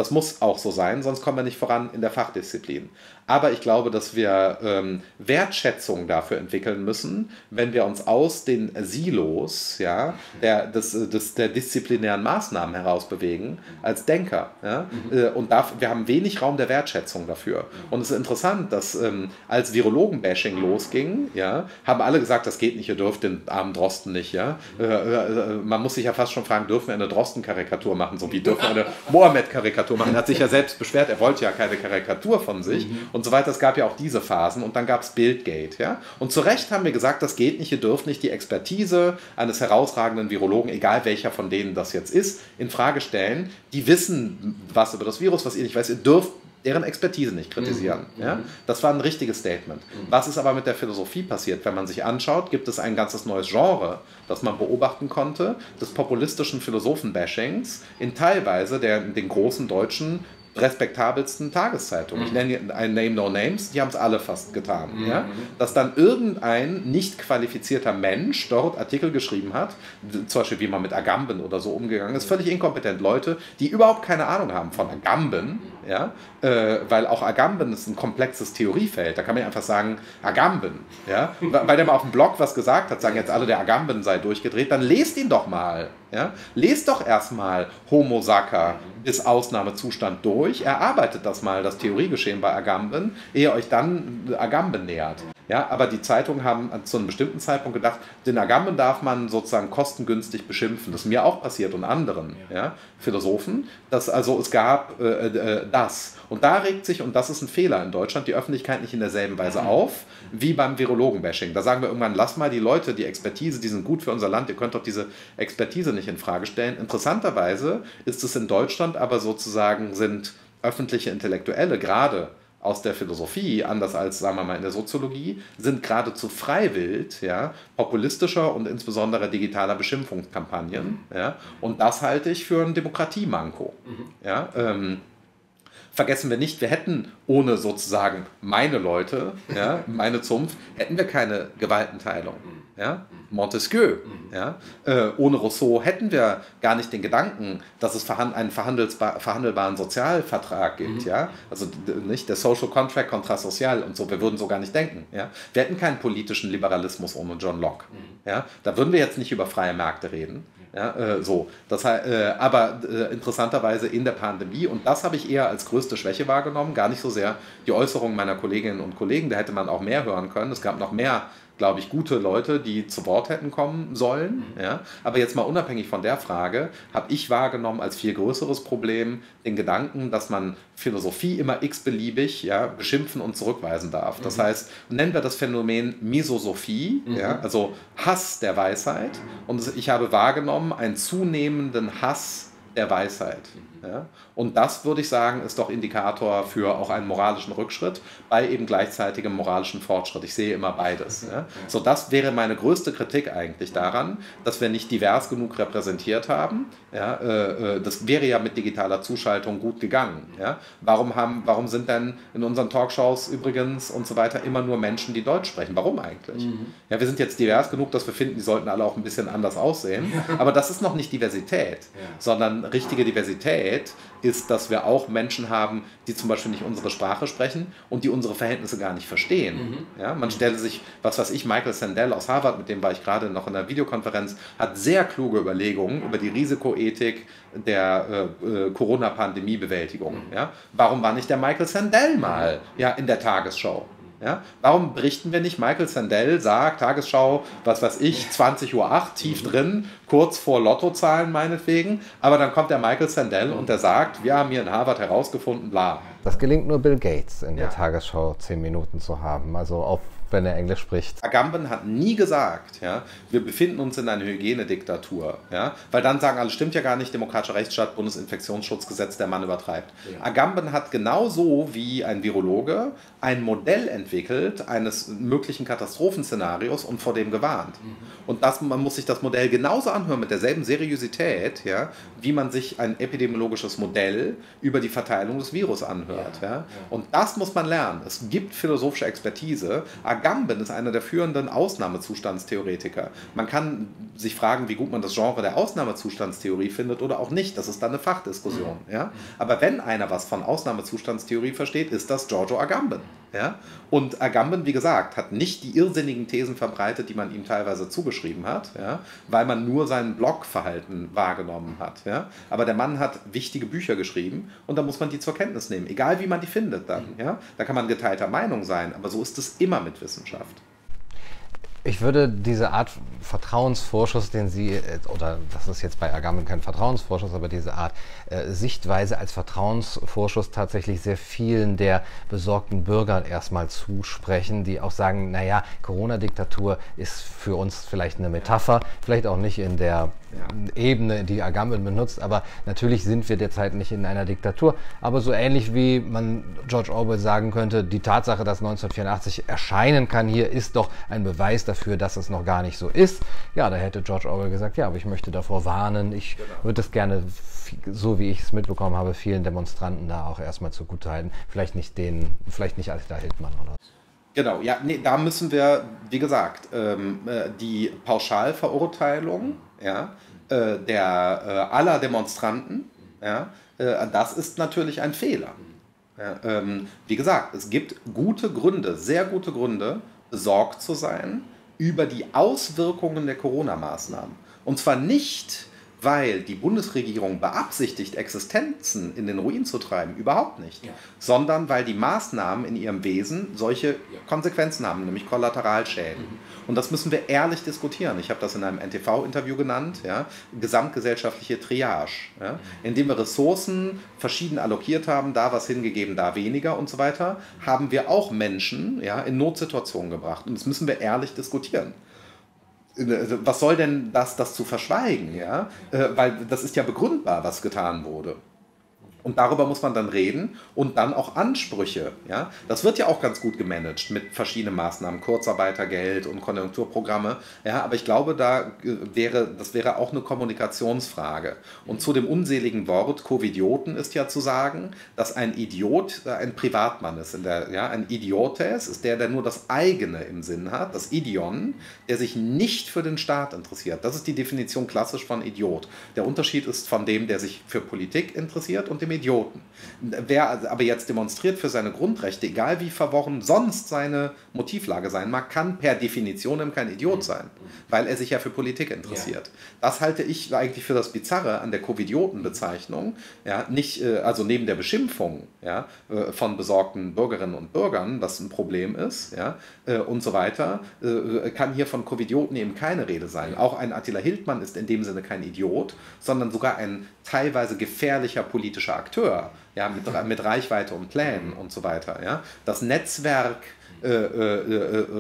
S1: das muss auch so sein, sonst kommen wir nicht voran in der Fachdisziplin. Aber ich glaube, dass wir ähm, Wertschätzung dafür entwickeln müssen, wenn wir uns aus den Silos, ja, der, des, des, der disziplinären Maßnahmen herausbewegen als Denker. Ja? Mhm. Und da, wir haben wenig Raum der Wertschätzung dafür. Und es ist interessant, dass ähm, als Virologen-Bashing losging, ja, haben alle gesagt, das geht nicht, ihr dürft den armen Drosten nicht. Ja? Äh, äh, man muss sich ja fast schon fragen, dürfen wir eine Drosten-Karikatur machen, so wie dürfen wir eine Mohammed-Karikatur machen. Er hat sich ja selbst beschwert, er wollte ja keine Karikatur von sich. Mhm. Und so weiter. Es gab ja auch diese Phasen und dann gab es Bildgate. Ja? Und zu Recht haben wir gesagt, das geht nicht, ihr dürft nicht die Expertise eines herausragenden Virologen, egal welcher von denen das jetzt ist, in Frage stellen. Die wissen was über das Virus, was ihr nicht weißt. Ihr dürft deren Expertise nicht kritisieren. Mhm. Ja? Das war ein richtiges Statement. Mhm. Was ist aber mit der Philosophie passiert? Wenn man sich anschaut, gibt es ein ganzes neues Genre, das man beobachten konnte, des populistischen Philosophen-Bashings in teilweise der, den großen deutschen respektabelsten Tageszeitungen. Ich nenne ein Name No Names, die haben es alle fast getan. Mhm. Ja? Dass dann irgendein nicht qualifizierter Mensch dort Artikel geschrieben hat, zum Beispiel wie man mit Agamben oder so umgegangen ist, völlig inkompetent. Leute, die überhaupt keine Ahnung haben von Agamben, ja? äh, weil auch Agamben ist ein komplexes Theoriefeld. Da kann man ja einfach sagen, Agamben. Ja? Weil der mal auf dem Blog was gesagt hat, sagen jetzt alle, der Agamben sei durchgedreht, dann lest ihn doch mal. Ja? Lest doch erstmal Homo Sacer bis Ausnahmezustand durch, erarbeitet das mal, das Theoriegeschehen bei Agamben, ehe ihr euch dann Agamben nähert. Ja, aber die Zeitungen haben zu einem bestimmten Zeitpunkt gedacht, den Agamben darf man sozusagen kostengünstig beschimpfen. Das ist mir auch passiert und anderen ja, Philosophen. Dass also es gab äh, äh, das. Und da regt sich, und das ist ein Fehler in Deutschland, die Öffentlichkeit nicht in derselben Weise auf, wie beim Virologen-Bashing. Da sagen wir irgendwann, lass mal die Leute, die Expertise, die sind gut für unser Land, ihr könnt doch diese Expertise nicht in Frage stellen. Interessanterweise ist es in Deutschland aber sozusagen, sind öffentliche Intellektuelle gerade aus der Philosophie, anders als, sagen wir mal, in der Soziologie, sind geradezu freiwillig, ja, populistischer und insbesondere digitaler Beschimpfungskampagnen. Mhm. Ja, und das halte ich für ein Demokratiemanko. Mhm. Ja, ähm, vergessen wir nicht, wir hätten ohne sozusagen meine Leute, ja, meine Zunft, hätten wir keine Gewaltenteilung. Ja? Montesquieu. Ja? Äh, ohne Rousseau hätten wir gar nicht den Gedanken, dass es einen verhandelbaren Sozialvertrag gibt. Mhm. Ja? Also nicht der Social Contract contra Social und so, wir würden so gar nicht denken. Ja? Wir hätten keinen politischen Liberalismus ohne John Locke. Mhm. Ja? Da würden wir jetzt nicht über freie Märkte reden. Ja, äh, so. Das, äh, aber äh, interessanterweise in der Pandemie, und das habe ich eher als größte Schwäche wahrgenommen, gar nicht so sehr die Äußerungen meiner Kolleginnen und Kollegen, da hätte man auch mehr hören können. Es gab noch mehr, glaube ich, gute Leute, die zu Wort hätten kommen sollen. Mhm. Ja? Aber jetzt mal unabhängig von der Frage, habe ich wahrgenommen als viel größeres Problem den Gedanken, dass man Philosophie immer x-beliebig ja, beschimpfen und zurückweisen darf. Das mhm. heißt, nennen wir das Phänomen Misosophie, mhm. ja, also Hass der Weisheit. Und ich habe wahrgenommen einen zunehmenden Hass der Weisheit. Ja? Und das, würde ich sagen, ist doch Indikator für auch einen moralischen Rückschritt bei eben gleichzeitigem moralischen Fortschritt. Ich sehe immer beides. Ja? So, das wäre meine größte Kritik eigentlich daran, dass wir nicht divers genug repräsentiert haben. Ja? Äh, das wäre ja mit digitaler Zuschaltung gut gegangen. Ja? Warum, haben, warum sind denn in unseren Talkshows übrigens und so weiter immer nur Menschen, die Deutsch sprechen? Warum eigentlich? Mhm. Ja, wir sind jetzt divers genug, dass wir finden, die sollten alle auch ein bisschen anders aussehen. Aber das ist noch nicht Diversität, ja. sondern richtige Diversität ist, dass wir auch Menschen haben, die zum Beispiel nicht unsere Sprache sprechen und die unsere Verhältnisse gar nicht verstehen. Mhm. Ja, man stelle sich, was weiß ich, Michael Sandel aus Harvard, mit dem war ich gerade noch in einer Videokonferenz, hat sehr kluge Überlegungen über die Risikoethik der äh, äh, Corona-Pandemie-Bewältigung. Mhm. Ja? Warum war nicht der Michael Sandel mal ja, in der Tagesschau? Ja? Warum berichten wir nicht? Michael Sandel sagt, Tagesschau, was weiß ich, zwanzig Uhr acht, tief drin, kurz vor Lottozahlen meinetwegen, aber dann kommt der Michael Sandel und der sagt, wir haben hier in Harvard herausgefunden, bla.
S2: Das gelingt nur Bill Gates in ja. der Tagesschau zehn Minuten zu haben, also auf, wenn er Englisch spricht.
S1: Agamben hat nie gesagt, ja, wir befinden uns in einer Hygienediktatur, ja, weil dann sagen alle, stimmt ja gar nicht, demokratischer Rechtsstaat, Bundesinfektionsschutzgesetz, der Mann übertreibt. Ja. Agamben hat genauso wie ein Virologe ein Modell entwickelt eines möglichen Katastrophenszenarios und vor dem gewarnt. Mhm. Und das, man muss sich das Modell genauso anhören mit derselben Seriosität, ja, wie man sich ein epidemiologisches Modell über die Verteilung des Virus anhört. Ja. Ja. Und das muss man lernen. Es gibt philosophische Expertise. Agamben ist einer der führenden Ausnahmezustandstheoretiker. Man kann sich fragen, wie gut man das Genre der Ausnahmezustandstheorie findet oder auch nicht. Das ist dann eine Fachdiskussion. Ja? Aber wenn einer was von Ausnahmezustandstheorie versteht, ist das Giorgio Agamben. Ja? Und Agamben, wie gesagt, hat nicht die irrsinnigen Thesen verbreitet, die man ihm teilweise zugeschrieben hat, ja? Weil man nur sein Blogverhalten wahrgenommen hat. Ja? Aber der Mann hat wichtige Bücher geschrieben und da muss man die zur Kenntnis nehmen, egal wie man die findet dann. Ja? Da kann man geteilter Meinung sein, aber so ist es immer mit Wissenschaft.
S2: Ich würde diese Art Vertrauensvorschuss, den Sie, oder das ist jetzt bei Agamben kein Vertrauensvorschuss, aber diese Art äh, Sichtweise als Vertrauensvorschuss tatsächlich sehr vielen der besorgten Bürger erstmal zusprechen, die auch sagen, naja, Corona-Diktatur ist für uns vielleicht eine Metapher, vielleicht auch nicht in der ja. Ebene, die Agamben benutzt, aber natürlich sind wir derzeit nicht in einer Diktatur. Aber so ähnlich wie man George Orwell sagen könnte, die Tatsache, dass neunzehnhundertvierundachtzig erscheinen kann hier, ist doch ein Beweis dafür, dass es noch gar nicht so ist. Ja, da hätte George Orwell gesagt, ja, aber ich möchte davor warnen, ich genau. würde es gerne, so wie ich es mitbekommen habe, vielen Demonstranten da auch erstmal zugutehalten. Vielleicht nicht den, vielleicht nicht Attila Hildmann oder so.
S1: Genau, ja, nee, da müssen wir, wie gesagt, ähm, die Pauschalverurteilung ja, äh, der äh, aller Demonstranten, ja, äh, das ist natürlich ein Fehler. Ja, ähm, wie gesagt, es gibt gute Gründe, sehr gute Gründe, besorgt zu sein über die Auswirkungen der Corona-Maßnahmen. Und zwar nicht, weil die Bundesregierung beabsichtigt, Existenzen in den Ruin zu treiben, überhaupt nicht, ja. sondern weil die Maßnahmen in ihrem Wesen solche ja. Konsequenzen haben, nämlich Kollateralschäden. Mhm. Und das müssen wir ehrlich diskutieren. Ich habe das in einem N T V-Interview genannt, ja, gesamtgesellschaftliche Triage, ja, mhm. indem wir Ressourcen verschieden allokiert haben, da was hingegeben, da weniger und so weiter, haben wir auch Menschen ja, in Notsituationen gebracht. Und das müssen wir ehrlich diskutieren. Was soll denn das, das zu verschweigen? Ja? Weil das ist ja begründbar, was getan wurde. Und darüber muss man dann reden und dann auch Ansprüche. Ja? Das wird ja auch ganz gut gemanagt mit verschiedenen Maßnahmen, Kurzarbeitergeld und Konjunkturprogramme. Ja? Aber ich glaube, da wäre, das wäre auch eine Kommunikationsfrage. Und zu dem unseligen Wort Covidioten ist ja zu sagen, dass ein Idiot ein Privatmann ist. In der, ja? Ein Idiotes ist der, der nur das eigene im Sinn hat, das Idion, der sich nicht für den Staat interessiert. Das ist die Definition klassisch von Idiot. Der Unterschied ist von dem, der sich für Politik interessiert und dem Idioten. Wer aber jetzt demonstriert für seine Grundrechte, egal wie verworren sonst seine Motivlage sein mag, kann per Definition kein Idiot sein, weil er sich ja für Politik interessiert. Ja. Das halte ich eigentlich für das Bizarre an der Covidioten-Bezeichnung. Ja, nicht, also neben der Beschimpfung ja, von besorgten Bürgerinnen und Bürgern, was ein Problem ist, ja, und so weiter, kann hier von Covidioten eben keine Rede sein. Auch ein Attila Hildmann ist in dem Sinne kein Idiot, sondern sogar ein teilweise gefährlicher politischer Akteur, ja, mit, mit Reichweite und Plänen und so weiter. Ja. Das Netzwerk, äh, äh, äh,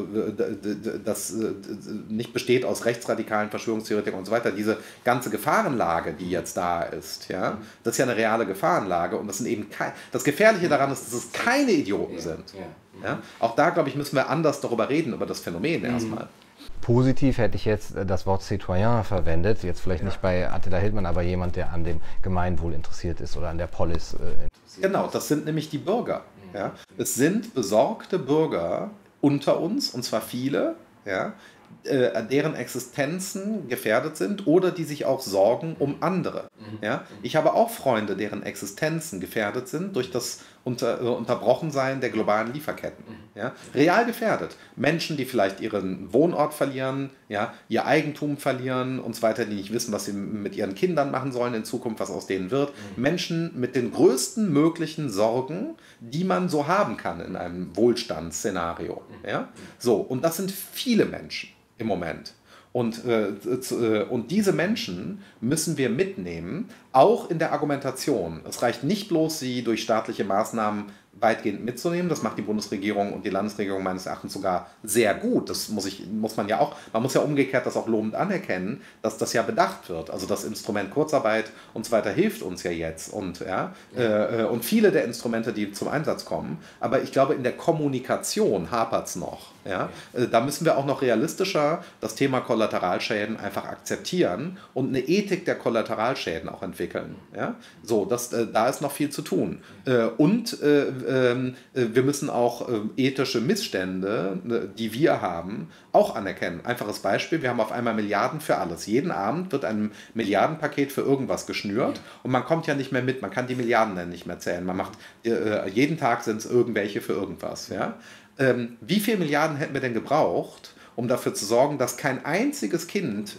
S1: das äh, nicht besteht aus rechtsradikalen Verschwörungstheoretikern und so weiter, diese ganze Gefahrenlage, die jetzt da ist, ja, das ist ja eine reale Gefahrenlage und das sind eben kein, das Gefährliche daran ist, dass es keine Idioten sind. Ja. Auch da, glaube ich, müssen wir anders darüber reden, über das Phänomen erstmal.
S2: Positiv hätte ich jetzt das Wort Citoyen verwendet, jetzt vielleicht ja. nicht bei Attila Hildmann, aber jemand, der an dem Gemeinwohl interessiert ist oder an der Polis äh, interessiert
S1: Genau,
S2: ist.
S1: Das sind nämlich die Bürger. Ja? Es sind besorgte Bürger unter uns, und zwar viele, ja, äh, deren Existenzen gefährdet sind oder die sich auch sorgen um andere. Ja? Ich habe auch Freunde, deren Existenzen gefährdet sind durch das unter, äh, Unterbrochensein der globalen Lieferketten. Ja? Real gefährdet. Menschen, die vielleicht ihren Wohnort verlieren, ja, ihr Eigentum verlieren und so weiter, die nicht wissen, was sie mit ihren Kindern machen sollen in Zukunft, was aus denen wird. Mhm. Menschen mit den größten möglichen Sorgen, die man so haben kann in einem Wohlstandsszenario. Ja? So, und das sind viele Menschen im Moment. Und, äh, äh, und diese Menschen müssen wir mitnehmen, auch in der Argumentation. Es reicht nicht bloß, sie durch staatliche Maßnahmen weitgehend mitzunehmen. Das macht die Bundesregierung und die Landesregierung meines Erachtens sogar sehr gut. Das muss, ich, muss man ja auch, man muss ja umgekehrt das auch lobend anerkennen, dass das ja bedacht wird. Also das Instrument Kurzarbeit und so weiter hilft uns ja jetzt und, ja, ja. Äh, und viele der Instrumente, die zum Einsatz kommen. Aber ich glaube, in der Kommunikation hapert es noch. Ja? Äh, da müssen wir auch noch realistischer das Thema Kollateralschäden einfach akzeptieren und eine Ethik der Kollateralschäden auch entwickeln. Ja? So, das, äh, da ist noch viel zu tun. Äh, und äh, ähm, wir müssen auch äh, ethische Missstände, äh, die wir haben, auch anerkennen. Einfaches Beispiel, wir haben auf einmal Milliarden für alles. Jeden Abend wird ein Milliardenpaket für irgendwas geschnürt und man kommt ja nicht mehr mit, man kann die Milliarden dann nicht mehr zählen. Man macht, äh, jeden Tag sind es irgendwelche für irgendwas. Ja? Ähm, wie viele Milliarden hätten wir denn gebraucht, um dafür zu sorgen, dass kein einziges Kind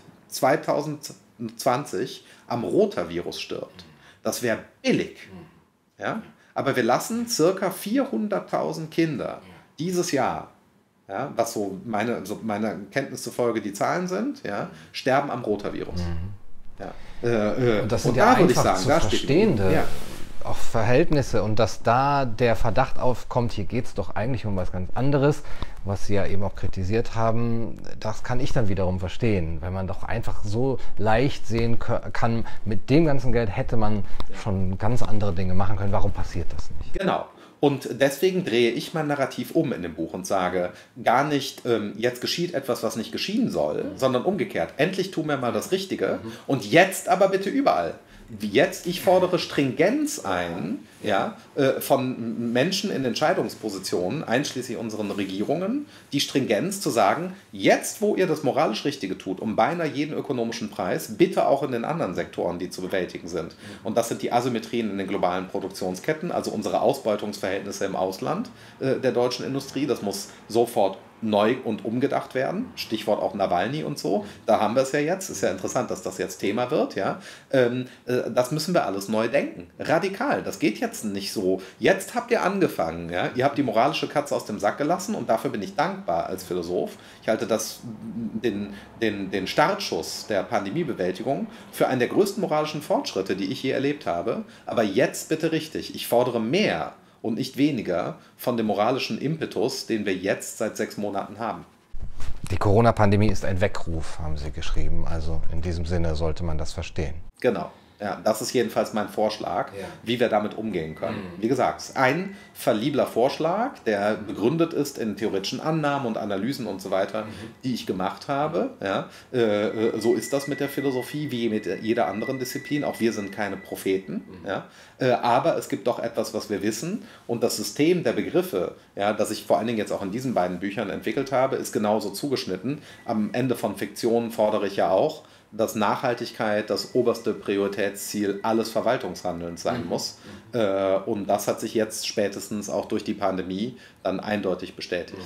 S1: zweitausendzwanzig am Rotavirus stirbt? Das wäre billig. Ja? Aber wir lassen circa vierhunderttausend Kinder dieses Jahr, ja, was so meine, so meine Kenntnis zufolge die Zahlen sind, ja, sterben am Rotavirus. Mhm. Ja. Äh, äh,
S2: und das sind
S1: und
S2: ja
S1: da würde ich
S2: einfach
S1: sagen,
S2: zu
S1: da
S2: verstehende
S1: steht, ja.
S2: auch Verhältnisse, und dass da der Verdacht aufkommt, hier geht es doch eigentlich um was ganz anderes, was Sie ja eben auch kritisiert haben, das kann ich dann wiederum verstehen, wenn man doch einfach so leicht sehen kann, mit dem ganzen Geld hätte man schon ganz andere Dinge machen können. Warum passiert das nicht?
S1: Genau. Und deswegen drehe ich mein Narrativ um in dem Buch und sage, gar nicht, ähm, jetzt geschieht etwas, was nicht geschehen soll, mhm. sondern umgekehrt. Endlich tun wir mal das Richtige mhm. und jetzt aber bitte überall. Jetzt, ich fordere Stringenz ein, ja, äh, von Menschen in Entscheidungspositionen, einschließlich unseren Regierungen, die Stringenz zu sagen, jetzt, wo ihr das moralisch Richtige tut, um beinahe jeden ökonomischen Preis, bitte auch in den anderen Sektoren, die zu bewältigen sind. Und das sind die Asymmetrien in den globalen Produktionsketten, also unsere Ausbeutungsverhältnisse im Ausland äh, der deutschen Industrie. Das muss sofort neu und umgedacht werden. Stichwort auch Nawalny und so. Da haben wir es ja jetzt. Ist ja interessant, dass das jetzt Thema wird. Ja? Ähm, äh, das müssen wir alles neu denken. Radikal. Das geht jetzt nicht so. Jetzt habt ihr angefangen. Ja? Ihr habt die moralische Katze aus dem Sack gelassen und dafür bin ich dankbar als Philosoph. Ich halte das, den, den, den Startschuss der Pandemiebewältigung für einen der größten moralischen Fortschritte, die ich je erlebt habe. Aber jetzt bitte richtig. Ich fordere mehr und nicht weniger von dem moralischen Impetus, den wir jetzt seit sechs Monaten haben.
S2: Die Corona-Pandemie ist ein Weckruf, haben Sie geschrieben. Also in diesem Sinne sollte man das verstehen.
S1: Genau. Ja, das ist jedenfalls mein Vorschlag, ja. wie wir damit umgehen können. Mhm. Wie gesagt, ein verliebler Vorschlag, der begründet ist in theoretischen Annahmen und Analysen und so weiter, mhm. die ich gemacht habe. Ja, äh, so ist das mit der Philosophie wie mit jeder anderen Disziplin. Auch wir sind keine Propheten. Mhm. Ja, äh, aber es gibt doch etwas, was wir wissen. Und das System der Begriffe, ja, das ich vor allen Dingen jetzt auch in diesen beiden Büchern entwickelt habe, ist genauso zugeschnitten. Am Ende von Fiktionen fordere ich ja auch, dass Nachhaltigkeit das oberste Prioritätsziel alles Verwaltungshandelns sein mhm. muss. Äh, und das hat sich jetzt spätestens auch durch die Pandemie dann eindeutig bestätigt.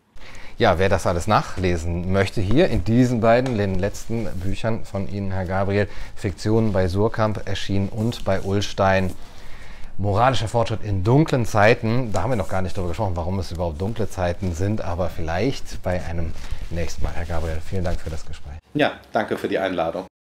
S2: Ja, wer das alles nachlesen möchte, hier in diesen beiden, den letzten Büchern von Ihnen, Herr Gabriel, Fiktionen bei Suhrkamp erschienen und bei Ullstein, moralischer Fortschritt in dunklen Zeiten. Da haben wir noch gar nicht darüber gesprochen, warum es überhaupt dunkle Zeiten sind, aber vielleicht bei einem nächsten Mal. Herr Gabriel, vielen Dank für das Gespräch.
S1: Ja, danke für die Einladung.